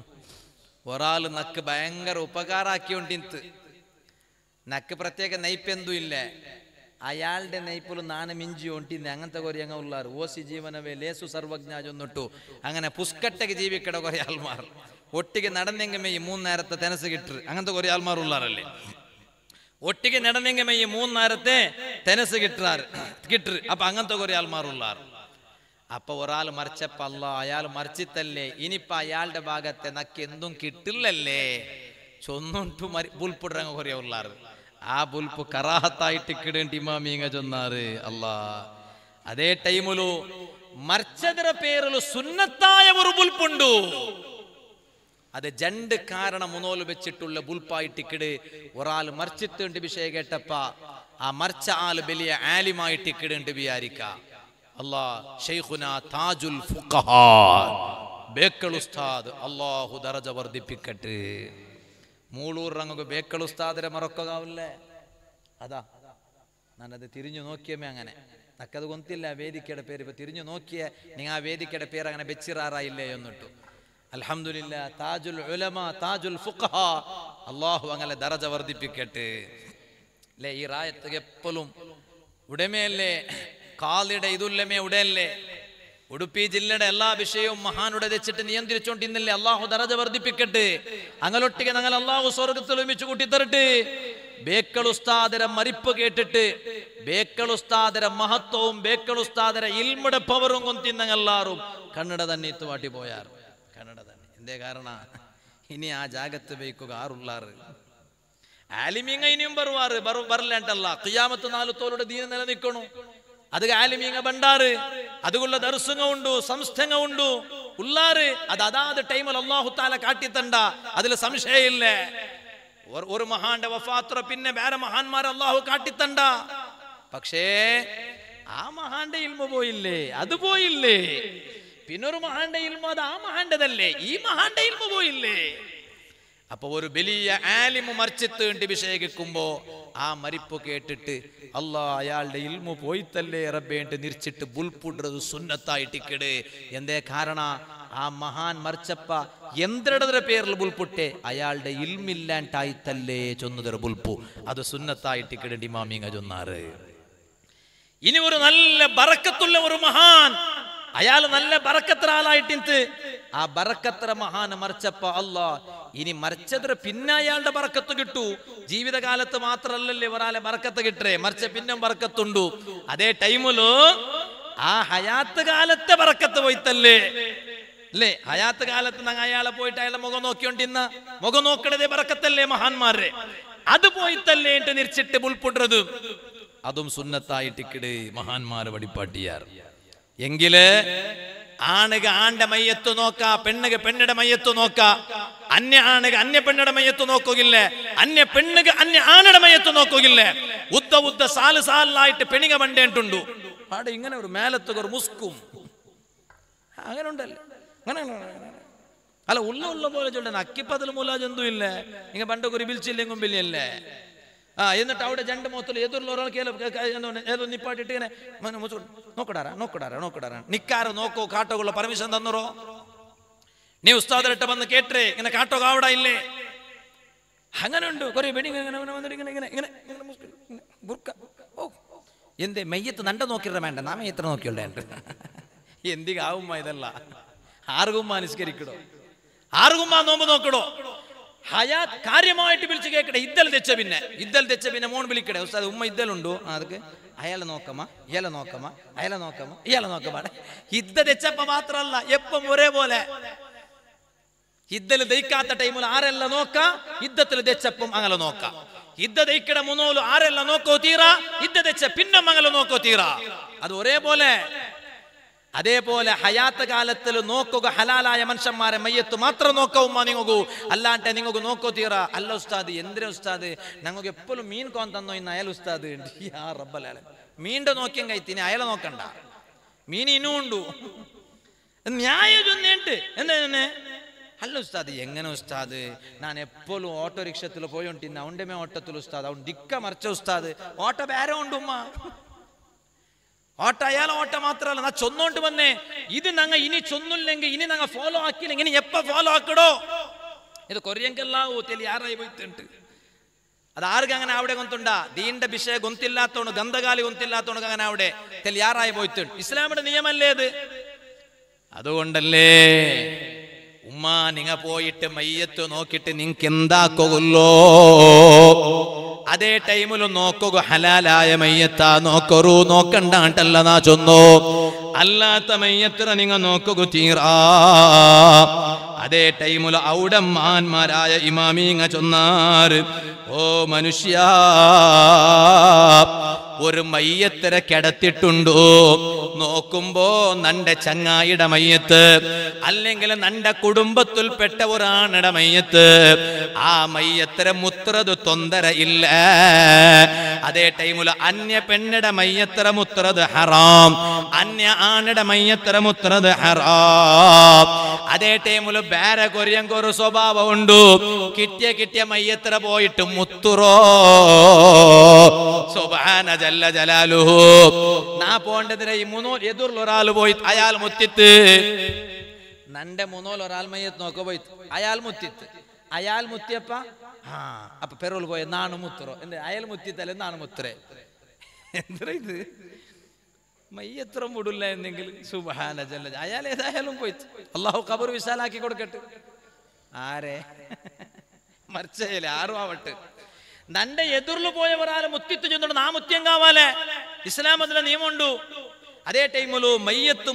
ഒരാൾ നക്ക് ഭയങ്കര ഉപകാരാക്കിയോണ്ടിന്ത്. നക്ക് പ്രത്യേക നയിപ്പെന്തും ഇല്ല. അയാളുടെ നെയ്പ്പുലും നാണ് മിഞ്ചി ഒണ്ടിന്ന് അങ്ങനത്തെ കൊറി അങ്ങ ഉള്ളാറ്. ഓസി ജീവനവേ ലേസു സർവജ്ഞ ചൊന്നിട്ടു അങ്ങനെ പുസ്കട്ടക്ക് ജീവിക്കട കുറെ ആൾമാർ ഒട്ടിಗೆ നടന്നെങ്കിൽ മെയ്യ് 3 നേരത്തെ തെനസ് കിട്ടു. അങ്ങനത്തെ കുറെ ആൾമാർ ഉള്ളാറല്ലേ. ഒട്ടിಗೆ നടന്നെങ്കിൽ മെയ്യ് 3 നേരത്തെ തെനസ് കിട്ടു. അപ്പൊ അങ്ങനത്തെ കുറെ ആൾമാർ ഉള്ളാറ്. അപ്പൊ ഒരാൾ മറിച്ചപ്പ അല്ല അയാൾ മറിച്ചിത്തല്ലേ, ഇനിയിപ്പൊ അയാളുടെ ഭാഗത്തെ നക്ക് എന്തും കിട്ടില്ലല്ലേ ചൊന്നുണ്ടു ബുൽപ്പുടങ്ങ കുറെ ഉള്ളാറ്. ആ ബുൽപ്പ് കറാഹത്തായിട്ട് കിടേണ്ട ഇമാമീങ്ങ ചൊന്നാറ്. അല്ലാ അതേ ടൈമിലു മറിച്ചതിര പേരിൽ സുന്നത്തായ ഒരു ബുൽപ്പുണ്ടു. അത് 2 കാരണം മുന്നോല് വെച്ചിട്ടുള്ള ബുൽപ്പായിട്ട് കിട്. ഒരാൾ മറിച്ചിട്ടുണ്ട് വിഷയം കേട്ടപ്പ ആ മറിച്ച ആള് വലിയ ആലിമായിട്ട് കിടേണ്ട വിചാരിക്ക. അല്ലാ ഷെയ്ഖുന താജുൽ ഫുഖഹാ ബേക്കൽ ഉസ്താദ് അല്ലാഹു ദറജ വർദ്ധിപ്പിക്കട്ടെ. മൂളൂർ റങ്ങക്ക് ബേക്കൽ ഉസ്താദിനെ മറക്കാവില്ലേ? അതാ ഞാനത് തിരിഞ്ഞു നോക്കിയമേ. അങ്ങനെ നക്കത് കൊന്തില്ല വേദിക്കയുടെ പേര്. ഇപ്പൊ തിരിഞ്ഞു നോക്കിയ നിങ്ങൾ ആ വേദിക്കയുടെ പേര് അങ്ങനെ വെച്ചിറാറായില്ലേ എന്നിട്ടു. അൽഹംദുലില്ലാ താജുൽ ഉലമ താജുൽ ഫുഖഹാ അല്ലാഹു അങ്ങനെ ദറജ വർദ്ധിപ്പിക്കട്ടെ. അല്ലേ ഈ റായത്ത് എപ്പോഴും ഉടമയല്ലേ? കാലിയുടെ ഇതുല്ലമേ ഉടയല്ലേ? ഉടുപ്പി ജില്ലയുടെ എല്ലാ വിഷയവും മഹാനുടെ വെച്ചിട്ട് നിയന്ത്രിച്ചോണ്ടിന്നല്ലേ? അള്ളാഹു ദറജ വർദ്ധിപ്പിക്കട്ടെ. അങ്ങനൊട്ടിಗೆ ഞങ്ങൾ അള്ളാഹു സ്വർഗത്തിൽ ഒരുമിച്ച് കൂട്ടിത്തരട്ടെ. ബേക്കൽ ഉസ്താദിന്റെ മരിപ്പ് കേട്ടിട്ട് ബേക്കൽ ഉസ്താദിന്റെ മഹത്വവും ബേക്കൽ ഉസ്താദിന്റെ ഇൽമുടെ പവറും കൊന്തിന്നങ്ങെല്ലാരും കണ്ണട തന്നെ ഇത്തുവാട്ടി പോയാർ. കണ്ണട തന്നെ എന്തേ കാരണ? ഇനി ആ ജാഗത്ത് ബേക്കുക ആറുള്ളാറ് ആലിമീങ്ങ ഇനിയും ബറലേണ്ടല്ല. ഖിയാമത്ത് നാലുത്തോളുടെ ദീന നിലനിൽക്കണു. അത് ആലിമീങ്ങ ബണ്ടാറ് അതുകൊള്ള ദർസുങ്ങ ഉണ്ടു സംസ്ഥങ്ങ ഉണ്ടു ഉള്ളാറ്. അത് അതാത് ടൈമിൽ അല്ലാഹു തആല കാട്ടിത്തണ്ട. അതിൽ സംശയമില്ല. ഒരു മഹാന്റെ വഫാത്ര പിന്നെ വേറെ മഹാന്മാരെ അല്ലാഹു കാട്ടിത്തണ്ട. പക്ഷേ ആ മഹാന്റെ ഇൽമ പോയില്ലേ? അത് പോയില്ലേ. പിന്നൊരു മഹാന്റെ ഇൽമ അത് ആ മഹാന്റെതല്ലേ? ഈ മഹാന്റെ ഇൽമ പോയില്ലേ? അപ്പൊ ഒരു വലിയ ആലിമു മരിച്ചിട്ട് വിഷയം കേൾക്കുമ്പോ ആ മരിപ്പ് കേട്ടിട്ട് അല്ലാ അയാളുടെ ഇൽമു പോയിത്തല്ലേ റബ്ബേണ്ട് നിരിച്ചിട്ട് ബുൽപ്പുടുന്നത് സുന്നത്തായിട്ടിക്കട്. എന്തേ കാരണ? ആ മഹാൻ മരിച്ചപ്പ എന്തിടയുടെ പേരിൽ ബുൽപ്പുട്ടെ അയാളുടെ ഇൽമില്ലാണ്ടായിത്തല്ലേ ചൊന്നതൊരു ബുൽപ്പു. അത് സുന്നത്തായിട്ടിക്കടേണ്ടി ഇമാമിങ്ങ ചൊന്നാറ്. ഇനി ഒരു നല്ല ബറക്കത്തുള്ള ഒരു മഹാൻ അയാൾ നല്ല ബറക്കത്ര ആളായിട്ടിന്ത് ആ ബറക്കത്ര മഹാന് മറിച്ചപ്പ അല്ലാ ഇനി മറിച്ചത്ര പിന്നെ അയാളുടെ ബറക്കത്ത് കിട്ടൂ. ജീവിതകാലത്ത് മാത്രല്ലല്ലേ ഒരാളെ ബറക്കത്ത് കിട്ടേ, മറിച്ച പിന്നെ ബറക്കത്തുണ്ടു. അതേ ടൈമിലു ആ ഹയാത്ത് കാലത്തെ ബറക്കത്ത് പോയിത്തല്ലേ അല്ലേ? ഹയാത്ത് കാലത്ത് ഞങ്ങൾ അയാളെ പോയിട്ട് അയാളുടെ മുഖം നോക്കിയോണ്ടിന്ന മുഖം നോക്കണതേ ബറക്കത്തല്ലേ മഹാന്മാരെ? അത് പോയിത്തല്ലേ എന്ന് നിരിച്ചിട്ട് ബുൽപ്പുടുന്നത് അതും സുന്നത്തായിട്ടിക്കിട് മഹാന്മാര് വടിപ്പാട്ടിയാർ. എങ്കില് ആണുക ആന്റെ മയ്യത്ത് നോക്ക, പെണ്ണുക പെണ്ണുടെ മയ്യത്ത് നോക്ക. അന്യ ആണുക അന്യ പെണ്ണുടെ മയ്യത്ത് നോക്കുകയില്ല, അന്യ പെണ്ണുക അന്യ ആണുടെ മയ്യത്ത് നോക്കുകയില്ല. ഉദ്ദ സാല് സാലായിട്ട് പെണിക വണ്ടേണ്ടുണ്ടു. അവിടെ ഇങ്ങനെ ഒരു മേലത്തുക ഒരു മുസ്കും അങ്ങനെ ഉണ്ടല്ലേ? അങ്ങനെ അല്ല ഉള്ള പോലെ ചൊല്ല അക്കിപ്പതിൽ മൂലാജന്തു ഇല്ല. ഇങ്ങ പണ്ടൊക്കെ ഒരു ബിൽച്ചില്ലെങ്കിൽ ബില്ലല്ലേ? എന്നിട്ട് അവിടെ രണ്ട് മുഖത്തിൽ എതിർള്ള ഒരാൾക്ക് ഏതോ നിപ്പാട്ടിട്ട് ഇങ്ങനെ നോക്കടാറാ നിക്കാര നോക്കോ കാട്ടോക്കുള്ള പെർമിഷൻ തന്നറോ? നീ ഉസ്താദിട്ട് വന്ന് കേട്ടേ ഇങ്ങനെ കാട്ടോ കാവട ഇല്ലേ? അങ്ങനെ ഉണ്ട് കുറെ പെണ്ണി ഓ എന്തേ മെയ്യത്ത് നണ്ട നോക്കിയിട വേണ്ട, നാ മെയ്യത്ര നോക്കിയുള്ളേ എന്തികാവുമ്മ ഇതല്ല. ആർക്കുമ്മ അനുസ്കരിക്കടോ, ആർക്കുമ്മ നോമ്പ് നോക്കടോ? ഹയാത്ത് കാര്യമായിട്ട് വിളിച്ച് കേൾക്കട്ടെ. ഇద్దൽ തെച്ച പിന്നെ മോൺ വിളിക്കട്ടെ. ഉസ്താദ് ഉമ്മ ഇద్దലുണ്ടോ? അതൊക്കെ അയാളെ നോക്കമ്മ, ഇയാളെ നോക്കമ്മ, അയാളെ നോക്കമ്മ, ഇയാളെ നോക്കമ്മ. ഇദ്ദ തെച്ചപ്പ മാത്രല്ല എപ്പം ഒരേപോലെ. ഇദ്ദല് ദയിക്കാത്ത ടൈമിൽ ആരെല്ലാം നോക്കാം, ഇദ്ദത്തിൽ തെച്ചപ്പം അങ്ങനെ നോക്കാം. ഇദ്ദ ദയിക്കട മുന്നോലും ആരെല്ലാം നോക്കോ തീറ, ഇദ്ദ തെച്ച പിന്നെ അങ്ങനെ നോക്കോ തീറ. അത് ഒരേപോലെ. അതേപോലെ ഹയാത്ത് കാലത്തിൽ നോക്കുക ഹലാലായ മനുഷ്യന്മാരെ മയ്യത്ത് മാത്രം നോക്ക ഉമ്മ നിങ്ങു, അല്ലാണ്ട് നിങ്ങൾക്ക് നോക്കോ തീറ. അല്ല ഉസ്താദ് എന്തിനാ ഉസ്താദ് ഞങ്ങൾക്ക് എപ്പോഴും മീൻ കോൻ തന്നോ ഇന്ന് അയൽ ഉസ്താദ് മീൻ്റെ നോക്കിയും കഴിത്തിന് അയല നോക്കണ്ട, മീൻ ഇനും ഉണ്ടു ന്യായം ചൊന്നേണ്ട് എന്താ. അല്ല ഉസ്താദ് എങ്ങനെ ഉസ്താദ് ഞാൻ എപ്പോഴും ഓട്ടോറിക്ഷത്തിൽ പോയോണ്ടിന്ന അവൻ്റെ ഓട്ടത്തിൽ ഉസ്താദ് അവൻ ദിക്ക മറിച്ച ഉസ്താദ് ഓട്ട വേറെ ഉണ്ട് ഉമ്മ. ഓട്ട അയാൾ ഓട്ട മാത്രമല്ല നാ ചൊന്നോണ്ട് വന്നേ. ഇത് ഞങ്ങൾ ഇനി ചൊന്നില്ലെങ്കിൽ ഇനി ഞങ്ങൾ ഫോളോ ആക്കിയില്ലെങ്കിൽ ഇനി എപ്പ ഫോളോ ആക്കടോ. ഇത് കൊറിയങ്കല്ലാവൂ തെലി ആറായി പോയിട്ടുണ്ട്. അത് ആർക്ക് അങ്ങനെ അവിടെ ഗൊന്തുണ്ടാ ദീന്റെ വിഷയ ഗൊന്തില്ലാത്തോണ്ട് ഗന്ധകാലി ഗൊന്തില്ലാത്തോണ്ട് അങ്ങനെ അവിടെ തെലി ആറായി പോയിട്ടുണ്ട്. ഇസ്ലാമിന്റെ നിയമല്ലേ അത്. അതുകൊണ്ടല്ലേ ഉമ്മ നിങ്ങ പോയിട്ട് മയ്യത്ത് നോക്കിയിട്ട് നിങ്ങക്ക് എന്താക്കുള്ളോ അതേ ടൈമിലും നോക്കുക ഹലാലായ മയ്യത്താ നോക്കറൂ, നോക്കണ്ടാട്ടല്ല നാ ചൊന്നോ. അല്ലാത്ത മയ്യത്തിനെ നിങ്ങ നോക്കുക തീറാ. അതേ ടൈമിൽ ഔടമ്മാന്മാരായ ഇമാമീങ്ങ ചൊന്നാറ്, ഓ മനുഷ്യ ഒരു മയ്യത്തിനെ കിടത്തിട്ടുണ്ടോ നോക്കുമ്പോ നന്റെ ചങ്ങായിയുടെ മയ്യത്ത് അല്ലെങ്കിൽ നന്റെ കുടുംബത്തിൽപ്പെട്ട ഒരാണിടെ മയ്യത്ത്. ആ മയ്യത്തിനെ മുത്രത് തൊന്തര ഇല്ല. അതേ ടൈമില് അന്യ പെണ്ണിടെ മയ്യത്തിര മുത്രത് ഹറാം, അന്യ ആണിടെ മയ്യത്തിര മുത്രത് ഹറാം. അതേ ടൈമില് വേറെ കൊറിയങ്കൊരു സ്വഭാവം ഉണ്ട്. കിട്ടിയ മയ്യത്തിര പോയിട്ട് മുത്തുറോ സുബ്ഹാന ജല്ല ജലാലുഹു. നാ പോണ്ടതിനെ ഈ മൂന്നോൽ എതിർൽ ഒരാൾ പോയി അയാൾ മുത്തിത്ത് നന്റെ മൂന്നോൽ ഒരാൾ മയ്യത്ത് നോക്ക പോയി അയാൾ മുത്തിത്ത്. അയാൾ മുത്തിയപ്പ അപ്പൊ പെറോൾ പോയ നാണ് മുത്തുറോ എന്ത് അയാൾ മുത്തിത്തല്ല നാണ് മുത്തറേ എന്താ ഇത് മയ്യത്ര മുടില്ല എന്നെങ്കിൽ സുബ്ഹാന ജല്ല. അയാൾ ഏതായാലും പോയി അള്ളാഹു ഖബർ വിശാലാക്കി കൊടുക്കട്ടെ. ആരെ മറിച്ചല്ലേ ആരും ആവട്ടെ. നന്റെ എതിർല് പോയ ഒരാളെ മുത്തിത്ത് ചെന്നോണ്ട് നാ മുത്യം കാവാലെ ഇസ്ലാം അതിലെ നിയമമുണ്ടു. അതേ ടൈമിലു മയ്യത്ത്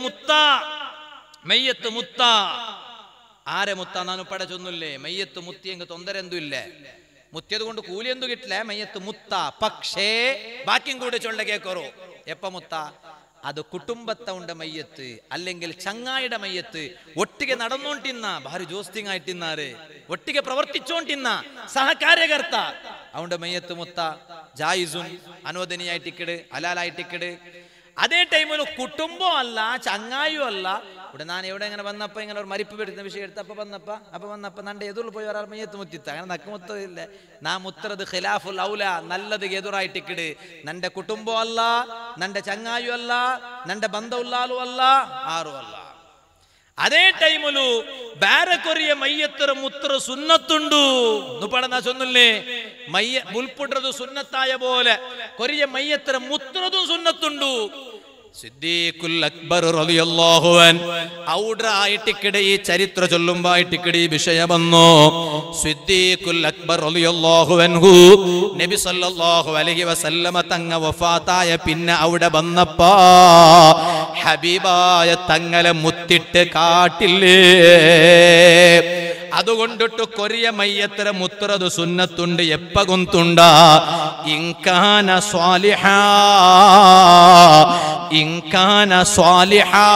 മുത്ത ആരെ മുത്ത നാನು പട ചൊന്നില്ലേ. മയ്യത്ത് മുത്തിയെങ്കിൽ തൊന്തര എന്തും ഇല്ലേ, മുത്തിയത് കൊണ്ട് കൂലി എന്തു കിട്ടില്ല. മയ്യത്ത് മുത്ത പക്ഷേ ബാക്കിയും കൂടെ ചൊല്ല കേക്കറോ എപ്പ മുത്ത അത് കുടുംബത്തെ ഉണ്ട മയ്യത്ത് അല്ലെങ്കിൽ ചങ്ങായിയുടെ മയ്യത്ത് ഒട്ടിಗೆ നടന്നോണ്ടിന്ന ഭാരി ജോസ്തിങ് ആയിട്ടിന്നാറ് ഒട്ടിಗೆ പ്രവർത്തിച്ചോണ്ടിന്ന സഹകാര്യകർത്ത അവന്റെ മയ്യത്ത് മുത്ത ജായിസുൻ അനുവദനീയായിട്ടിക്കട് ഹലാലായിട്ടിക്കട്. അതേ ടൈമിൽ കുടുംബം അല്ല ചങ്ങായും അല്ല. ഇവിടെ ഞാൻ എവിടെ ഇങ്ങനെ വന്നപ്പോ ഇങ്ങനെ ഒരു മരിപ്പ് പെടുന്ന വിഷയം എടുത്തപ്പോ വന്നപ്പോ നന്റെ എതിർ പോയി ഒരാൾ മയ്യത്ത് മുത്തിത്ത അങ്ങനെ നക്ക് മുത്തതില്ല. നാ മുത്തറത് ഖിലാഫുൽ ഔല നല്ലത് എതിറായിട്ടിക്കട്. നന്റെ കുടുംബം അല്ല, നന്റെ ചങ്ങായും അല്ല, നന്റെ ബന്ധമുല്ലാലും അല്ല, ആരും അല്ല. അതേ ടൈമിലു ಬೇರೆ ಕೊರಿಯ ಮಯ್ಯತ್ತರ ಮುತ್ರ ಸುನ್ನತ್ತುಂಡು ನುಪಡನ ಚೊನ್ನುಲ್ಲೆ ಮಯ್ಯ ಮುಲ್ಪುಡ್ರದು ಸುನ್ನತ್ತಾಯ ಬೋಲೆ ಕೊರಿಯ ಮಯ್ಯತ್ತರ ಮುತ್ರದು ಸುನ್ನತ್ತುಂಡು. സിദ്ദീഖുൽ അക്ബർ റളിയല്ലാഹു അൻ ഔഡറായിട്ടിക്കടെ ഈ ചരിത്ര ചൊല്ലുമ്പായിട്ടിക്കടെ ഈ വിഷയം വന്നു. സിദ്ദീഖുൽ അക്ബർ റളിയല്ലാഹു അൻഹു നബി സല്ലല്ലാഹു അലൈഹി വസല്ലമ തങ്ങ വഫാത്തായ പിന്നെ അവിടെ വന്നപ്പാ ഹബീബായ തങ്ങളെ മുത്തിട്ട് കാട്ടില്ലേ. അതുകൊണ്ടിട്ട് കൊറിയ മയ്യത്തര മുത്രത് സുന്നത്തുണ്ട് എപ്പ ഗൊന്തുണ്ട ഇൻകാന സ്വാലിഹാ ഇൻകാന സ്വാലിഹാ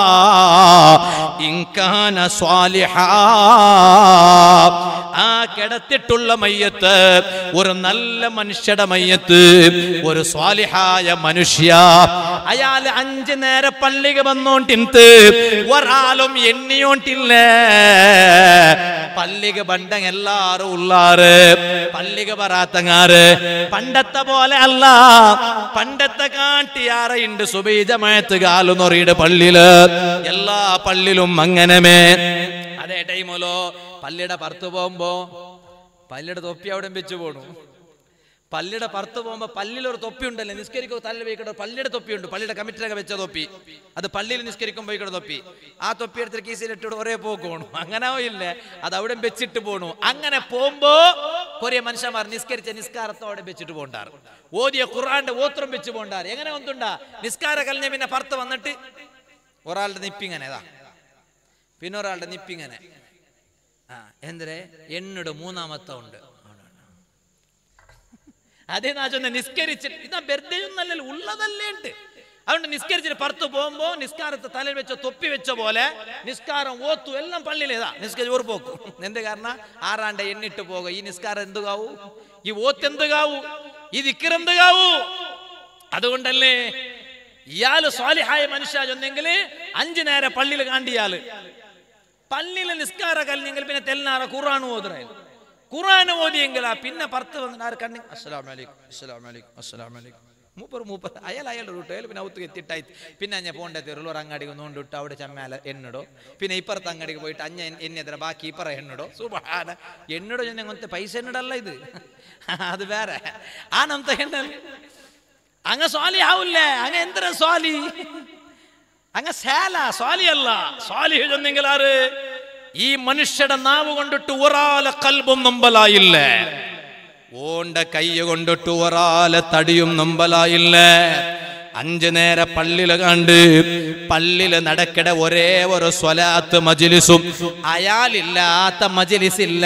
ഇൻകാന സ്വാലിഹാ. ആ കിടത്തിട്ടുള്ള മയ്യത്ത് ഒരു നല്ല മനുഷ്യയുടെ മയ്യത്ത്, ഒരു സ്വാലിഹായ മനുഷ്യ. അയാൾ 5 നേരം പള്ളിക്ക് വന്നോണ്ടിന്ത് ഒരാളും എണ്ണിയോണ്ടില്ല. പള്ളിക്ക് പണ്ടങ് എല്ലാരും ഉള്ളാറ്, പള്ളിക്ക് പറയാത്തങ്ങാറ്. പണ്ടത്തെ പോലെ അല്ല, പണ്ടത്തെ കാട്ടിയാറുണ്ട് സുബീജമയത്ത് കാലുനൊറിയുടെ പള്ളിയില് എല്ലാ പള്ളിയിലും അങ്ങനമേ. അതേ ടൈമിലോ പള്ളിയുടെ പുറത്ത് പോകുമ്പോ പള്ളിയുടെ തൊപ്പി അവിടെ വെച്ച് പോണു. പള്ളിയുടെ പുറത്ത് പോകുമ്പോൾ പള്ളിയിലൊരു തൊപ്പി ഉണ്ടല്ലേ, നിസ്കരിക്കുമ്പോൾ തല വയ്ക്കുന്ന പള്ളിയുടെ തൊപ്പിയുണ്ട്, പള്ളിയുടെ കമ്മിറ്റിയിലൊക്കെ വെച്ച തൊപ്പി, അത് പള്ളിയിൽ നിസ്കരിക്കുമ്പോൾ വയ്ക്കുന്ന തൊപ്പി. ആ തൊപ്പി എടുത്തിട്ട് കീസിലിട്ട് ഒരേ പോക്ക് പോകണു, അങ്ങനെ ഇല്ലേ, അത് അവിടെ വെച്ചിട്ട് പോണു. അങ്ങനെ പോകുമ്പോ കുറേ മനുഷ്യന്മാർ നിസ്കരിച്ച നിസ്കാരത്തോടെ വെച്ചിട്ട് പോണ്ടാറ്, ഓതിയ ഖുർആന്റെ ഓത്രം വെച്ച് പോണ്ടാറ്. എങ്ങനെ ഒന്നുണ്ടാ നിസ്കാര കഴിഞ്ഞ പിന്നെ പുറത്ത് വന്നിട്ട് ഒരാളുടെ നിപ്പിങ്ങനെ ഇതാ, പിന്നെ ഒരാളുടെ നിപ്പിങ്ങനെ എന്തേ എണ്ണയുടെ മൂന്നാമത്തെ ഉണ്ട്. അതേ നാ ചൊന്ന നിസ്കരിച്ചിട്ട് ഇതാ വെറുതെ ഒന്നല്ലല്ലോ, ഉള്ളതല്ലേ ഉണ്ട്. അതുകൊണ്ട് നിസ്കരിച്ചിട്ട് പുറത്ത് പോകുമ്പോ നിസ്കാരത്തെ തലയിൽ വെച്ച തൊപ്പി വെച്ച പോലെ നിസ്കാരം ഓത്തു എല്ലാം പള്ളിയിലേതാ നിസ്കരിച്ച് ഓർ പോക്കും. എന്ത് കാരണം ആറാണ്ട് എണ്ണിട്ട് പോകും. ഈ നിസ്കാരം എന്തുകാവൂ, ഈ ഓത്ത് എന്തുകാവൂ, ഈ ദിക്ർ എന്തുകാവൂ. അതുകൊണ്ടല്ലേ ഇയാള് സ്വാലിഹായ മനുഷ്യ ചെന്നെങ്കിൽ 5 നേരം പള്ളിയിൽ കാണ്ടിയാള് പള്ളിയിലെ നിസ്കാര കഴിഞ്ഞെങ്കിൽ പിന്നെ തെല്ലാറ ഖുർആൻ ഓതുറായി, ഖുർആൻ ഓതിയെങ്കിൽ പിന്നെ പുറത്ത് വന്നിട്ട് ആര് കണ്ണി അസ്സലാമു അലൈക്കും അസ്സലാമു അലൈക്കും അസ്സലാമു അലൈക്കും മൂപ്പർ അയാളുടെ റൂട്ട് പിന്നെ ഒത്തു എത്തിയിട്ടായി. പിന്നെ ഞാൻ പോകേണ്ട തെരുളൂർ അങ്ങാടിക്ക് നോണ്ടിട്ട് അവിടെ ചമ്മേല എണ്ണിടോ, പിന്നെ ഇപ്പുറത്ത് അങ്ങാടിക്ക് പോയിട്ട് എന്നെത്ര ബാക്കി ഇപ്പറ എണ്ണിടോ. സുബ്ഹാന എണ്ണിടോ ഞാൻ അങ്ങനത്തെ പൈസ എണ്ണിടല്ല ഇത്, അത് വേറെ ആനന്ത എണ്ണ. അങ്ങ സ്വാലി ആവൂല്ലേ, അങ്ങ എന്തിനാ സ്വാലി, അങ്ങ സേല സ്വാലി അല്ല. സ്വാലി ചെന്നെങ്കിൽ ആറ് ഈ മനുഷ്യയുടെ നാവ് കൊണ്ടിട്ട് ഒരാളെ കൽബും നമ്പലായില്ലേ, ഓണ്ട കൈ കൊണ്ടിട്ട് ഒരാളെ തടിയും നമ്പലായില്ലേ. 5 നേരം പള്ളിയില് കണ്ട് പള്ളിയില് നടക്കട ഒരേ ഒരു സ്വലാത്ത് മജ്ലിസും അയാളില്ലാത്ത മജ്ലിസില്ല.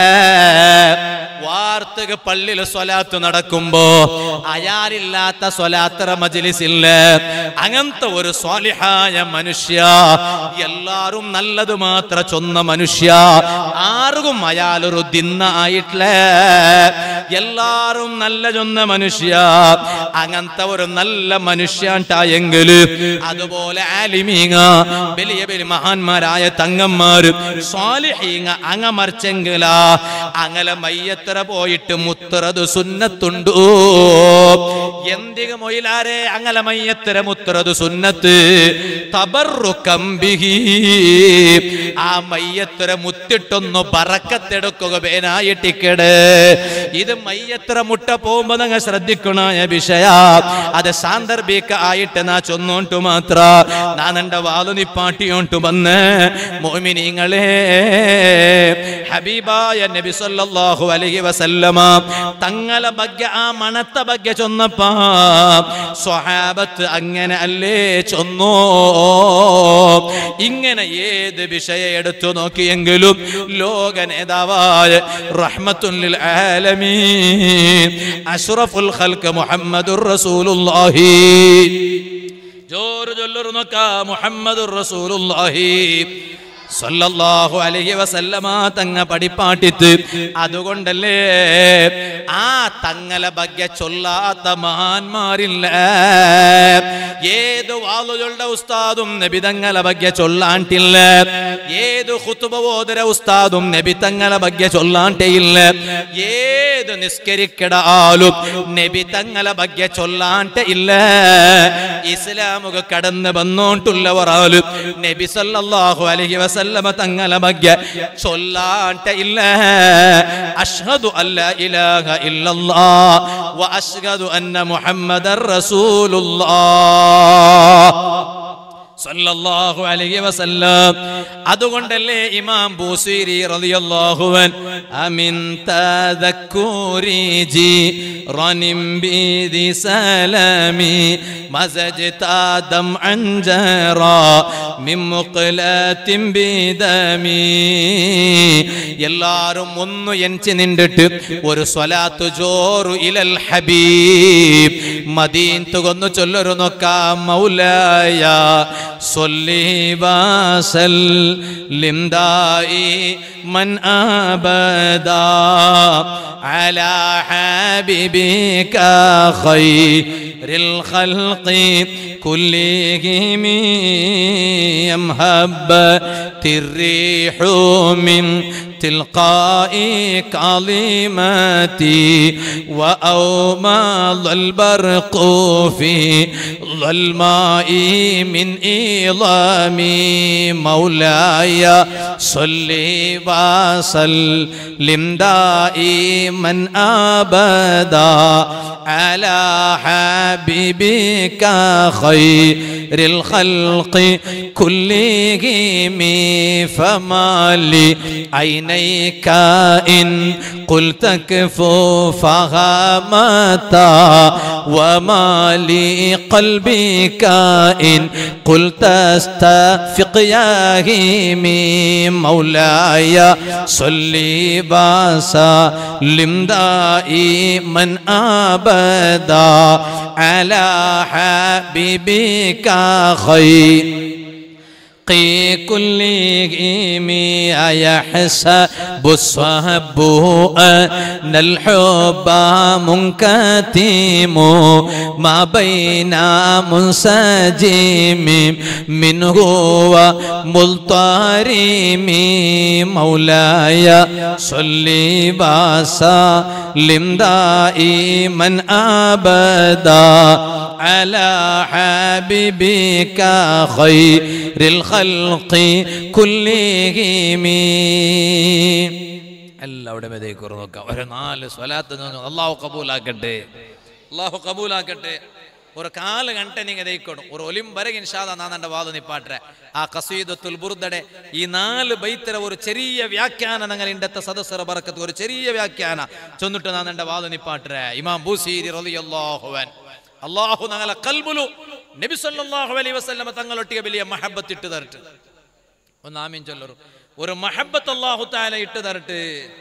വാർത്തക പള്ളിയില് സ്വലാത്ത് നടക്കുമ്പോ അയാളില്ലാത്ത സ്വലാത്തറ മജ്ലിസില്ല. അങ്ങനത്തെ ഒരു സ്വാലിഹായ മനുഷ്യ, എല്ലാരും നല്ലത് മാത്രം ചൊന്ന മനുഷ്യ, ആർക്കും അയാളൊരു ദിന്ന ആയിട്ടില്ല, എല്ലാരും നല്ല ചൊന്ന മനുഷ്യ. അങ്ങനത്തെ ഒരു നല്ല മനുഷ്യാണ്ടായെങ്കിൽ അതുപോലെ ആലിമീങ്ങ വലിയ വലിയ മഹാന്മാരായ തങ്ങന്മാര് സ്വാലിഹീങ്ങ അങ്ങ മറിച്ചെങ്കിലാ അങ്ങനെ മയ്യത്തറ പോയിട്ട് മുത്തറത് സുന്നത്തുണ്ടോ. എന്തിക മൊയിലാരെ അങ്ങനെ മയ്യത്തര മുത്തറത് സുന്നത്ത് തബറുകം ബിഹി. ആ മയ്യത്തര മുത്തിട്ടൊന്നു ബറക്കത്തെടുക്കുക പേനായിട്ടിക്കട്. ഇത് മയ്യത്തര മുട്ട പോകുമ്പോ നിങ്ങൾ ശ്രദ്ധിക്കണായ വിഷയ, അത് സാന്ദർഭിക ആയിട്ട് നാ ചൊന്നോണ്ടു മാത്ര നാൻ എന്റെ വാലു നിപ്പാട്ടിയോണ്ടു വന്ന് മോമിനിങ്ങളെ ഹബീബായ നബി സല്ലല്ലാഹു അലൈഹി വസല്ലമ തങ്ങളെ ಬಗ್ಗೆ ആ മണത്ത ಬಗ್ಗೆ ചൊന്നപ്പാ സ്വഹാബത്ത് അങ്ങനെ അല്ലേ ചൊന്നോ. ഇങ്ങനെ ഏത് വിഷയം എടുത്തു നോക്കിയെങ്കിലും ലോക നേതാവായ റഹ്മത്തുൽ ലിൽ ആലമീൻ അഷ്റഫുൽ ഖൽഖ് മുഹമ്മദുർ റസൂലുള്ളാഹി ജോർ ജൊല്ലറു നോക്ക മുഹമ്മദുർ റസൂലുള്ളാഹി സല്ലല്ലാഹു അലൈഹി വസല്ലമ തങ്ങ പഠിപ്പാട്ടിത്ത്. അതുകൊണ്ടല്ലേ ആ തങ്ങളെ ಬಗ್ಗೆ ചൊല്ലാത്ത മഹാന്മാരില്ല. ഏത് വാളുകളുടെ ഉസ്താദും നബി തങ്ങളെ ಬಗ್ಗೆ ചൊല്ലാണ്ടില്ല, ഏത് ഖുതുബ ഓതര ഉസ്താദും നബി തങ്ങളെ ಬಗ್ಗೆ ചൊല്ലാണ്ടില്ല, ഏത് നിസ്കരിക്കട ആലും നബി തങ്ങളെ ಬಗ್ಗೆ ചൊല്ലാണ്ട ഇല്ല. ഇസ്ലാമുക കടന്നു വന്നോണ്ടുള്ളവരാലും നബി സല്ലല്ലാഹു അലൈഹി വസല്ലമ തങ്ങളെ ಬಗ್ಗೆ ചൊല്ലാണ്ട ഇല്ല. അഷ്ഹദു അല്ലാ ഇലാഹ ഇല്ലല്ലാഹ് വ അഷ്ഹദു അന്ന മുഹമ്മദർ റസൂലുള്ളാഹ് സല്ലല്ലാഹു അലൈഹി വസല്ലം. അതുകൊണ്ടല്ലേ ഇമാം ബൂസീരി റളിയല്ലാഹു അൻ അമിൻ തദക്കുരി ജി റനിം ബിദി സലാമി മസജ്തദം അൻജറ മിൻ മുഖ്ലത്തിൻ ബിദമി. എല്ലാരും ഒന്ന് എൻചി നിന്നിട്ട് ഒരു സ്വലാത്തു ജോറു ഇലൽ ഹബീബ് മദീൻ തുകൊന്നു ചൊല്ലൊരു നോക്കാം. മൗലായ صلي وسلم دائما أبدا على حبيبك خير الخلق كلهم يمهبت الريح من تلقاء كلماتي وأومض البرق في الماء من إظام مولاي صل وسلم دائما أبدا على حبيبك خير الخلق كلهم فما لعينيك إن قلت كفو فهمتا وما لقلبك إن قلت استفق يا همي مولاي صل وسلم دائما أبدا على حبيبك خير كلهم يحسب الصحب أن الحب منكتم ما بين منسجم منه ومضطرم مولاي صل وسلم دائما أبدا على حبيبك خير الخلق كلهم എല്ലാവരുടെ മേലേക്ക് നോക്കാം. ഒരു 4 സ്വലാത്ത് അല്ലാഹു കബൂലാക്കട്ടെ, അല്ലാഹു കബൂലാക്കട്ടെ. ഒരു 4 ಗಂಟೆ ನಿಂಗೆ ದೈಕೊಡು ഒരു ഒലിംബരಗೆ ഇൻഷാ അല്ലാഹ് ഞാൻ എൻ്റെ വാദം നിപ്പാട്ടെ. ആ ഖസീദത്തുൽ ബുർദയുടെ ഈ 4 ബൈത്തിലെ ഒരു ചെറിയ വ്യാഖ്യാനം ഞങ്ങൾ ഇണ്ടത്തെ സദസ്സറ ബറക്കത്ത് ഒരു ചെറിയ വ്യാഖ്യാനം ചൊന്നിട്ട് ഞാൻ എൻ്റെ വാദം നിപ്പാട്ടെ. ഇമാം ബൂസീരി റളിയല്ലാഹു അൻഹു അല്ലാഹു ഞങ്ങളെ ഖൽബുലു നബി സല്ലല്ലാഹു അലൈഹി വസല്ലം തങ്ങളൊട്ടിಗೆ വലിയ മഹബ്ബത്ത് ഇട്ട് തരട്ടെ. ഒന്ന് ആമീൻ ചൊല്ലൂ. ഒരു മഹബ്ബത്ത് അല്ലാഹു തആല ഇട്ട് തരട്ടെ,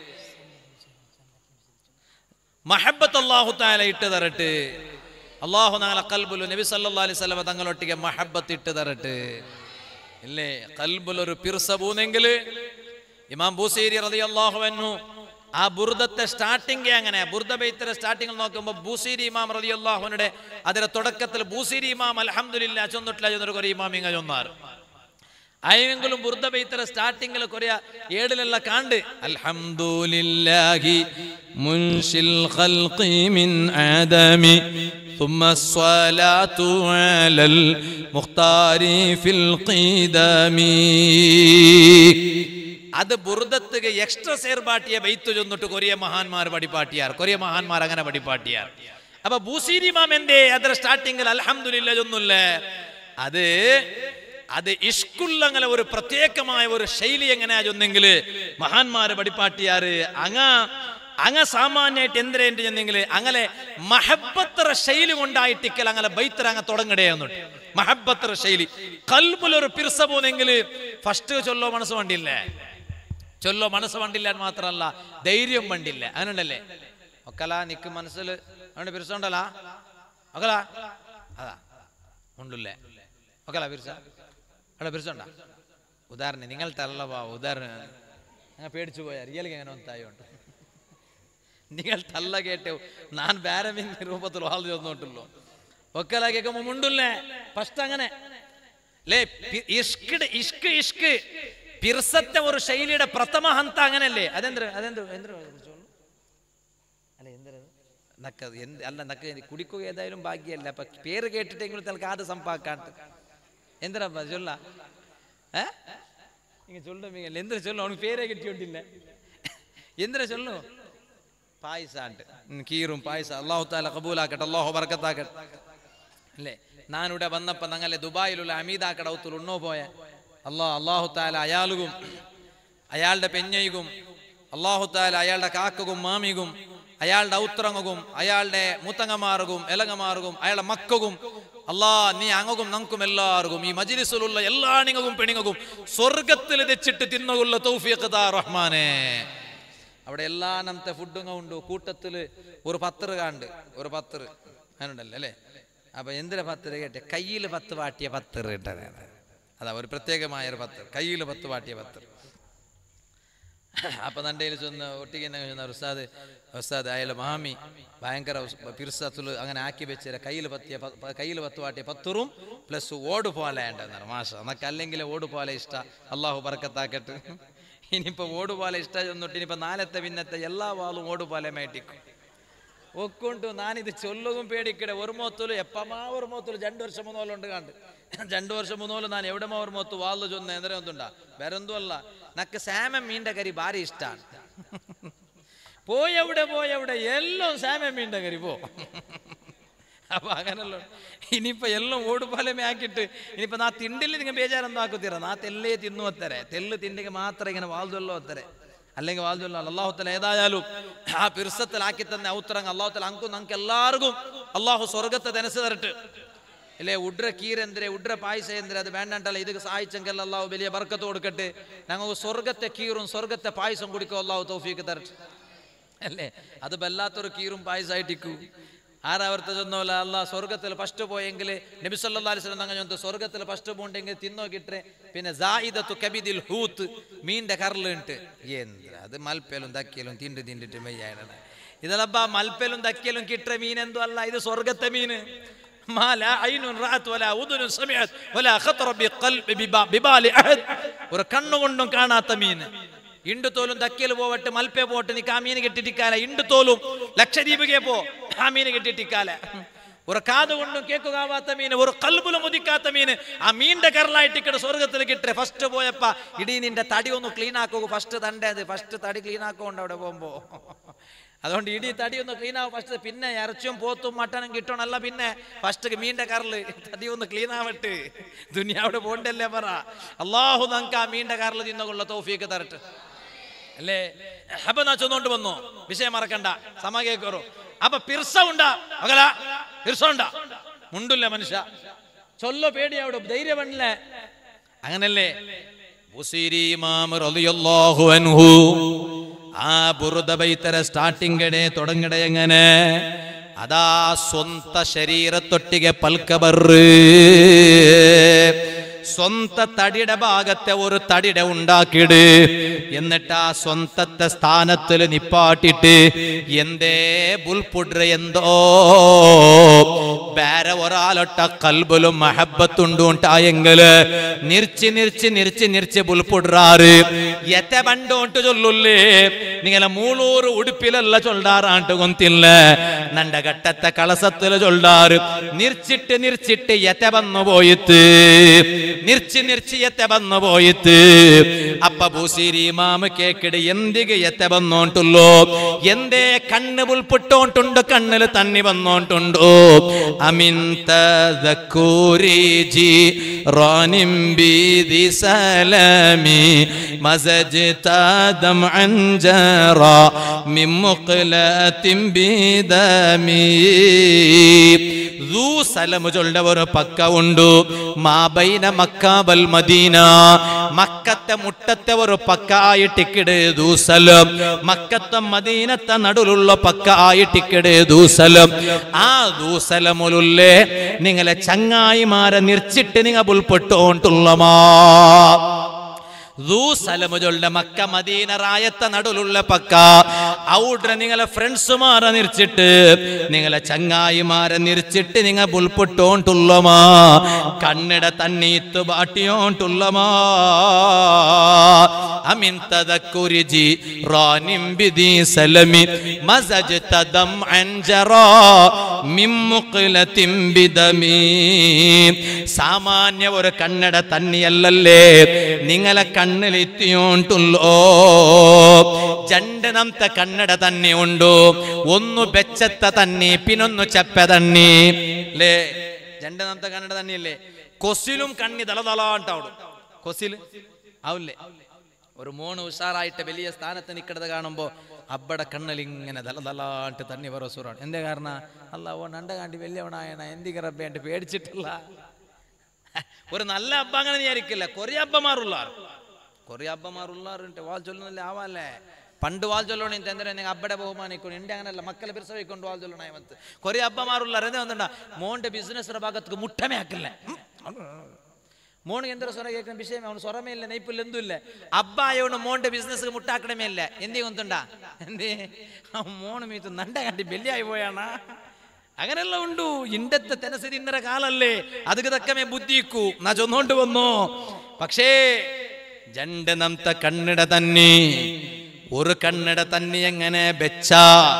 മഹബ്ബത്ത് അല്ലാഹു തആല ഇട്ട് തരട്ടെ. അല്ലാഹു ഞങ്ങളെ ഖൽബുലു നബി സല്ലല്ലാഹു അലൈഹി വസല്ലം തങ്ങളൊട്ടിಗೆ മഹബ്ബത്ത് ഇട്ട് തരട്ടെ. ഇല്ലേ ഖൽബുൽ ഒരു പിർസബൂനെങ്കിൽ ഇമാം ബൂസീരി റളിയല്ലാഹു അൻഹു ആ ബുർദത്തെ സ്റ്റാർട്ടിംഗ് അങ്ങനെ ബുർദ ബൈത്തിലെ സ്റ്റാർട്ടിംഗ് നോക്കുമ്പോൾ ബൂസീരി ഇമാം റളിയല്ലാഹു അൻഹുടെ അതിന്റെ തുടക്കത്തിൽ ബൂസീരി ഇമാം അൽഹംദുലില്ലാഹ് ചൊന്നിട്ടില്ല എന്നൊരു ഒരു ഇമാം ഇങ്ങ ചൊന്നാർ. ആയെങ്കിലും ബുർദ ബൈത്തിലെ സ്റ്റാർട്ടിംഗിൽ കൊറിയ ഏഴിലെല്ലാം കാണ്ട് അൽഹംദുലില്ലാഹി മുൻഷിൽ ഖൽഖി മിൻ ആദമി ثم الصلاة على المختار في القدم. അത് ബുർദത്തുക എക്സ്ട്രാ സേർപാട്ടിയ ബൈത്ത് ചൊന്നിട്ട് കൊറിയ മഹാന്മാർ പഠിപ്പാട്ടിയാർ, കൊറിയ മഹാന്മാർ അങ്ങനെ പഠിപ്പാട്ടിയാർ. അപ്പൊ ബൂസീരി ഇമാം എന്തേ അതിൽ സ്റ്റാർട്ടിങ്ങിൽ അൽഹംദുലില്ലാഹ് ചൊന്നില്ലേ? അത് ഇഷ്കുള്ള അങ്ങനെ ഒരു പ്രത്യേകമായ ഒരു ശൈലി എങ്ങനെയാ ചൊന്നെങ്കിൽ മഹാന്മാര് പഠിപ്പാട്ടിയാറ്. അങ്ങ സാമാന്യമായിട്ട് എന്തിനേണ്ടി ചെന്നെങ്കിൽ അങ്ങനെ മഹബത്തറ ശൈലി കൊണ്ടായിട്ടിക്കൽ അങ്ങനെ ബൈത്തറ അങ്ങ് തുടങ്ങടേ എന്നിട്ട് മഹബത്തറ ശൈലി കൽബിലൊരു പിർസ പോന്നെങ്കിൽ ഫസ്റ്റ് ചൊല്ലോ മനസ്സ് വണ്ടില്ലേ, ചൊല്ലോ മനസ്സ് വണ്ടില്ല മാത്രല്ല ധൈര്യം വണ്ടില്ല. അങ്ങനെയുണ്ടല്ലേ ഒക്കല നിക്ക് മനസ്സിൽ അവിടെ പിർസ ഉണ്ടല്ല ഒക്കല അതാ ഉണ്ടല്ലേ ഒക്കല പിർസ അവിടെ പിർസ ഉണ്ടാ. ഉദാഹരണം നിങ്ങൾ തള്ള ഉദാഹരണം അങ്ങനെ പേടിച്ചു പോയാ റിയലിക്ക് അങ്ങനെ ഒന്നായോണ്ട് നിങ്ങൾ തള്ള കേട്ടോ ഞാൻ ബാരമിങ് രൂപത്തിൽ വാൾ ചെന്നോട്ടുള്ളൂ ഒക്കല കേൾക്കുമ്പോ മുണ്ടല്ലേ ഫസ്റ്റ് അങ്ങനെ ഇഷ്ക് പിർസത്തെ ഒരു ശൈലിയുടെ പ്രഥമ ഹന്ത അങ്ങനല്ലേ. അല്ല നക്ക കുടിക്കുക ഏതായാലും ഭാഗ്യല്ല. അപ്പൊ പേര് കേട്ടിട്ടെങ്കിലും തൽക്ക് ആദ്യം സംപാക്കാട്ട് എന്തിനാ ചൊല്ല ചൊല്ലുമീ എന്തിനാ ചൊല്ലു അവനക്ക് പേരേ കിട്ടിയോണ്ടില്ല എന്തിനാ ചൊല്ലു പായസാണ്ട് കീറും പായസ അല്ലാഹു തആല ഖബൂലാക്കട്ടെ, അല്ലാഹു ബർക്കത്താക്കട്ടെ. അല്ലേ ഞാനിവിടെ വന്നപ്പോൾ ഞങ്ങളെ ദുബായിലുള്ള അമീദാക്കട ഔത്തുൽ ഉണ്ണോ പോയ അല്ലാഹു തആല അയാളും അയാളുടെ പെഞ്ഞയ്ക്കും അല്ലാഹു തആല അയാളുടെ കാക്കകും മാമികും അയാളുടെ ഔത്രങ്ങും അയാളുടെ മുത്തങ്ങമാർക്കും എലങ്ങമാർക്കും അയാളുടെ മക്കകും നീ അങ്ങും നങ്കും എല്ലാവർക്കും ഈ മജ്ലിസിലുള്ള എല്ലാ നിങ്ങൾക്കും പെണിങ്ങും സ്വർഗത്തിൽ തെച്ചിട്ട് തിന്നുകൊള്ള തൗഫീഖ് താ റഹ്മാനേ. അവിടെ എല്ലാ നമത്തെ ഫുഡും ഉണ്ട്. കൂട്ടത്തിൽ ഒരു 10 കാണ്ട് ഒരു 10 അങ്ങനെയുണ്ടല്ലോ അല്ലേ. അപ്പൊ എന്തിനാ 10 കേട്ടെ കയ്യിൽ 10 വാട്ടിയ 10 ഇട്ടത് അതാ ഒരു പ്രത്യേകമായ ഒരു 10 കയ്യിൽ 10 വാട്ടിയ 10. അപ്പൊ തൻ്റെ ചെന്ന് ഒട്ടിക്ക് ഉസ്താദ് അയാളെ മാമി ഭയങ്കര പിർസത്തുൽ അങ്ങനെ ആക്കി വെച്ച കയ്യിൽ 10 വാട്ടിയ 10 പ്ലസ് ഓട് പോലെ ഉണ്ടെന്നാണ് മാഷ. എന്നൊക്കെ അല്ലെങ്കിൽ ഓട് പോലെ ഇഷ്ട അല്ലാഹു ബർക്കത്താക്കട്ടെ. ഇനിയിപ്പോ ഓട് പോലെ ഇഷ്ട ചെന്നിട്ട് ഇനിയിപ്പോ നാലത്തെ പിന്നത്തെ എല്ലാ വാളും ഓട് പോലെ മേട്ടിക്കും. ഒക്കുണ്ടു ഞാനിത് ചൊല്ലും പേടിക്കടെ ഒരു മോത്തല് എപ്പമാ ഒരു മോത്തല് 2 വർഷം 3 ഉണ്ട് കണ്ട് 2 വർഷം 3 ನಾನು ಎವಡಮ ഒരു ಮೊತ್ತು ವಾಲ್ಲು ಜೊನ್ನೆ ಅಂದ್ರೆ ಒಂದುಂಡ ಬೇರೊಂದು ಅಲ್ಲ ನಕ್ಕೆ ಸ್ಯಾಮೆ ಮೀಂಡ ಕರಿ ಭಾರಿ ಇಷ್ಟ പോയവിടെ എല്ലാം സാമ മീണ്ട കറി പോ അപ്പൊ അങ്ങനല്ലോ ഇനിയിപ്പോ എല്ലാം ഓടുപാലമേ ആക്കിയിട്ട് ഇനിയിപ്പോ നാ തിണ്ടില് നിങ്ങൾ ബേജാറൊന്നും ആക്കുത്തീറ നാ തെല്ലേ തിന്നു അത്തരെ തെല്ല് തിണ്ടിಗೆ മാത്രം ഇങ്ങനെ വാൽദൊല്ലോ അത്തരെ അല്ലെങ്കിൽ വാൽദൊല്ലോ അല്ലാഹു തആല ഏതായാലും ആ പിർസത്തിലാക്കി തന്നെ ഔത്രങ്ങ അല്ലാഹു തആല അങ്കും നമുക്ക് എല്ലാവർക്കും അല്ലാഹു സ്വർഗ്ഗത്തെ തനസ് തരട്ടെ ഇല്ലേ ഉഡ്ര കീരെന്തരെ ഉഡ്ര പായസ എന്തിരെ അത് വേണ്ടല്ല ഇത് സഹായിച്ചെങ്കിൽ അല്ലാഹു വലിയ ബർക്കത്ത് കൊടുക്കട്ടെ ഞങ്ങൾക്ക് സ്വർഗ്ഗത്തെ കീറും സ്വർഗ്ഗത്തെ പായസം കുടിക്കും അല്ലാഹു തൗഫീഖ് തരട്ടെ അല്ലേ അത് വല്ലാത്തൊരു കീറും പായസമായിട്ടിക്കൂ ആരാവർത്ത ചെന്നോല അല്ല സ്വർഗത്തിൽ ഫസ്റ്റ് പോയെങ്കിൽ നബി സല്ലല്ലാഹു അലൈഹി വസല്ലം തങ്ങൾ സ്വർഗത്തിൽ ഫസ്റ്റ് പോണ്ടെങ്കിൽ തിന്നോക്കിട്ടെ പിന്നെ സായിദത്തു കബിദിൽ ഹൂത്ത് മീൻ്റെ കറലുണ്ട് എന്ത് അത് മൽപ്പലും തക്കിയലും തിണ്ടിട്ട് മെയ്യായിട ഇതല്ലപ്പ മൽപ്പലും തക്കിയലും കിട്ട മീൻ എന്തോ അല്ല ഇത് സ്വർഗത്തെ മീന് ഒരു കണ്ണുകൊണ്ടും കാണാത്ത മീന് ಇಂಡು ತೋಲು ದಕ್ಕೆಲು ಹೋವಟ್ಟು ಮಲ್ಪೆ ಪೋಟ್ಟು ನೀ ಆ ಮೀನು ಕೆಟ್ಟಿಟ್ಟಿಕ್ಕಾಲ ಇಂಡು ತೋಲು ಲಕ್ಷದೀಪಿಗೆ ಪೋ ಆ ಮೀನು ಕೆಟ್ಟಿಟ್ಟಿಕ್ಕಾಲ ഒരു കാത് കൊണ്ടും കേൾക്കാത്ത മീന് ഒരു കൽബുലും മുതിക്കാത്ത മീന് ആ മീൻ്റെ കരലായിട്ടിക്കടെ സ്വർഗത്തിൽ കിട്ടേ ഫസ്റ്റ് പോയപ്പ ഇടീ നിന്റെ തടി ഒന്ന് ക്ലീൻ ആക്കൂ ഫസ്റ്റ് തണ്ടേ അത് ഫസ്റ്റ് തടി ക്ലീൻ ആക്കുകൊണ്ട് അവിടെ പോകുമ്പോ അതുകൊണ്ട് ഇടി തടി ഒന്ന് ക്ലീൻ ആവും ഫസ്റ്റ് പിന്നെ ഇറച്ചിയും പോത്തും മട്ടനും കിട്ടണല്ല പിന്നെ ഫസ്റ്റ് മീൻ്റെ കരല് തടി ഒന്ന് ക്ലീൻ ആവട്ടെ ദുനിയാവിടെ പോണ്ടല്ലേ പറ അല്ലാഹു നമുക്ക് ആ മീൻ്റെ കരല് തിന്നുകൊള്ള തൗഫീഖ് തരട്ടെ അല്ലേ അപ്പൊ നാ ചൊന്നോണ്ട് വന്നു വിഷയം മറക്കണ്ട സമ കേക്കറോ അപ്പൊ പിർസ ഉണ്ടാ മകള പിർസ ഉണ്ടാ മുണ്ടില്ല മനുഷ്യ ചൊല്ലോ പേടി അവിടെ ധൈര്യം പണില്ലേ അങ്ങനല്ലേ ബുസീരി ഇമാം റളിയല്ലാഹു അൻഹു ആ ബുറുദ ബൈതര സ്റ്റാർട്ടിംഗ് ഇടെ തുടങ്ങടെ എങ്ങനെ അതാ സ്വന്ത ശരീരത്തൊട്ടിಗೆ പൽക്കബറ് സ്വന്ത തടിയുടെ ഭാഗത്തെ ഒരു തടിയുടെ ഉണ്ടാക്കിട് എന്നിട്ട് ആ സ്വന്തത്തെ സ്ഥാനത്തിൽ നിപ്പാട്ടിട്ട് എന്തേ ബുൽപുഡ്ര എന്തോ വേറെ ഒരാളൊട്ട കൽബിലും മഹബത്തുണ്ടു ഉണ്ടായെങ്കില് നിരിച്ച് ബുൽപുഡ്രാറ് എത്തെ പണ്ടോട്ട് ചൊല്ലുല്ലേ നിങ്ങളെ മൂളൂറ് ഉടുപ്പിലല്ല ചൊല്ലാറാണ്ട് കൊന്തില്ല നന്റെ ഘട്ടത്തെ കളസത്തില് ചൊല്ലാറ് നിരിച്ചിട്ട് എത്തെ വന്നു പോയിട്ട് നിർച്ചി എത്തെ വന്നു പോയിട്ട് അപ്പ ബൂസിരി ഇമാമ് കേക്കിട് എന്തിಗೆ എത്തെ വന്നോണ്ടുള്ളൂ എന്തേ കണ്ണ് പുൽപ്പിട്ടോണ്ടുണ്ട് കണ്ണില് തന്നി വന്നോണ്ടുണ്ടോ അമിൻ തദക്കുരി ജി റാനിം ബിദി സലാമി മസജ്തദം അൻജറ മിൻ മുഖ്ലതിൻ ബിദമി ദൂ സലം ചൊല്ല ഒരു പക്ക ഉണ്ട് മാബൈന മക്ക വൽ മദീന മക്കത്തെ മുട്ടത്തെ ഒരു പക്ക ആയിട്ടിക്കട് ദൂസലം മക്കത്തെ മദീനത്തെ നടുലുള്ള പക്ക ആയിട്ടിക്കട് ദൂസലം ആ ദൂസലമുലുള്ളേ നിങ്ങളെ ചങ്ങായിമാരെ നിർച്ചിട്ട് നിങ്ങൾ ഉൾപ്പെട്ടോണ്ടുള്ളമാ ദൂസലമുകളുടെ മക്ക മദീന റായത്തെ നടുലുള്ള പക്ക ഔഡ്ര നിങ്ങളെ ഫ്രണ്ട്സുമാരെ നിരിച്ചിട്ട് നിങ്ങളെ ചങ്ങായിമാരെ നിരിച്ചിട്ട് നിങ്ങൾ ഉൾപ്പെട്ടോണ്ടുള്ളമാ കണ്ണിട തന്നീത്ത് ബാട്ടിയോണ്ടുള്ളമാ അമിൻ തദക്കുരി ജി റാനിം ബിദി സലമി മസജ്തദം അൻജറാ മിൻ മുഖ്ലതിൻ ബിദമി സാമാന്യ ഒരു കണ്ണട തന്നിയല്ലല്ലേ നിങ്ങളെ കണ്ണിലെത്തിയോണ്ടുള്ളോ ജണ്ടനംത്തെ കണ്ണട തന്നെ ഉണ്ടോ ഒന്ന് ബെച്ചത്ത തന്നെ പിന്നൊന്നു ചെപ്പ തന്നെ അല്ലേ ജണ്ടനംത്തെ കണ്ണട തന്നെയല്ലേ കൊസിലും കണ്ണി തലതലാണ്ടാവും കൊസില് ആവില്ലേ ഒരു മോണ് ഉഷാറായിട്ട് വലിയ സ്ഥാനത്ത് നിൽക്കുന്നത് കാണുമ്പോ അബ്ബടെ കണ്ണിൽ ഇങ്ങനെ തലതലാണ്ട് തന്നെ വരോ സൂറാണ് എന്തേ കാരണം അല്ല ഓ നണ്ട കാണ്ടി വലിയവനായണ എന്തിക്ക് റബ്ബേണ്ട് പേടിച്ചിട്ടില്ല ഒരു നല്ല അബ്ബ അങ്ങനെ വിചാരിക്കില്ല കൊറേ അബ്ബമാറുള്ളാറുണ്ട് വാൾ ചൊല്ലുന്നില്ല ആവാല്ലേ പണ്ട് വാൾ ചൊല്ലണേ എന്തെങ്കിലും അബ്ബടെ ബഹുമാനിക്കണം എന്റെ അങ്ങനല്ല മക്കളെ പിറസവയ്ക്കൊണ്ട് വാൾ ചൊല്ലണേ മത്ത് കൊറേ അബ്ബമാറുള്ളാർ എന്താ വന്നിട്ടാ മോന്റെ ബിസിനസ് ഭാഗത്തേക്ക് മുട്ടമേ ആക്കില്ലേ മോണിಗೆ ಎಂದರ ಸ್ವರ ಕೇಳ್ಕೊಂಡು ವಿಷಯ ಅವನು ಸ್ವರಮೇ ಇಲ್ಲ ನೈಪುಲ್ ಎಂದೂ ಇಲ್ಲ ಹಬ್ಬ ಇವನು ಮೋಂಡೆ ಬಿಸ್ನೆಸ್ಗೆ ಮುಟ್ಟಾಕಡಮೇ ಇಲ್ಲ ಎಂದಿಗೆ ಒಂದುಂಡ ಎಂದಿ മോണ് മീത്ത് നണ്ട കണ്ടി ബെല്ലിയായി പോയാണ് അങ്ങനെല്ലാം ഉണ്ടു ഇണ്ടത്തെ തെനസ് തിന്നര കാലല്ലേ അതുക്ക് തക്കമേ ബുദ്ധിക്കൂ നാ ചൊന്നോണ്ട് വന്നു പക്ഷേ ജണ്ട് നംത കണ്ണിട തന്നി ഒരു കണ്ണിട തന്നി എങ്ങനെ വെച്ച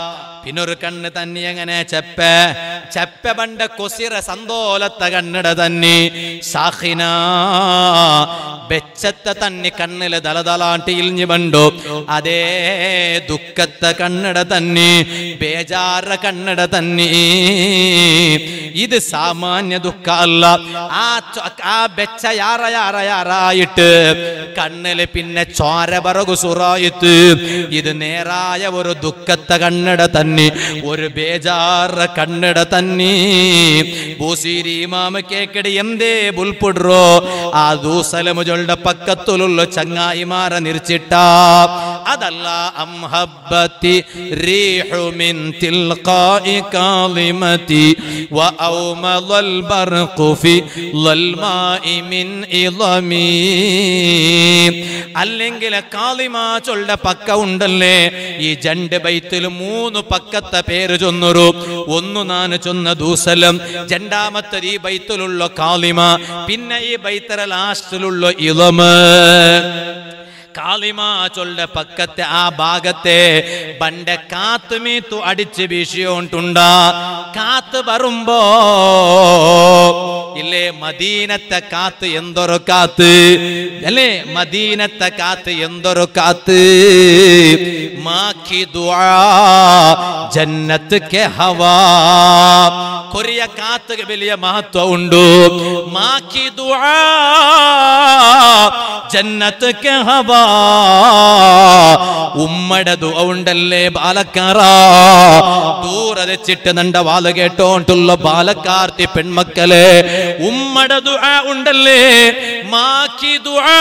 പിന്നൊരു കണ്ണ് തന്നെ എങ്ങനെ ചെപ്പ പണ്ട കൊസിറ സന്തോലത്തെ കണ്ണിട തന്നെ സാഹിന ബെച്ചത്തെ തന്നെ കണ്ണില് ദലദലാട്ടി ഇൽഞ്ഞു പണ്ടു അതേ ദുഃഖത്തെ കണ്ണിട തന്നെ ബേജാറ കണ്ണിട തന്നെ ഇത് സാമാന്യ ദുഃഖ അല്ല ആ ബെച്ച യാറായിട്ട് കണ്ണില് പിന്നെ ചോര പറകു സുറായിത്ത് ഇത് നേരായ ഒരു ദുഃഖത്തെ കണ്ണിട തന്നെ ഒരു ബേജാറ കണ്ണിട തന്നെ ബൂസീരി ഇമാമ കേക്കടി എന്തേ ബുൽപുഡ്രോ ആ ദൂസലമുകളുടെ പക്കത്തുള്ള ചങ്ങായിമാരെ നിരിച്ചിട്ട അതല്ല അംഹബ്ബത്തി റീഹു മിൻ തിൽഖാഇ കാളിമതി വഔമദൽ ബർഖു ഫി ലൽമാഇ മിൻ ഇളമി അല്ലെങ്കിൽ കാളിമാ ചൊല്ലുടെ പക്ക ഉണ്ടല്ലേ ഈ രണ്ട് ബൈത്തിൽ 3 പക്കത്തെ പേര് ചൊന്നൊരു ഒന്ന് നാന് ചൊന്ന ദൂസലം രണ്ടാമത്തെ ഈ ബൈത്തിലുള്ള കാളിമ പിന്നെ ഈ ബൈത്തര ലാസ്റ്റിലുള്ള ഇളമ കാളിമാ ചൊല്ലുടെ പക്കത്തെ ആ ഭാഗത്തെ ബണ്ട കാത്ത് മീത്തു അടിച്ച് വീശിയോണ്ടുണ്ട കാത്ത് വരുമ്പോ ഇല്ലേ മദീനത്തെ കാത്ത് എന്തൊരു കാത്ത് അല്ലേ മദീനത്തെ കാത്ത് എന്തൊരു കാത്ത് മാക്കി ദുആ ജന്നത്ത് കെ ഹവാ കൊറിയ കാത്ത് വലിയ മഹത്വം ഉണ്ട് മാക്കി ദുആ ജന്നത്ത് കെ ഹവാ ഉമ്മടെ ദുആ ഉണ്ടല്ലേ ബാലക്കാറ ദൂരെ വെച്ചിട്ട് നണ്ട വാല് കേട്ടോണ്ടുള്ള ബാലക്കാർത്തി പെൺമക്കളെ ഉമ്മടെ ദുആ ഉണ്ടല്ലേ മാക്കി ദുആ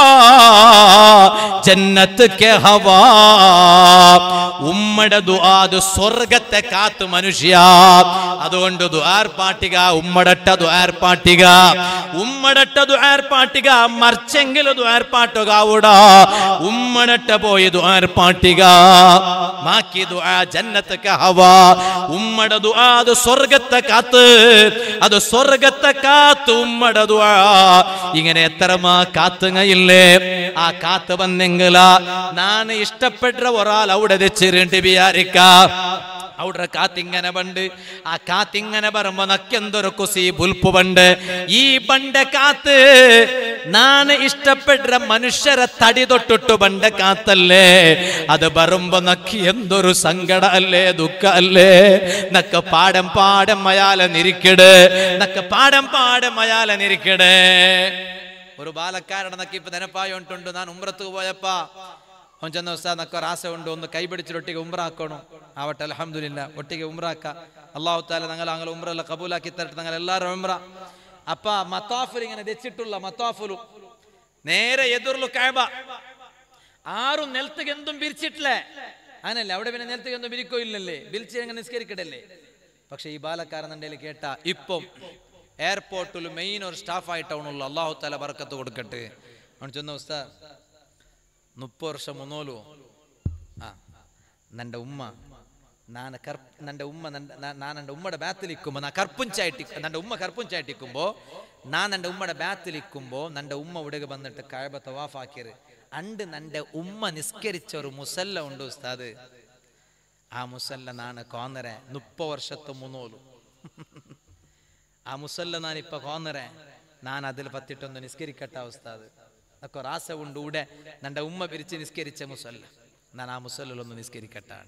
ജന്നത്ത് കെ ഹവാ ഉമ്മടെ ദുആ സ്വർഗത്തെ കാത്ത് മനുഷ്യ അതുകൊണ്ട് ദുആർ പാട്ടിക ഉമ്മടട്ട ദുആർ പാട്ടിക ഉമ്മടട്ട ദുആർ പാട്ടിക മർച്ചെങ്കിൽ ദുആർ പാട്ടുകാവുടാ ഉമ്മടട്ട പോയി ദുആർ പാട്ടിക മാക്കി ദുആ ജന്നത്ത് കെ ഹവാ ഉമ്മടെ ദുആ സ്വർഗത്തെ കാത്ത് അത് സ്വർഗത്തെ കാത്ത് ഉമ്മടെ ദുആ ഇങ്ങനെ എത്രമാ കാത്തുകയില്ലേ ആ കാത്ത് വന്നെങ്കില നാന് ഇഷ്ടപ്പെട്ട ഒരാൾ അവിടെ വെച്ചിരുണ്ട് വിചാരിക്ക അവിടെ കാത്തിങ്ങനെ പണ്ട് ആ കാത്തിങ്ങനെ പറയുമ്പോ നക്കെന്തൊരു കുസി പുൽപ്പ് പണ്ട് ഈ പണ്ട് കാത്ത് നാന് ഇഷ്ടപ്പെട്ട മനുഷ്യരെ തടി തൊട്ടിട്ടു പണ്ട് കാത്തല്ലേ അത് പറയുമ്പോ നക്ക് എന്തൊരു സങ്കട അല്ലേ ദുഃഖ അല്ലേ നക്ക് പാടം അയാളെ നിരിക്കട് നക്ക് പാടം അയാളെ നിരിക്കട് ഒരു ബാലക്കാരുടെ നക്ക് ഇപ്പൊ നെനപ്പായോണ്ടുണ്ട് ഞാൻ ഉംറത്ത് പോയപ്പാ അവൻ ചെന്ന ഉസ്താദ് നക്ക് ഒരാശ ഉണ്ട് ഒന്ന് കൈപിടിച്ചിട്ട് ഒട്ടിಗೆ ഉംറാക്കണം ആവട്ടെ അൽഹംദുലില്ലാ ഒട്ടിಗೆ ഉംറാക്ക അല്ലാഹു തആല ഞങ്ങൾ ഉംറല്ല കബൂലാക്കി തരട്ടെ ഞങ്ങൾ എല്ലാവരും ഉംറ അപ്പ മത്താഫിൽ ഇങ്ങനെ വെച്ചിട്ടുള്ള മത്താഫിലു നേരെ എതിർലു കഅബ ആരും നെൽത്തുക എന്തും പിരിച്ചിട്ടില്ലേ അങ്ങനല്ലേ അവിടെ പിന്നെ നെൽത്തുക എന്തും പിരിക്കോ ഇല്ലല്ലേ വിളിച്ച് അങ്ങനെ നിസ്കരിക്കടല്ലേ പക്ഷെ ഈ ബാലക്കാരൻ എൻ്റെ കേട്ട ഇപ്പം എയർപോർട്ടിൽ മെയിൻ ഒരു സ്റ്റാഫ് ആയിട്ടാണുള്ളൂ അല്ലാഹു തആല ബർക്കത്ത് കൊടുക്കട്ടെ അവൻ ചെന്ന ഉസ്താദ് 30 വർഷം മുന്നോലു നന്റെ ഉമ്മ നന്റെ ഉമ്മയുടെ ബാത്തിലിക്കുമ്പോ നന്റെ ഉമ്മ കർപ്പുഞ്ചായിട്ടിക്കുമ്പോ നന്റെ ഉമ്മയുടെ ബാത്തിലിക്കുമ്പോ നന്റെ ഉമ്മ ഇവിടെ വന്നിട്ട് കഅബ തവാഫ് ആക്കിയത് അണ്ട് നന്റെ ഉമ്മ നിസ്കരിച്ച ഒരു മുസല്ല ഉണ്ട് ഉസ്താദ് ആ മുസല്ല നാണ് കോന്നരെ 30 വർഷത്തെ മുന്നോലു ആ മുസല്ല നാനിപ്പ കോന്നരെ ഞാൻ അതിൽ പത്തിട്ടൊന്ന് നിസ്കരിക്കട്ട ഉസ്താദ് നക്ക് ഒരാശ ഉണ്ട് ഇവിടെ നന്റെ ഉമ്മ പിരിച്ച് നിസ്കരിച്ച മുസല്ല ഞാൻ ആ മുസല്ലൊന്ന് നിസ്കരിക്കട്ടാണ്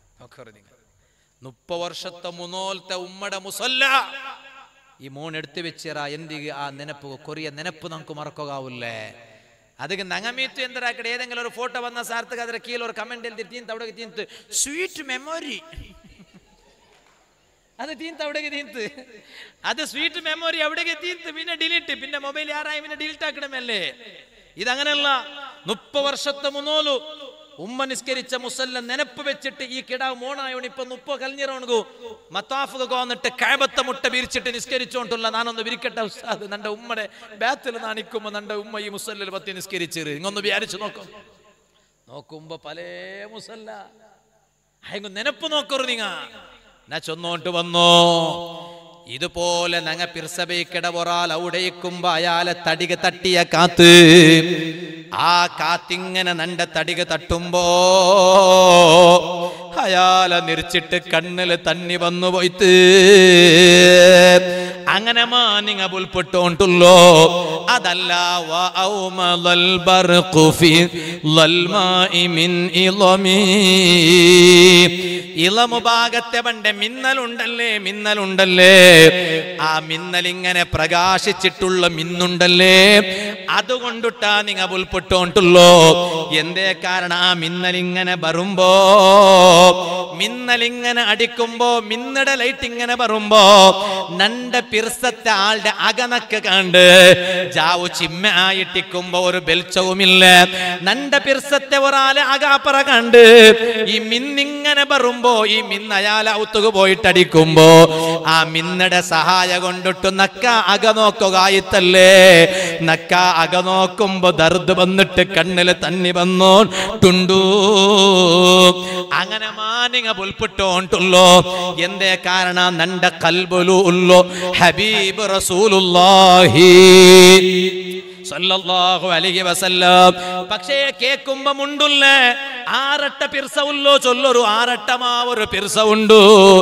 30 വർഷത്തെ മുന്നോലത്തെ ഉമ്മയുടെ മുസല്ല ഈ മോൻ എടുത്തു വെച്ചിറ എന്തിಗೆ ആ നെനപ്പ് കൊറിയ നെനപ്പ് നമുക്ക് മറക്കാവൂല്ലേ ಅದಕ್ಕೆ ನಂಗಮೀತು ಎಂದರೆ ಆ ಕಡೆ ಏದಂಗೆಲ್ಲ ಒಂದು ಫೋಟೋ ಬಂದ ಸಾರ್ಥಕ ಅದರ ಕೀಲ ಒಂದು ಕಮೆಂಟ್ ಎಲ್ಲಿ ತಿಂತ ಅವಡಿಗೆ ತಿಂತು ಸ್ವೀಟ್ ಮೆಮೊರಿ ಅದು ತಿಂತ ಅವಡಿಗೆ ತಿಂತು ಅದು ಸ್ವೀಟ್ ಮೆಮೊರಿ ಅವಡಿಗೆ ತಿಂತು പിന്നെ ഡിലീറ്റ് പിന്നെ മൊബൈൽ ಯಾರಾയി പിന്നെ ഡിലീറ്റ് ആക്കണം അല്ലേ ഇത് അങ്ങനെയല്ല 30 വർഷത്തെ മുന്നോലു ഉമ്മ നിസ്കരിച്ച മുസല്ല നെനപ്പ് വെച്ചിട്ട് ഈ കിടാവ് മോണായോണ് ഇപ്പൊ 30 കഴിഞ്ഞിറവണു മത്താഫ് കോന്നിട്ട് കഅബത്തെ മുട്ട വിരിച്ചിട്ട് നിസ്കരിച്ചോണ്ടുള്ള നാനൊന്ന് വിരിക്കട്ടെ ഉസ്താദ് നന്റെ ഉമ്മയുടെ ബാത്തിൽ നാണിക്കുമ്പോ നന്റെ ഉമ്മ ഈ മുസല്ലിൽ പത്തി നിസ്കരിച്ചിര് ഇങ്ങൊന്ന് വിചാരിച്ചു നോക്കുമ്പോ പല മുസല്ല അയങ്ങ് നെനപ്പ് നോക്കറു നിങ്ങ ഞാൻ ചൊന്നോട്ട് വന്നോ ഇതുപോലെ നങ്ങ പിർസബൈക്കിട ഒരാൾ അവിടേക്കുമ്പോ അയാളെ തടിക തട്ടിയ കാത്ത് ആ കാത്തിങ്ങനെ നണ്ട തടിക തട്ടുമ്പോ അയാളെ നിരിച്ചിട്ട് കണ്ണില് തണ്ണി വന്നു പോയിട്ട് അങ്ങനെ മാനിങ്ങ പുൽപ്പെട്ടോണ്ടുള്ളോ. അതല്ല ഇളമു ഭാഗത്തെ പണ്ട് മിന്നലുണ്ടല്ലേ ആ മിന്നലിങ്ങനെ പ്രകാശിച്ചിട്ടുള്ള മിന്നുണ്ടല്ലേ അതുകൊണ്ടിട്ടാ നിങ്ങ പുൽപ്പെട്ടോണ്ടുള്ളോ. എന്തേ കാരണം ആ മിന്നലിങ്ങനെ വരുമ്പോ മിന്നലിങ്ങനെ അടിക്കുമ്പോ മിന്നടെ ലൈറ്റ് ഇങ്ങനെ വരുമ്പോ നണ്ട പിർസത്തെ ആളുടെ അകനക്ക് കണ്ട് ജാവു ചിമ്മ ആയിട്ടിക്കുമ്പോ ഒരു വെളിച്ചവുമില്ല. നണ്ട പിർസത്തെ ഒരാളെ അകാപ്പറ കണ്ട് ഈ മിന്നിങ്ങനെ വരുമ്പോ ഈ മിന്ന് അയാളെ ഔത്തുക പോയിട്ടടിക്കുമ്പോ ആ മിന്നടെ സഹായ കൊണ്ടിട്ട് നക്ക അകനോക്കുകയായിത്തല്ലേ. നക്ക അകനോക്കുമ്പോ ദർദ് വന്നിട്ട് കണ്ണില് തന്നി വന്നോണ്ടുണ്ടു. അങ്ങനെ മാനിങ്ങ പുൽപ്പെട്ടോണ്ടുള്ളോ. എന്തേ കാരണം നണ്ട കൽബുലു ഉള്ളോ ഹബീബ് റസൂലുള്ളാഹി സല്ലല്ലാഹു അലൈഹി വസല്ലം. പക്ഷേ കേൾക്കുമ്പോ മുണ്ടുല്ലേ ആറട്ട പിർസ ഉള്ളോ ചൊല്ലൊരു ആറട്ടമാവൊരു പിർസ ഉണ്ടു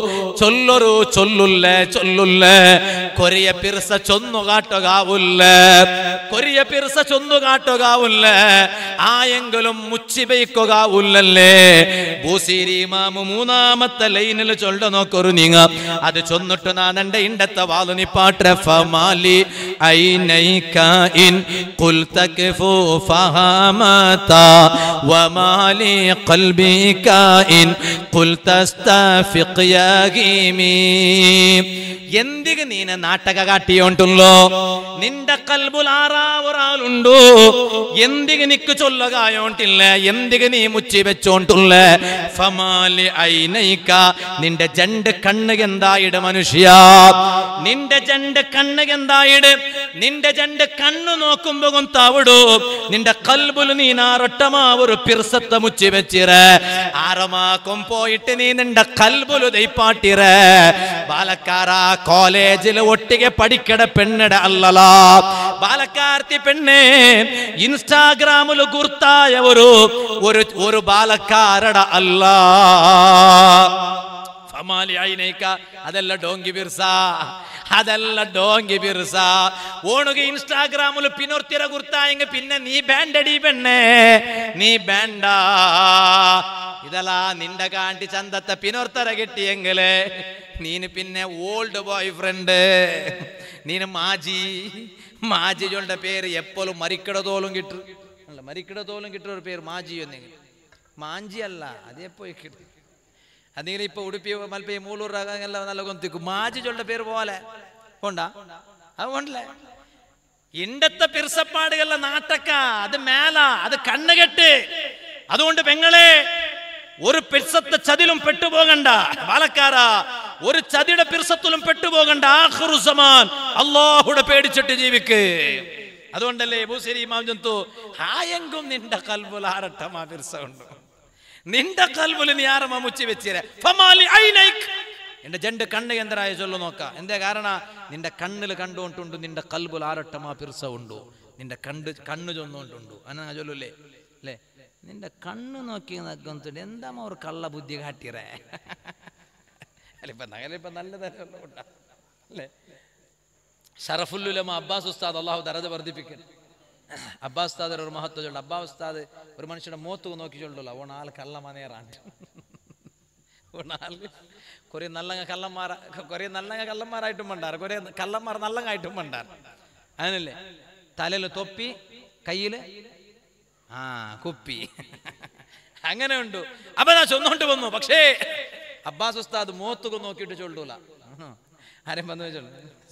ചൊല്ലുല്ലേ കൊറിയ പിർസ ചൊന്നു കാട്ടുകാവുല്ല ആയെങ്കിലും മുച്ചിബൈക്കുകാവുല്ലല്ലേ. ബൂസീരി ഇമാമു മൂന്നാമത്തെ ലൈനിൽ ചൊല്ല നോക്കൊരു നീങ്ങ അത് ചൊന്നിട്ട് നാനെന്റെ ഇണ്ടത്തെ വാളു നിപ്പാട്ടെ ഫമാലി ഐനൈക ഇൻ قلت كفو فهمتا وما لي قلبي كائن قلت استفق يا غيمي. എന്തിക്ക് നീന നാട്ടക കാട്ടിയോണ്ടുള്ളോ. നിന്റെ കൽബുൽ ആറാവൊരാളുണ്ടു. എന്തിക്ക് നിക്ക് ചൊല്ലുകയോണ്ടില്ല. എന്തിക്ക് നീ മുച്ചി വെച്ചോണ്ടുള്ള. ഫമാലി ഐനൈക നിന്റെ ജണ്ട് കണ്ണുക എന്തായിട് മനുഷ്യ. നിന്റെ ജണ്ട് കണ്ണുക എന്തായിട്. നിന്റെ ജണ്ട് കണ്ണു നോക്കുമ്പോ കൊന്താവിടു. നിന്റെ കൽബുൽ നീ നാറൊട്ടമാ ഒരു പിർസത്ത മുച്ചി വെച്ചിര. ആറമാക്കും പോയിട്ട് നീ നിന്റെ കൽബുലു ദൈപ്പാട്ടിര. ബാലക്കാരാ കോളേജിൽ ഒട്ടിಗೆ പഠിക്കട പെണ്ണട അല്ലല ബാലക്കാർത്തി പെണ്ണെ ഇൻസ്റ്റാഗ്രാമിൽ ഗുർത്തായ ഒരു ബാലക്കാരട അല്ല. ഫമാലി ഐനൈക അതല്ല ഡോങ്കി ബിർസ ഓണുക ഇൻസ്റ്റാഗ്രാമിൽ പിന്നൊർത്തിര ഗുർത്തായെങ്ക പിന്നെ നീ ബാൻഡടി പെണ്ണെ നീ ബാൻഡ ഇതല്ല നിന്റെ കാണ്ടി ചന്തത്തെ പിന്നൊർത്തര കിട്ടിയെങ്കില് നീന് പിന്നെ ഓൾഡ് ബോയ് ഫ്രണ്ട് നീന് മാജിയുടെ പേര് എപ്പോഴും മരിക്കടതോലും കിട്ടും ഒരു പേര് മാജി ഒന്നെങ്കിൽ മാഞ്ചി അല്ല അതേപ്പോയി കിട്ടും. അതെങ്കിലും ഇപ്പൊ ഉടുപ്പി മൽപ്പി മൂളൂർ എല്ലാം നല്ല കൊന്തിക്കും മാജിയുടെ പേര് പോലെ കൊണ്ടാ അതുകൊണ്ടല്ലേ ഇണ്ടത്തെ പിർസപ്പാടുകളുടെ നാട്ടക്ക അത് മേല അത് കണ്ണുകെട്ട്. അതുകൊണ്ട് പെങ്ങളെ ഒരു പിർസത്തെ ചതിലും പെട്ടുപോകണ്ട. ബാലക്കാരാ ഒരു ചതിയുടെ പിർസത്തിലും പെട്ടുപോകണ്ട. ആഖിറു സമാൻ അല്ലാഹുടെ പേടിച്ചിട്ട് ജീവിക്ക്. അതുകൊണ്ടല്ലേ ബൂസരി ഇമാം ജന്തു ഹായെങ്കും നിന്റെ കൽബുൽ ആറട്ടമാ പിർസ ഉണ്ട്. നിന്റെ കൽബുൽ നീ ആറമാ മുച്ചി വെച്ചിര. ഫമാലി ഐനൈക് എന്റെ ജണ്ട് കണ്ണ് എന്തരായ ചൊല്ലു നോക്കാം. എന്തേ കാരണ നിന്റെ കണ്ണിൽ കണ്ടുകൊണ്ടുണ്ട് നിന്റെ കൽബുൽ ആറട്ടമാ പിർസ ഉണ്ടു. നിന്റെ കണ്ണ് ചൊന്നുകൊണ്ടുണ്ടു അന്നാ ചൊല്ലൂല്ലേ അല്ലേ. നിന്റെ കണ്ണ് നോക്കി നോക്കുന്നുണ്ട് എന്താ ഒരു കള്ള ബുദ്ധി കാട്ടിറേ ഇപ്പൊ നല്ലതല്ല അല്ലേ. ഷറഫുല്ലുലമ അബ്ബാസ് ഉസ്താദ് അള്ളാഹു ദറജ വർദ്ധിപ്പിക്കൻ. അബ്ബാസ് ഉസ്താദ് ഒരു മഹത്വം ചൊല്ലു. അബ്ബാസ് ഉസ്താദ് ഒരു മനുഷ്യന്റെ മോത്ത് നോക്കി ചൊല്ലൂല ഓണാൾ കള്ളമനേറാണ്. ഓണാൾ കൊറേ നല്ല കള്ളന്മാരായിട്ടും പണ്ടാറ് കൊറേ കള്ളന്മാർ നല്ലങ്ങായിട്ടും പണ്ടാറ് അതിനല്ലേ. തലയില് തൊപ്പി കയ്യില് കുപ്പി അങ്ങനെ ഉണ്ട്. അപ്പൊ ഞാൻ ചൊന്നോണ്ട് വന്നു. പക്ഷേ അബ്ബാസ് ഉസ്താദ് മോത്തുക നോക്കിയിട്ട് ചൊല്ലൂല. ആരും വന്നു ചൊല്ലു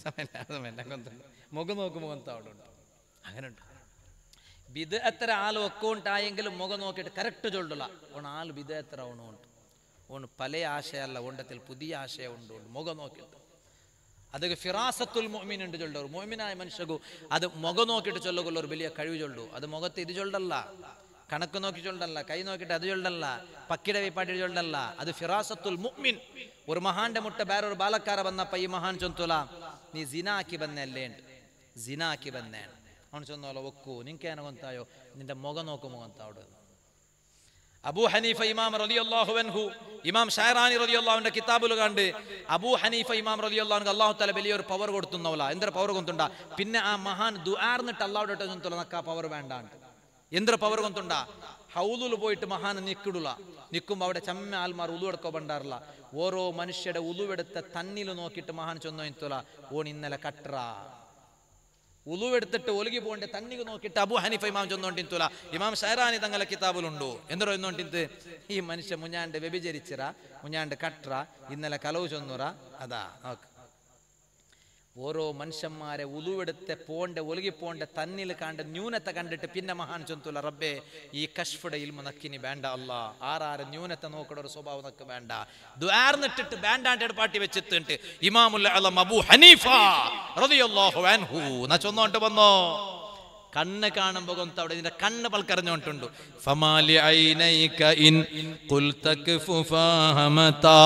മുഖം നോക്കുമ്പോ കൊന്തവിടെ അങ്ങനെ ഉണ്ട്. ബിദ് എത്ര ആൾ ഒക്കെ ഉണ്ടായെങ്കിലും മുഖം നോക്കിയിട്ട് കറക്റ്റ് ചൊല്ലൂല. ഓൺ ആൾ ബിദ് എത്ര ഓണുണ്ട് ഓണ് പല ആശയല്ല ഓണ്ടത്തിൽ പുതിയ ആശയം ഉണ്ട് മുഖം നോക്കിയിട്ട്. അത് ഫിറാസത്തുൽ മുഅ്മിൻ ഉണ്ട് ചൊല്ലു. മുഅ്മിനായ മനുഷ്യകു അത് മുഖം നോക്കിയിട്ട് ചൊല്ലുകൊള്ള ഒരു വലിയ കഴിവ് ചൊല്ലു. അത് മുഖത്ത് ഇത് ചൊല്ലല്ല കണക്ക് നോക്കി ചൊല്ലല്ല, കൈ നോക്കിയിട്ട് അത് ചൊല്ലല്ല, പക്കിട വൈപ്പാട്ടി ചൊല്ലല്ല. അത് ഫിറാസത്തുൽ മുഅ്മിൻ. ഒരു മഹാന്റെ മുട്ട ಬೇರೊരു ಬಾಲಕಾರ ಬಂದಪ್ಪ ಈ ಮಹಾನ್ ಚೊಂತುಲ ನೀ ಜಿನಾಕಿ ಬಂದೆಲ್ಲೇ ಜಿನಾಕಿ ಬಂದೇನು ಅವನು ಚೊಂದೋಲ ಒಕ್ಕು ನಿಂಕೇನಗೊಂತಾಯೋ ನಿಂದ ಮೊಗ ನೋಕು ಮೊಗಂತಾವಡು. അബൂ ഹനീഫ ഇമാം റളിയല്ലാഹു അൻഹു, ഇമാം ഷാറാനി റളിയല്ലാഹു അൻഹു കിതാബിൽ കണ്ട് അബൂ ഹനീഫ ഇമാം റളിയല്ലാഹു അൻഹു അല്ലാഹു തആല വലിയൊരു പവർ കൊടുത്തുന്നവല. എന്തൊരു പവർ കൊണ്ടുണ്ട? പിന്നെ ആ മഹാൻ ദുആർന്നിട്ട് അല്ലാഹുടെ ചൊന്തോല നക്ക പവർ വേണ്ടാണ്ട്. എന്തൊരു പവർ കൊണ്ടുണ്ട? ഹൗലുൽ പോയിട്ട് മഹാൻ നിക്കിടുല. നിൽക്കുമ്പോൾ അവിടെ ചമ്മ ആൽമാർ ഉളു എടുക്കോ ബണ്ടാറില്ല. ഓരോ മനുഷ്യരുടെ ഉളുവെടുത്ത തന്നിൽ നോക്കിയിട്ട് മഹാൻ ചൊന്നോ ഇത്തോല ഓൺ ഇന്നലെ കട്ര ഉളുവെടുത്തിട്ട് ഒലുകി പോകേണ്ട തന്നിക്ക് നോക്കിയിട്ട് അബൂ ഹനീഫ ഇമാം ചൊന്നോണ്ടിത്തോല. ഇമാം ഷൈറാനി തങ്ങളെ കിതാബിലുണ്ടോ എന്തോ എന്നോണ്ടിത്ത് ഈ മനുഷ്യ മുഞ്ഞാണ്ട് വ്യഭിചരിച്ചിറ, മുഞ്ഞാണ്ട് കട്ര, ഇന്നലെ കലവ് ചൊന്നുറ. അതാ നോക്ക്, ഓരോ മനുഷ്യന്മാരെ ഉളുവെടുത്ത് പോണ്ട ഒലുകി പോണ്ട തന്നിൽ കണ്ട ന്യൂനത്തെ കണ്ടിട്ട് പിന്നെ മഹാൻ ചൊന്തുല റബ്ബേ ഈ കശ്ഫുടെ ഇൽമ നക്കിനി വേണ്ട അല്ലാ. ആറാറ് ന്യൂനത്തെ നോക്കട ഒരു സ്വഭാവം നക്ക് വേണ്ട. ദുആർന്നിട്ടിട്ട് വേണ്ടാണ്ട് പാട്ടി വെച്ചിട്ട് ഇമാമുൽ അഅ്ലം അബൂ ഹനീഫ റളിയല്ലാഹു അൻഹു ന ചൊന്നോണ്ട് വന്നോ. കണ്ണ് കാണുമ്പോൾ കൊന്ത അവിടെ ഇതിന്റെ കണ്ണ് പൽക്കറിഞ്ഞോണ്ടുണ്ട്. ഫമാലി ഐനൈക ഇൻ ഖുൽതക്ഫു ഫഹമതാ,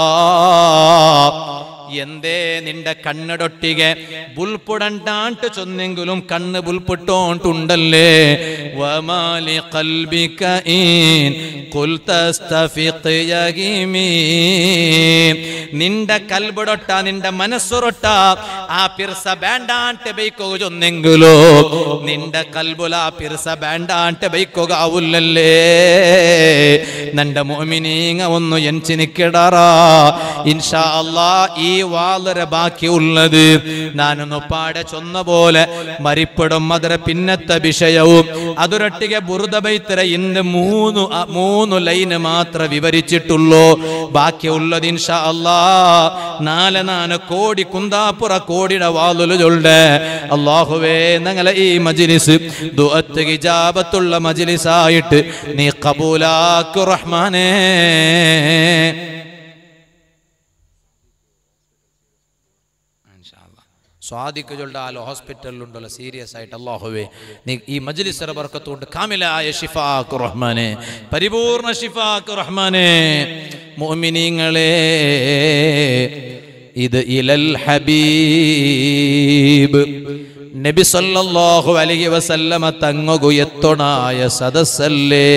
എന്തേ നിന്റെ കണ്ണടൊട്ടിಗೆ ബുൽപുടണ്ടാണ്ട് ചൊന്നെങ്കിലും കണ്ണ് ബുൽപുട്ടോണ്ടുണ്ടല്ലേ. വമാലി ഖൽബിക ഇൻ ഖുൽതസ്തഫിഖ് യഗീമി, നിന്റെ കൽബടൊട്ട നിന്റെ മനസ്സുറൊട്ട ആ പിർസ വേണ്ടാണ്ട് ബൈക്കോ ചൊന്നെങ്കിലോ നിന്റെ കൽബുല പിർസ വേണ്ടാണ്ട് ബൈക്കോക ആവുല്ലല്ലേ. നന്റെ മുഅ്മിനീങ്ങ ഒന്ന് എൻചിനിക്കിടാറാ. ഇൻഷാ അല്ലാഹ് ഈ വാളരെ ബാക്കിയുള്ളത് ഞാനൊന്ന് പാടെ ചൊന്ന പോലെ മരിപ്പെടും. അതിരെ പിന്നത്തെ വിഷയവും അതൊരൊട്ടിಗೆ ബുറുദ ബൈത്തര ഇന്ന് മൂന്ന് ലൈന് മാത്രം വിവരിച്ചിട്ടുള്ളൂ. ബാക്കിയുള്ളത് ഇൻഷാ അല്ലാഹ് നാല് കോടി കുന്താപ്പുറ കോടിയുടെ വാളുല് ചൊല്ലെ. അല്ലാഹുവേ ഞങ്ങളെ ഈ മജ്ലിസ് ദുആത്ത് ഇജാബത്തുള്ള മജ്ലിസായിട്ട് നീ ഖബൂലാക്കു റഹ്മാനേ. സ്വാദിക്ക് ചൊല്ലാലോ ഹോസ്പിറ്റലിലുണ്ടല്ലോ സീരിയസ് ആയിട്ട്. അല്ലാഹുവേ നീ ഈ മജ്ലിസിന്റെ ബർക്കത്തുകൊണ്ട് കാമിലായ ശിഫാക്ക് റഹ്മാനെ, പരിപൂർണ ശിഫാക്ക് റഹ്മാനെ. മുഅ്മിനീങ്ങളെ, ഇത് ഇലൽ ഹബീബ് നബി സല്ലല്ലാഹു അലൈഹി വസല്ലമ തങ്ങകു എത്തൊണായ സദസ്സല്ലേ.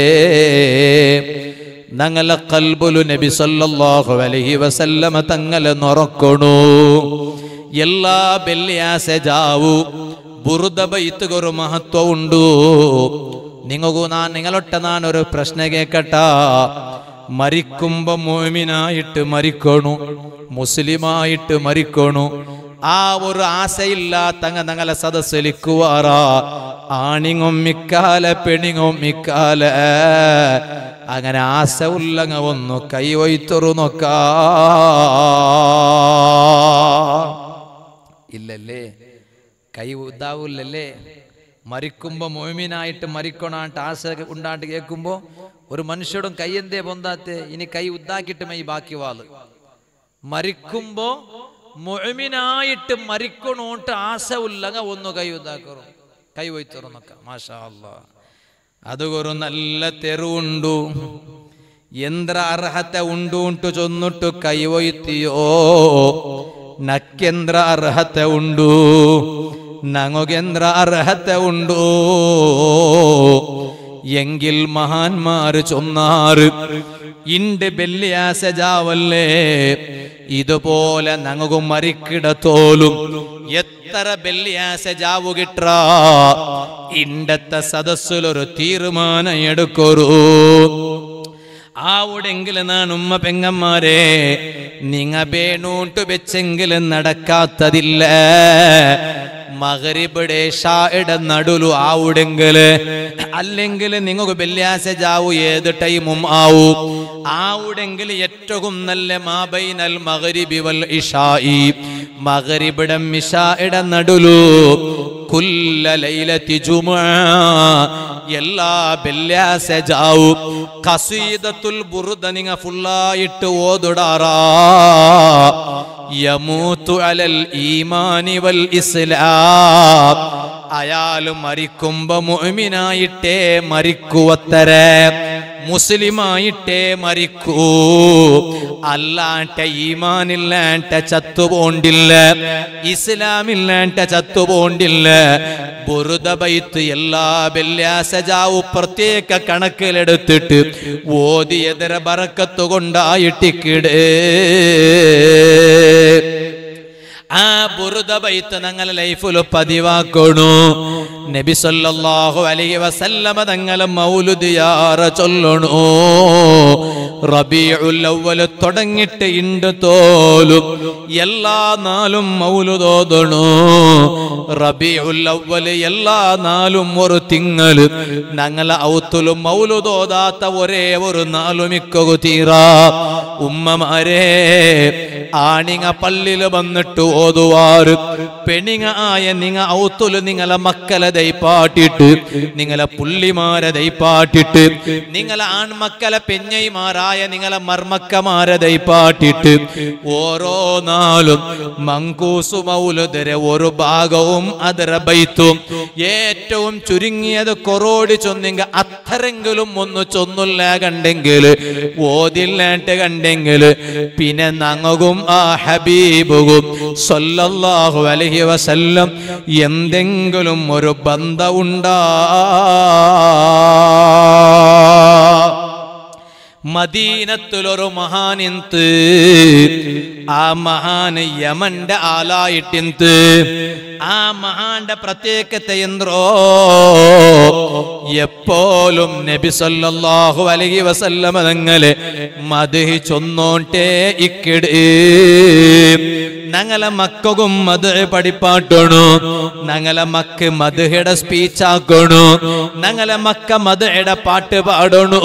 ഞങ്ങളെ ഖൽബുലു നബി സല്ലല്ലാഹു അലൈഹി വസല്ലമ തങ്ങളെ നൊറക്കണു. എല്ലാ വെള്ളിയാഴ്ച ജാവു ബുറുദ ബൈത്തുകൊരു മഹത്വം ഉണ്ടു. നിങ്ങളൊട്ട ഞാനൊരു പ്രശ്ന കേക്കട്ട. മരിക്കുമ്പോ മുഅ്മിനായിട്ട് മരിക്കണു, മുസ്ലിമായിട്ട് മരിക്കണു. ആ ഒരു ആശയില്ലാത്ത ഞങ്ങളെ സദസ്സിലിക്കുവാറാ. ആണിങ്ങും മിക്കാലെ പെണിങ്ങും മിക്കാലെ അങ്ങനെ ആശ ഉള്ളങ്ങ ഒന്ന് കൈവയ്ത്തൊറു നോക്കാ ഇല്ലല്ലേ, കൈ ഇതാവൂല്ലല്ലേ. മരിക്കുമ്പോ മുഅ്മിനായിട്ട് മരിക്കണാണ്ട് ആശ ഉണ്ടാണ്ട് കേൾക്കുമ്പോ ഒരു മനുഷ്യടും കൈ എന്തേ പൊന്താത്തെ, ഇനി കൈ ഉദ്ദാക്കിട്ടുമേ ഈ ബാക്കി വാള്. മരിക്കുമ്പോ മുഅ്മിനായിട്ട് മരിക്കണോട്ട് ആശ ഉള്ളങ്ങ ഒന്ന് കൈ ഉദ്ദാക്കറും കൈ വയ്ത്തുറന്നൊക്കെ. മാഷാ അല്ലാഹ്, അതൊരു നല്ല തെരുവുണ്ടു. എന്ത്ര അർഹത ഉണ്ടു ഉണ്ടു ചൊന്നിട്ടു കൈ വയ്ത്തിയോ. നക്കെന്ത്ര അർഹത ഉണ്ടു, ഞങ്ങൾക്കെന്ത്ര അർഹത ഉണ്ടു എങ്കിൽ മഹാന്മാര് ചൊന്നാറ് ഇണ്ട് വെള്ളിയാഴ്ച ജാവല്ലേ ഇതുപോലെ ഞങ്ങൾക്ക് മരിക്കിടത്തോലും എത്ര വെള്ളിയാഴ്ച ജാവു കിട്ട ഇണ്ടത്തെ സദസ്സിലൊരു തീരുമാനം എടുക്കൊരു. ആവുടെങ്കിലും ഞാൻ ഉമ്മ പെങ്ങന്മാരെ നിങ്ങ വേണൂട്ട് വെച്ചെങ്കിലും നടക്കാത്തതില്ല. മഗ്രിബിടെ ഇശായുടെ നടുലു ആവുടെങ്കില് അല്ലെങ്കിൽ നിങ്ങൾക്ക് വെള്ളിയാഴ്ച ജാവു ഏത് ടൈമും ആവൂ. ആവുടെങ്കിൽ ഏറ്റവും നല്ല മാബൈനൽ മഗ്രിബി വൽ ഇശാഇ, മഗ്രിബിടെ ഇശായുടെ നടുലു കുല്ല ലൈലത്തി ജുമുഅ എല്ലാ വെള്ളിയാഴ്ച ജാവു ഖസീദത്തുൽ ബുർദ നിങ്ങ ഫുള്ളായിട്ട് ഓതുടാറാ. യമൂതു അലൽ ഈമാനി വൽ ഇസ്ലാം, അയാൾ മരിക്കുമ്പോ മുഅ്മിനായിട്ടേ മരിക്കുവത്തരെ, മുസ്ലിമായിട്ടേ മരിക്കൂ, അല്ലാണ്ട ഈമാനില്ലാണ്ട ചത്തുപോണ്ടില്ല, ഇസ്ലാമില്ലാണ്ട ചത്തുപോണ്ടില്ല. ബുറുദ ബൈത്ത് എല്ലാ വെള്ളിയാസജാവു പ്രത്യേക കണക്കിലെടുത്തിട്ട് ഓതിയതര ബറക്കത്ത് കൊണ്ടായിട്ടിക്കിട്. ആ ബുറുദ ബൈത്ത് ഞങ്ങളെ ലൈഫിൽ പതിവാക്കണു. നബി സല്ലല്ലാഹു അലൈഹി വസല്ലമ തങ്ങളെ മൗലിദ് യാറ ചൊല്ലണു. റബീഉൽ അവ്വൽ തുടങ്ങിട്ട് ഇണ്ട് തോലും എല്ലാ നാളും മൗലിദ് ഓതണു. റബീഉൽ അവ്വൽ എല്ലാ നാളും ഒരു തിങ്കള് ഞങ്ങളെ ഔത്തുലും മൗലിദ് ഓതാത്ത ഒരേ ഒരു നാളുമിക്കു തീരാ. ഉമ്മമാരെ ആണിങ്ങ പള്ളിയിൽ വന്നിട്ട് ഓതുവാറ്, പെണിങ്ങ ആയ നിങ്ങ ഔത്തുല് നിങ്ങളെ മക്കളെ ദൈപ്പാട്ടിട്ട്, നിങ്ങളെ പുള്ളിമാരെ ദൈപ്പാട്ടിട്ട്, നിങ്ങളെ ആൺമക്കളെ പെഞ്ഞൈമാരായ നിങ്ങളെ മർമക്കമാരെ ദൈപ്പാട്ടിട്ട് ഓരോ നാളും മങ്കൂസു മൗലുദരെ ഒരു ഭാഗവും അതര ബൈത്തും ഏറ്റവും ചുരുങ്ങിയത് കൊറോടി ചൊന്നെങ്കിൽ അത്തരെങ്കിലും ഒന്ന് ചൊന്നില്ല കണ്ടെങ്കിൽ ഓതില്ലാണ്ട് കണ്ടെങ്കിൽ പിന്നെ ഞങ്ങൾക്കും ആ ഹബീബും സല്ലല്ലാഹു അലൈഹി വസല്ലം എന്തെങ്കിലും ഒരു ബന്ധമുണ്ടാ. മദീനത്തിലൊരു മഹാനിന്ത്, ആ മഹാന് യമന്റെ ആലായിട്ടിന്ത്. ആ മഹാന്റെ പ്രത്യേകത എന്തോ എപ്പോഴും നബി സല്ലല്ലാഹു അലൈഹി വസല്ലമ തങ്ങളെ മദ്ഹ് ചൊന്നോണ്ടേ ഇക്കിട്. ഞങ്ങളെ മക്കും മദ്ഹ് പഠിപ്പാട്ടണു, ഞങ്ങളെ മക്ക് മദ്ഹയുടെ സ്പീച്ച് ആക്കണു, ഞങ്ങളെ മക്ക മദ്ഹയുടെ പാട്ട് പാടണു.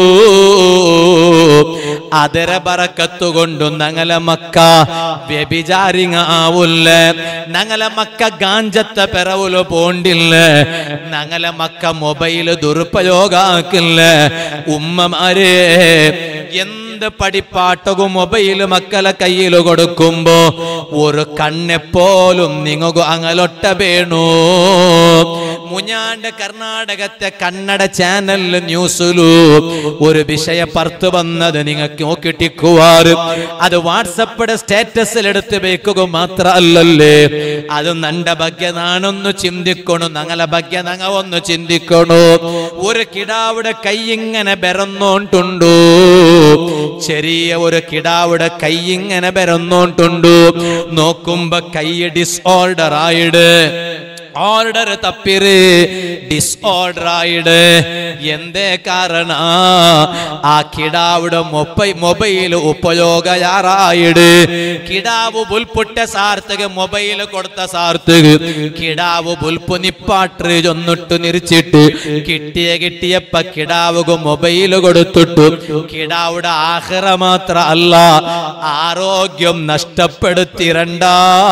അതര ബറക്കത്ത് കൊണ്ട് ഞങ്ങളെ മക്ക വ്യഭിചാരിങ്ങ ആവൂല്ല, ഞങ്ങളെ മക്ക ഗാഞ്ചത്തെ പിറവുല് പോണ്ടില്ല, ഞങ്ങളെ മക്ക മൊബൈല് ദുരുപയോഗാക്കില്ല. ഉമ്മമാരെ എന്ത് പഠിപ്പാട്ടവും മൊബൈല് മക്കളെ കയ്യിൽ കൊടുക്കുമ്പോ ഒരു കണ്ണെപ്പോലും നിങ്ങൾക്ക് അങ്ങലൊട്ട വേണു. മുഞ്ഞാണ്ട് കർണാടകത്തെ കന്നഡ ചാനലിൽ ന്യൂസിലു ഒരു വിഷയ പുറത്തു വന്നത് നിങ്ങൾക്ക് നോക്കിട്ടിക്കുവാറ്. അത് വാട്സപ്പിടെ സ്റ്റാറ്റസിൽ എടുത്ത് വെക്കുക മാത്രല്ലല്ലേ, അത് നന്റെ ಬಗ್ಗೆ നാനൊന്ന് ചിന്തിക്കണു, ഞങ്ങളെ ಬಗ್ಗೆ ഞങ്ങ ഒന്ന് ചിന്തിക്കണു. ഒരു കിടാവിടെ കൈ ഇങ്ങനെ ബെറന്നോണ്ടുണ്ടു, ചെറിയ ഒരു കിടാവിടെ കൈ ഇങ്ങനെ ബെറന്നോണ്ടുണ്ടു. നോക്കുമ്പോ കൈ ഡിസോർഡർ ആയിട്, ഓർഡർ തപ്പിറ് ഡിസോർഡർ ആയിട്. എന്തേ കാരണ? ആ കിടാവിടെ മൊബൈൽ ഉപയോഗ യാറായിട്. കിടാവ് ബുൽപുട്ട സാർത്തക മൊബൈല് കൊടുത്ത സാർത്തക കിടാവ് ബുൽപു നിപ്പാട്ട് ചൊന്നിട്ട് നിരിച്ചിട്ട് കിട്ടിയപ്പ കിടാവുക മൊബൈല് കൊടുത്തിട്ടു. കിടാവിടെ ആഖിറ മാത്ര അല്ല ആരോഗ്യം നഷ്ടപ്പെടുത്തിരണ്ട.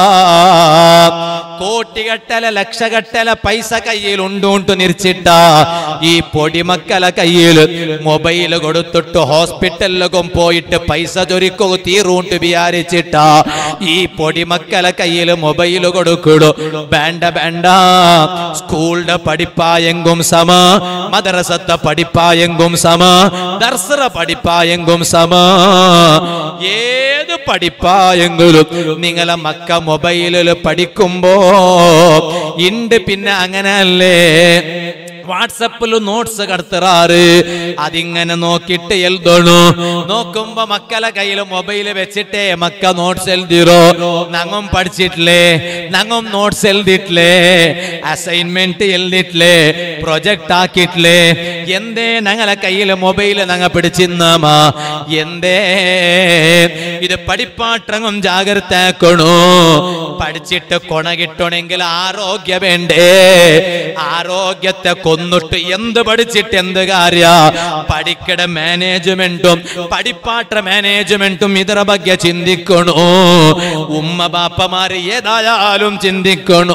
കോട്ടികട്ടല ലക്ഷകട്ടല പൈസ കയ്യിൽ ഉണ്ടോണ്ട് നിരിച്ചിട്ട ഈ പൊടിമക്കളെ കയ്യിൽ മൊബൈല് കൊടുത്തിട്ട് ഹോസ്പിറ്റലിലും പോയിട്ട് പൈസ ചൊരിക്കോ തീറൂണ്ട് വിചാരിച്ചിട്ട ഈ പൊടിമക്കളെ കയ്യിൽ മൊബൈല് കൊടുക്കിടു. വേണ്ട വേണ്ട, സ്കൂളിന്റെ പഠിപ്പായെങ്കും സമ, മദ്രസത്തെ പഠിപ്പായെങ്കും സമ, ദർസറ പഠിപ്പായെങ്കും സമ, ഏത് പഠിപ്പായെങ്കിലും നിങ്ങളെ മക്ക മൊബൈലിൽ പഠിക്കുമ്പോ ഇണ്ട്. പിന്നെ അങ്ങനല്ലേ വാട്സപ്പിൽ നോട്ട്സ് കടത്തറാറ്, അതിങ്ങനെ നോക്കിട്ട് എഴുതണു. നോക്കുമ്പോ മക്കളെ കയ്യിൽ മൊബൈല് വെച്ചിട്ടേ മക്ക നോട്ട്സ് എഴുതിരോ. ഞങ്ങും പഠിച്ചിട്ടില്ലേ, ഞങ്ങും നോട്ട്സ് എഴുതിട്ടില്ലേ, അസൈൻമെന്റ് എഴുതിട്ടില്ലേ, പ്രൊജക്ട് ആക്കിട്ടില്ലേ. എന്തേ ഞങ്ങളെ കയ്യിൽ മൊബൈല് ഞങ്ങ പിടിച്ചിന്നാമാ? എന്തേ ഇത് പഠിപ്പാട്ടങ്ങും ജാഗ്രത ആക്കണു. പഠിച്ചിട്ട് കൊണ കിട്ടണമെങ്കിൽ ആരോഗ്യ വേണ്ടേ? ആരോഗ്യത്തെ ചൊന്നിട്ട് എന്ത് പഠിച്ചിട്ട് എന്ത് കാര്യ? പഠിക്കട മാനേജ്മെന്റും പഠിപ്പാട്ട മാനേജ്മെന്റും ಇದರ ಬಗ್ಗೆ ചിന്തിക്കണോ? ഉമ്മ ബാപ്പമാര് ഏതായാലും ചിന്തിക്കണോ?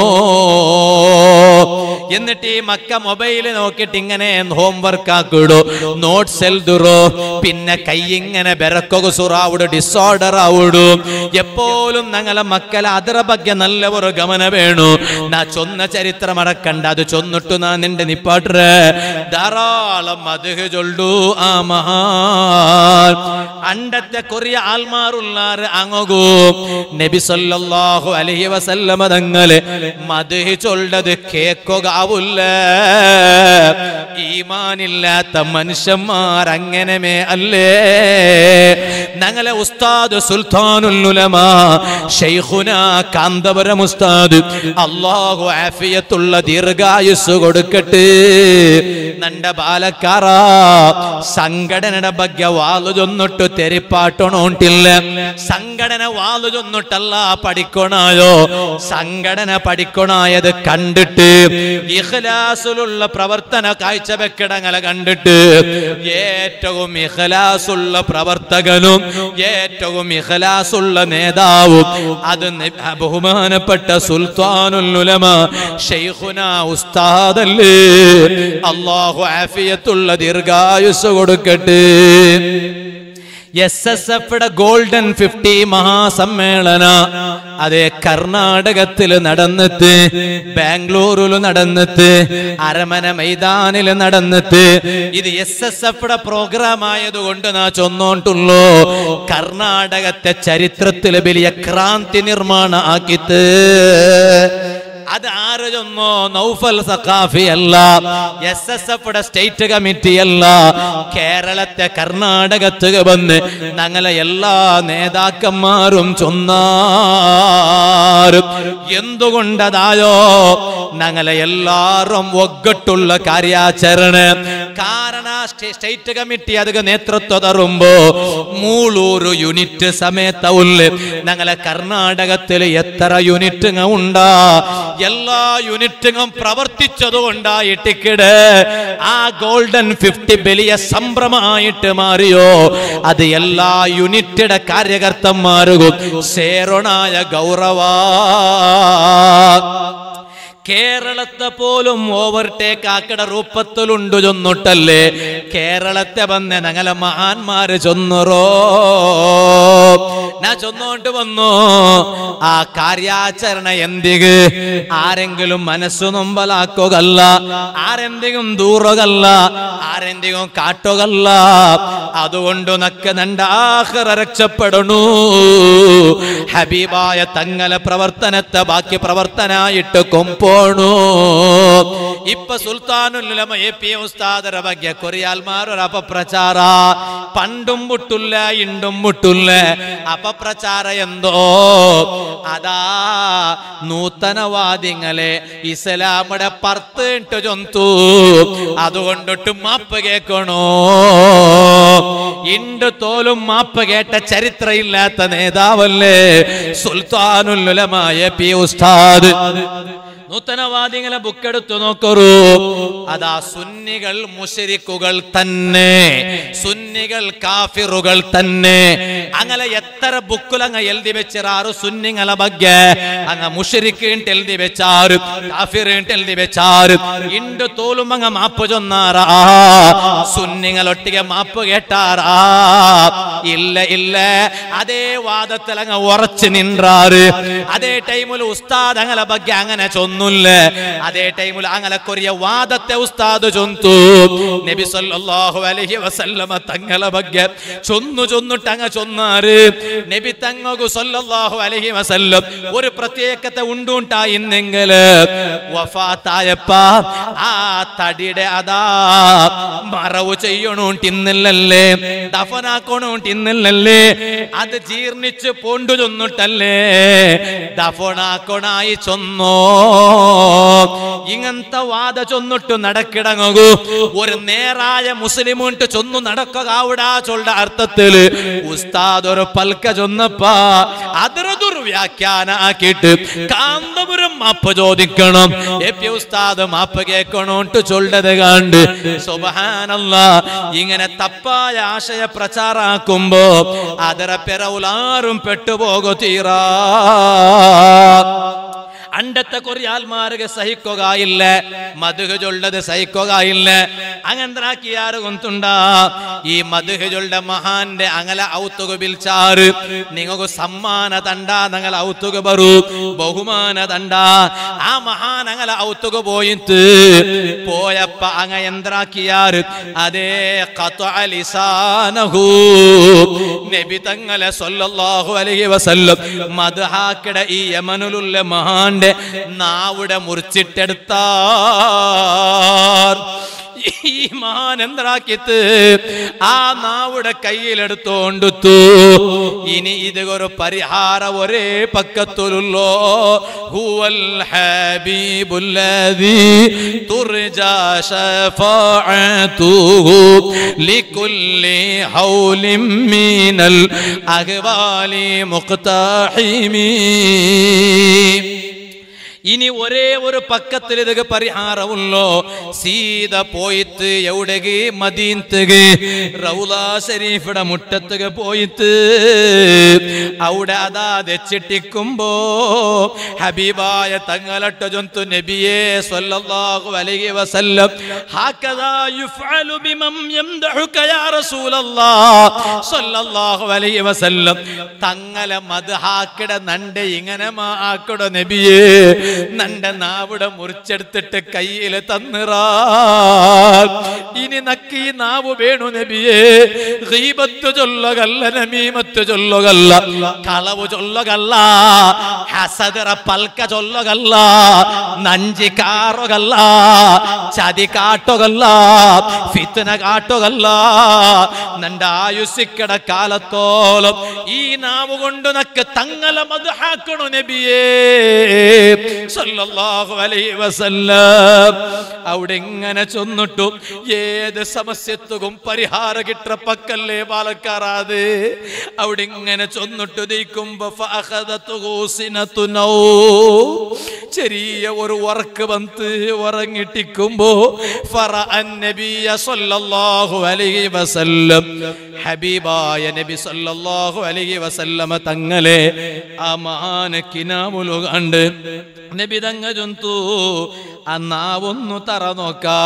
എന്നിട്ട് ഈ മക്ക മൊബൈല് നോക്കിയിട്ട് ഇങ്ങനെ ഹോംവർക്ക് ആക്കിടോ, നോട്ട്സ് എഴുതുറോ, പിന്നെ കൈ ഇങ്ങനെ ബെറക്കൊക്കെ സുറാവിടും, ഡിസോർഡർ ആവിടും. എപ്പോഴും ഞങ്ങളെ മക്കളെ ಅದರ ಬಗ್ಗೆ നല്ല ഒരു ഗമന വേണു. നാ ചൊന്ന ചരിത്രം അടക്കണ്ട, അത് ചൊന്നിട്ടു നാ നിന്റെ നിപ്പാട്ടെ ധാരാളം മദ്ഹ് ചൊല്ലു ആ മഹാൻ. അണ്ടത്തെ കൊറിയ ആൽമാറുള്ളാറ് അങ്ങോകൂ നബി സല്ലല്ലാഹു അലൈഹി വസല്ലമ തങ്ങളെ മദ്ഹ് ചൊല്ലത് കേൾക്കുകയാവില്ല. ഈമാനില്ലാത്ത മനുഷ്യന്മാർ അങ്ങനമേ അല്ലേ? ഞങ്ങളെ ഉസ്താദ് സുൽത്താനുൽ ഉലമ ശൈഖുനാ കാന്തപുരം ഉസ്താദ് അല്ലാഹു ആഫിയത്തുള്ള ദീർഘായുസ് കൊടുക്കട്ടെ. നണ്ട ബാലക്കാര സംഘടനയുടെ ಬಗ್ಗೆ വാളു ചൊന്നിട്ട് തെരിപ്പാട്ടണോണ്ടില്ല. സംഘടന വാളു ചൊന്നിട്ടല്ല പഠിക്കണായോ, സംഘടന പഠിക്കണായത് കണ്ടിട്ട് ഇഖ്ലാസുള്ള പ്രവർത്തന കാഴ്ചവെക്കിടങ്ങളെ കണ്ടിട്ട് ഏറ്റവും ഇഖ്ലാസുള്ള പ്രവർത്തകനും ഏറ്റവും ഇഖ്ലാസുള്ള നേതാവും അത് ബഹുമാനപ്പെട്ട സുൽത്താനുൽ ഉലമ ശൈഖുനാ ഉസ്താദല്ലേ. അല്ലാഹു ആഫിയത്തുള്ള ദീർഘായുസ് കൊടുക്കട്ടെ. SSF ഗോൾഡൻ 50 മഹാസമ്മേളന അതേ കർണാടകത്തിൽ നടന്നിട്ട്, ബാംഗ്ലൂരിൽ നടന്നിട്ട്, അരമന മൈതാനിൽ നടന്നിട്ട്, ഇത് SSF പ്രോഗ്രാം ആയതുകൊണ്ട് നാ ചൊന്നോണ്ടുള്ളൂ. കർണാടകത്തെ ചരിത്രത്തിൽ വലിയ ക്രാന്തി നിർമ്മാണ ആക്കിത്ത്. അത് ആര് ചൊന്നോ? നൗഫൽ സഖാഫി അല്ല, SSF സ്റ്റേറ്റ് കമ്മിറ്റി അല്ല, കേരളത്തെ കർണാടകത്ത് വന്ന് ഞങ്ങളെ എല്ലാ നേതാക്കന്മാരും ചൊന്നാരും. എന്തുകൊണ്ടതായോ? ഞങ്ങളെ എല്ലാരും ഒగ్గട്ടുള്ള കാര്യാചരണ. കാരണ സ്റ്റേറ്റ് കമ്മിറ്റി അതിക നേതൃത്വ തരുമ്പോ 300 യൂണിറ്റ് സമയത്തുള്ള ഞങ്ങളെ കർണാടകത്തിൽ എത്ര യൂണിറ്റ് ഉണ്ടാ? എല്ലാ യൂണിറ്റും പ്രവർത്തിച്ചതുകൊണ്ടായിട്ടിക്കട് ആ ഗോൾഡൻ 50 വലിയ സംഭ്രമമായിട്ട് മാറിയോ? അത് എല്ലാ യൂണിറ്റിയുടെ കാര്യകർത്തന്മാർക്കും സേറോണായ ഗൗരവ. കേരളത്തെ പോലും ഓവർടേക്ക് ആക്കട രൂപത്തിലുണ്ട് ചൊന്നിട്ടല്ലേ കേരളത്തെ വന്ന് ഞങ്ങളെ മഹാന്മാര് ചൊന്നറോ. ഞാൻ ചൊന്നോണ്ട് വന്നു ആ കാര്യാചരണ എന്തിക്ക് ആരെങ്കിലും മനസ്സു നൊമ്പലാക്കുകല്ല, ആരെന്തെങ്കിലും ദൂറുകല്ല, ആരെന്തെങ്കിലും കാട്ടുകല്ല. അതുകൊണ്ട് നക്ക് നണ്ടാഹ്റ രക്ഷപ്പെടണു. ഹബീബായ തങ്ങളെ പ്രവർത്തനത്തെ ബാക്കി പ്രവർത്തനായിട്ട് കൊമ്പോ. ഇപ്പൊ സുൽത്താനുൽ ഉലമ AP ഉസ്താദರ ಬಗ್ಗೆ കൊറിയാൽമാരൊരു അപപ്രചാര. പണ്ടും മുട്ടില്ല ഇണ്ടും മുട്ടില്ല അപപ്രചാര എന്തോ. അതാ നൂതനവാദികളെ ഇസ്ലാമിടെ 10 ചൊന്തു, അതുകൊണ്ടിട്ട് മാപ്പ് കേൾക്കണോ? ഇണ്ട് തോലും മാപ്പ് കേട്ട ചരിത്ര ഇല്ലാത്ത നേതാവല്ലേ സുൽത്താനുൽ ഉലമ AP ഉസ്താദ്. നൂതനവാദികളെ ബുക്കെടുത്തു നോക്കൂ. അതാ സുന്നികൾ മുശ്രിക്കുകൾ തന്നെ, സുന്നികൾ കാഫിറുകൾ തന്നെ. അങ്ങനെ എത്ര ബുക്കുലങ്ങ എഴുതി വെച്ചാറ് സുന്നികളെ ಬಗ್ಗೆ. അങ്ങ മുശ്രിക്ക് എഴുതി വെച്ചാറ്, കാഫിർ എഴുതി വെച്ചാറ്. ഇണ്ട് തോലും അങ്ങ മാപ്പ് ചൊന്നാറാ? സുന്നികളൊട്ടിಗೆ മാപ്പ് കേട്ടാറാ? ഇല്ല ഇല്ല. അതേ വാദത്തിൽ അങ്ങ് ഉറച്ചു നിன்றாറ്. അതേ ടൈമിൽ ഉസ്താദ് അങ്ങലെ ಬಗ್ಗೆ അങ്ങനെ ചൊന്നു. അതേ ടൈമിൽ അങ്ങനെ കൊറിയ വാദത്തെ ഉസ്താദ് ചൊന്തു. നബി സല്ലല്ലാഹു അലൈഹി വസല്ലമ തങ്ങളെ ಬಗ್ಗೆ ചൊന്നിട്ട് അങ്ങ് ചൊന്നാറ്. നബി തങ്ങൾക്കു സല്ലല്ലാഹു അലൈഹി വസല്ലം ഒരു പ്രത്യേകത ഉണ്ടുണ്ടായിരുന്നെങ്കിൽ വഫാത്തായപ്പ ആ തടിയുടെ അതാ മറവ് ചെയ്യണോണ്ടിന്നല്ലേ, ദഫനാക്കണോണ്ടിന്നല്ലേ, അത് ജീർണിച്ച് പൊണ്ടു ചൊന്നിട്ടല്ലേ ദഫനാക്കണായി ചൊന്നോ. ഇങ്ങനത്തെ വാദ ചൊന്നിട്ട് നടക്കിടങ്ങൂ ഒരു നേരായ മുസ്ലിമുണ്ട് ചൊന്നു നടക്കാവിടാ ചൊല്ല അർത്ഥത്തില് ഉസ്താദ് ഒരു പൽക്ക ചൊന്നപ്പ അതൊരു ദുർവ്യാഖ്യാന ആക്കിയിട്ട് കാന്തപുരം മാപ്പ് ചോദിക്കണം എപ്പി ഉസ്താദ് മാപ്പ് കേൾക്കണോട്ട് ചൊല്ലത് കണ്ട് സുബ്ഹാനല്ലാഹ് ഇങ്ങനെ തപ്പായ ആശയ പ്രചാരാക്കുമ്പോ അതര പെരവുലാരും പെട്ടുപോകു തീരാ അണ്ടത്തെ കൊറിയാൽമാർക്ക് സഹിക്കുകയില്ല മധുഹ് ചൊല്ലത് സഹിക്കുകയില്ല അങ്ങനാക്കിയാറ് കൊണ്ടുണ്ടാ ഈ മധുഹ് ചൊല്ല മഹാന്റെ അങ്ങല ഔത്തുക ബിൽച്ചാറ് നിങ്ങൾക്ക് സമ്മാന തണ്ട ഞങ്ങൾ ഔത്തുക ബറു ബഹുമാന തണ്ട ആ മഹാൻ അങ്ങല ഔത്തുക പോയിട്ട് പോയപ്പ അങ്ങ എന്താക്കിയാറ് അതേ ഖത്അ ലിസാനഹു നബി തങ്ങളെ സല്ലല്ലാഹു അലൈഹി വസല്ലം മദ്ഹാക്കട ഈ യമനുലുള്ള മഹാന്റെ നാവിടെ മുറിച്ചിട്ടെടുത്താർ ഈ മഹാൻ എന്താക്കിത്ത് ആ നാവിടെ കയ്യിലെടുത്തോണ്ടുത്തു ഇനി ഇത് ഒരു പരിഹാര ഒരേ പക്കത്തുള്ളോ ഹുവൽ ഹബീബുല്ലദീ തുർജാ ശഫാഅതുഹു ലികുല്ലി ഹൗലിൻ മിനൽ അഹ്വാലി മുഖ്തഹിമി ഇനി ഒരേ ഒരു പക്കത്തിൽ ഇതൊക്കെ പരിഹാരമുള്ളോ സീത പോയിട്ട് എവിടേക്ക് മദീനത്തേക്ക് റൗള ശരീഫിടെ മുറ്റത്തേക്ക് പോയിട്ട് അവിടെ അതാ വെച്ചിട്ടിക്കുമ്പോ ഹബീബായ തങ്ങളട്ട ജന്തു നബിയെ സ്വല്ലല്ലാഹു അലൈഹി വസല്ലം ഹകദാ യുഫഅലു ബിമൻ യംദഹുക യാ റസൂലല്ലാഹ് സ്വല്ലല്ലാഹു അലൈഹി വസല്ലം തങ്ങളെ മദ്ഹാക്കിട നണ്ടെ ഇങ്ങനെ ആക്കട നബിയെ നന്റെ നാവിടെ മുറിച്ചെടുത്തിട്ട് കയ്യിൽ തന്നിറാ ഇനി നക്കി നാവ് വേണു നബിയെ ഗീബത്ത് ചൊല്ലകല്ല നമീമത്ത് ചൊല്ലകല്ല കളവ് ചൊല്ലകല്ല ഹസദറ പൽക്ക ചൊല്ലകല്ല നഞ്ചി കാറുകല്ല ചതി കാട്ടുകല്ല ഫിത്ന കാട്ടുകല്ല നന്റെ ആയുസ്സിക്കട കാലത്തോളം ഈ നാവ് കൊണ്ട് നക്ക് തങ്ങളെ മദ്ഹാക്കണു നബിയേ സല്ലല്ലാഹു അലൈഹി വസല്ലം അവിടെ ഇങ്ങനെ ചൊന്നിട്ടു ഏത് സമസ്യത്തും പരിഹാര കിട്ട പക്കല്ലേ പാലക്കാറാത് അവിടെ ഇങ്ങനെ ചൊന്നിട്ടു ദീക്കുമ്പോ ചെറിയ ഒരു വർക്ക് വന്ന് ഉറങ്ങിട്ടിക്കുമ്പോ സല്ലല്ലാഹു അലൈഹി വസല്ലം ഹബീബായ നബി സല്ലല്ലാഹു അലൈഹി വസല്ലം തങ്ങളെ ആ മഹാന കിനാമുലു കണ്ട് നബി തങ്ങ ജന്തു ആ നാവൊന്നു തറ നോക്കാ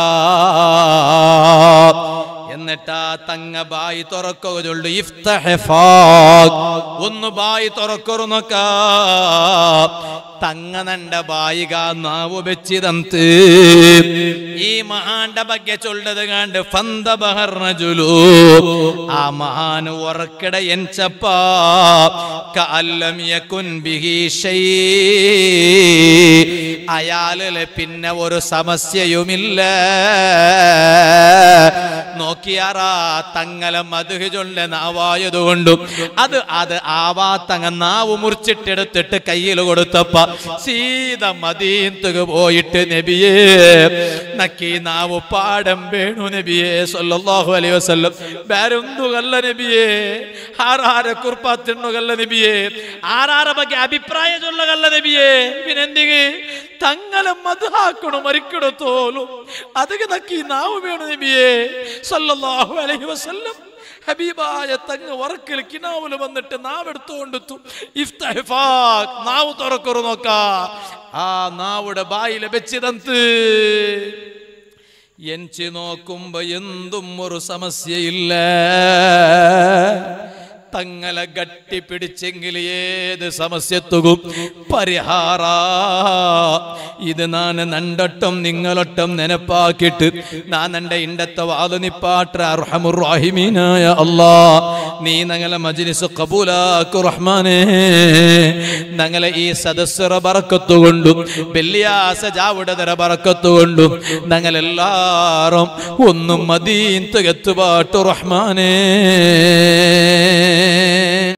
എന്നിട്ടാ തങ്ങ ബായി തുറക്കുക ചൊല്ലു ഒന്ന് ബായി തുറക്കൊരു നോക്കാ തങ്ങ നണ്ട ബായിക നാവ് വെച്ചിതന്ത് ഈ മഹാന്റെ ಬಗ್ಗೆ ചൊല്ലത് കണ്ട് ഫന്തബഹർനജുലു ആ മഹാൻ ഉറക്കട എൻചപ്പ കഅല്ലം യകുൻ ബിഹി ശൈ അയാളില് പിന്നെ ഒരു സമസ്യയുമില്ല നോക്കിയാറാ തങ്ങളെ മദ്ഹ് ചൊല്ല നാവായതുകൊണ്ടും അത് ആവാത്തങ്ങ നാവ് മുറിച്ചിട്ടെടുത്തിട്ട് കയ്യിൽ കൊടുത്തപ്പ സീത മദീനത്തേക്ക് പോയിട്ട് നബിയേ നക്കി നാവ് പാടം വേണു നബിയേ സല്ലല്ലാഹു അലൈഹി വസല്ലം വേറൊന്നുകല്ല നബിയേ ആരാര കുർപ്പാത്തിണ്ണുകല്ല നബിയേ ആരാര ಬಗ್ಗೆ അഭിപ്രായ ചൊല്ലകല്ല നബിയേ പിന്നെന്തിಗೆ തങ്ങളെ മദ്ഹാക്കണു മരിക്കണു തോലും അതൊക്കെ നക്കി നാവ് വേണു നബിയേ സല്ലല്ലാഹു അലൈഹി വസല്ലം ഹബീബായ തങ്ങ വർക്കിൽ കിനാവില് വന്നിട്ട് നാവെടുത്തോണ്ടെത്തു നാവ് തുറക്കറു നോക്ക ആ നാവുടെ ബായിലെ വെച്ചിതന്ത് എൻചി നോക്കുമ്പോ എന്തും ഒരു സമസ്യയില്ല തങ്ങളെ ഗട്ടി പിടിച്ചെങ്കിൽ ഏത് സമസ്യത്തുകും പരിഹാര ഇത് നാന് നണ്ടൊട്ടം നിങ്ങളൊട്ടം നെനപ്പാക്കിട്ട് നാൻ എൻ്റെ ഇണ്ടത്തെ വാതു നിപ്പാട്ട അർഹമുർ റഹീമീനായ അല്ലാ നീ ഞങ്ങളെ മജ്ലിസ് ഖബൂലാക്കു റഹ്മാനേ ഞങ്ങളെ ഈ സദസ്സറ ബറക്കത്ത് കൊണ്ടും വെള്ളിയാസ ജാവുടതര ബറക്കത്ത് കൊണ്ടും ഞങ്ങളെല്ലാരും ഒന്നും മദീനത്ത് എത്തുപാട്ടു റഹ്മാനേ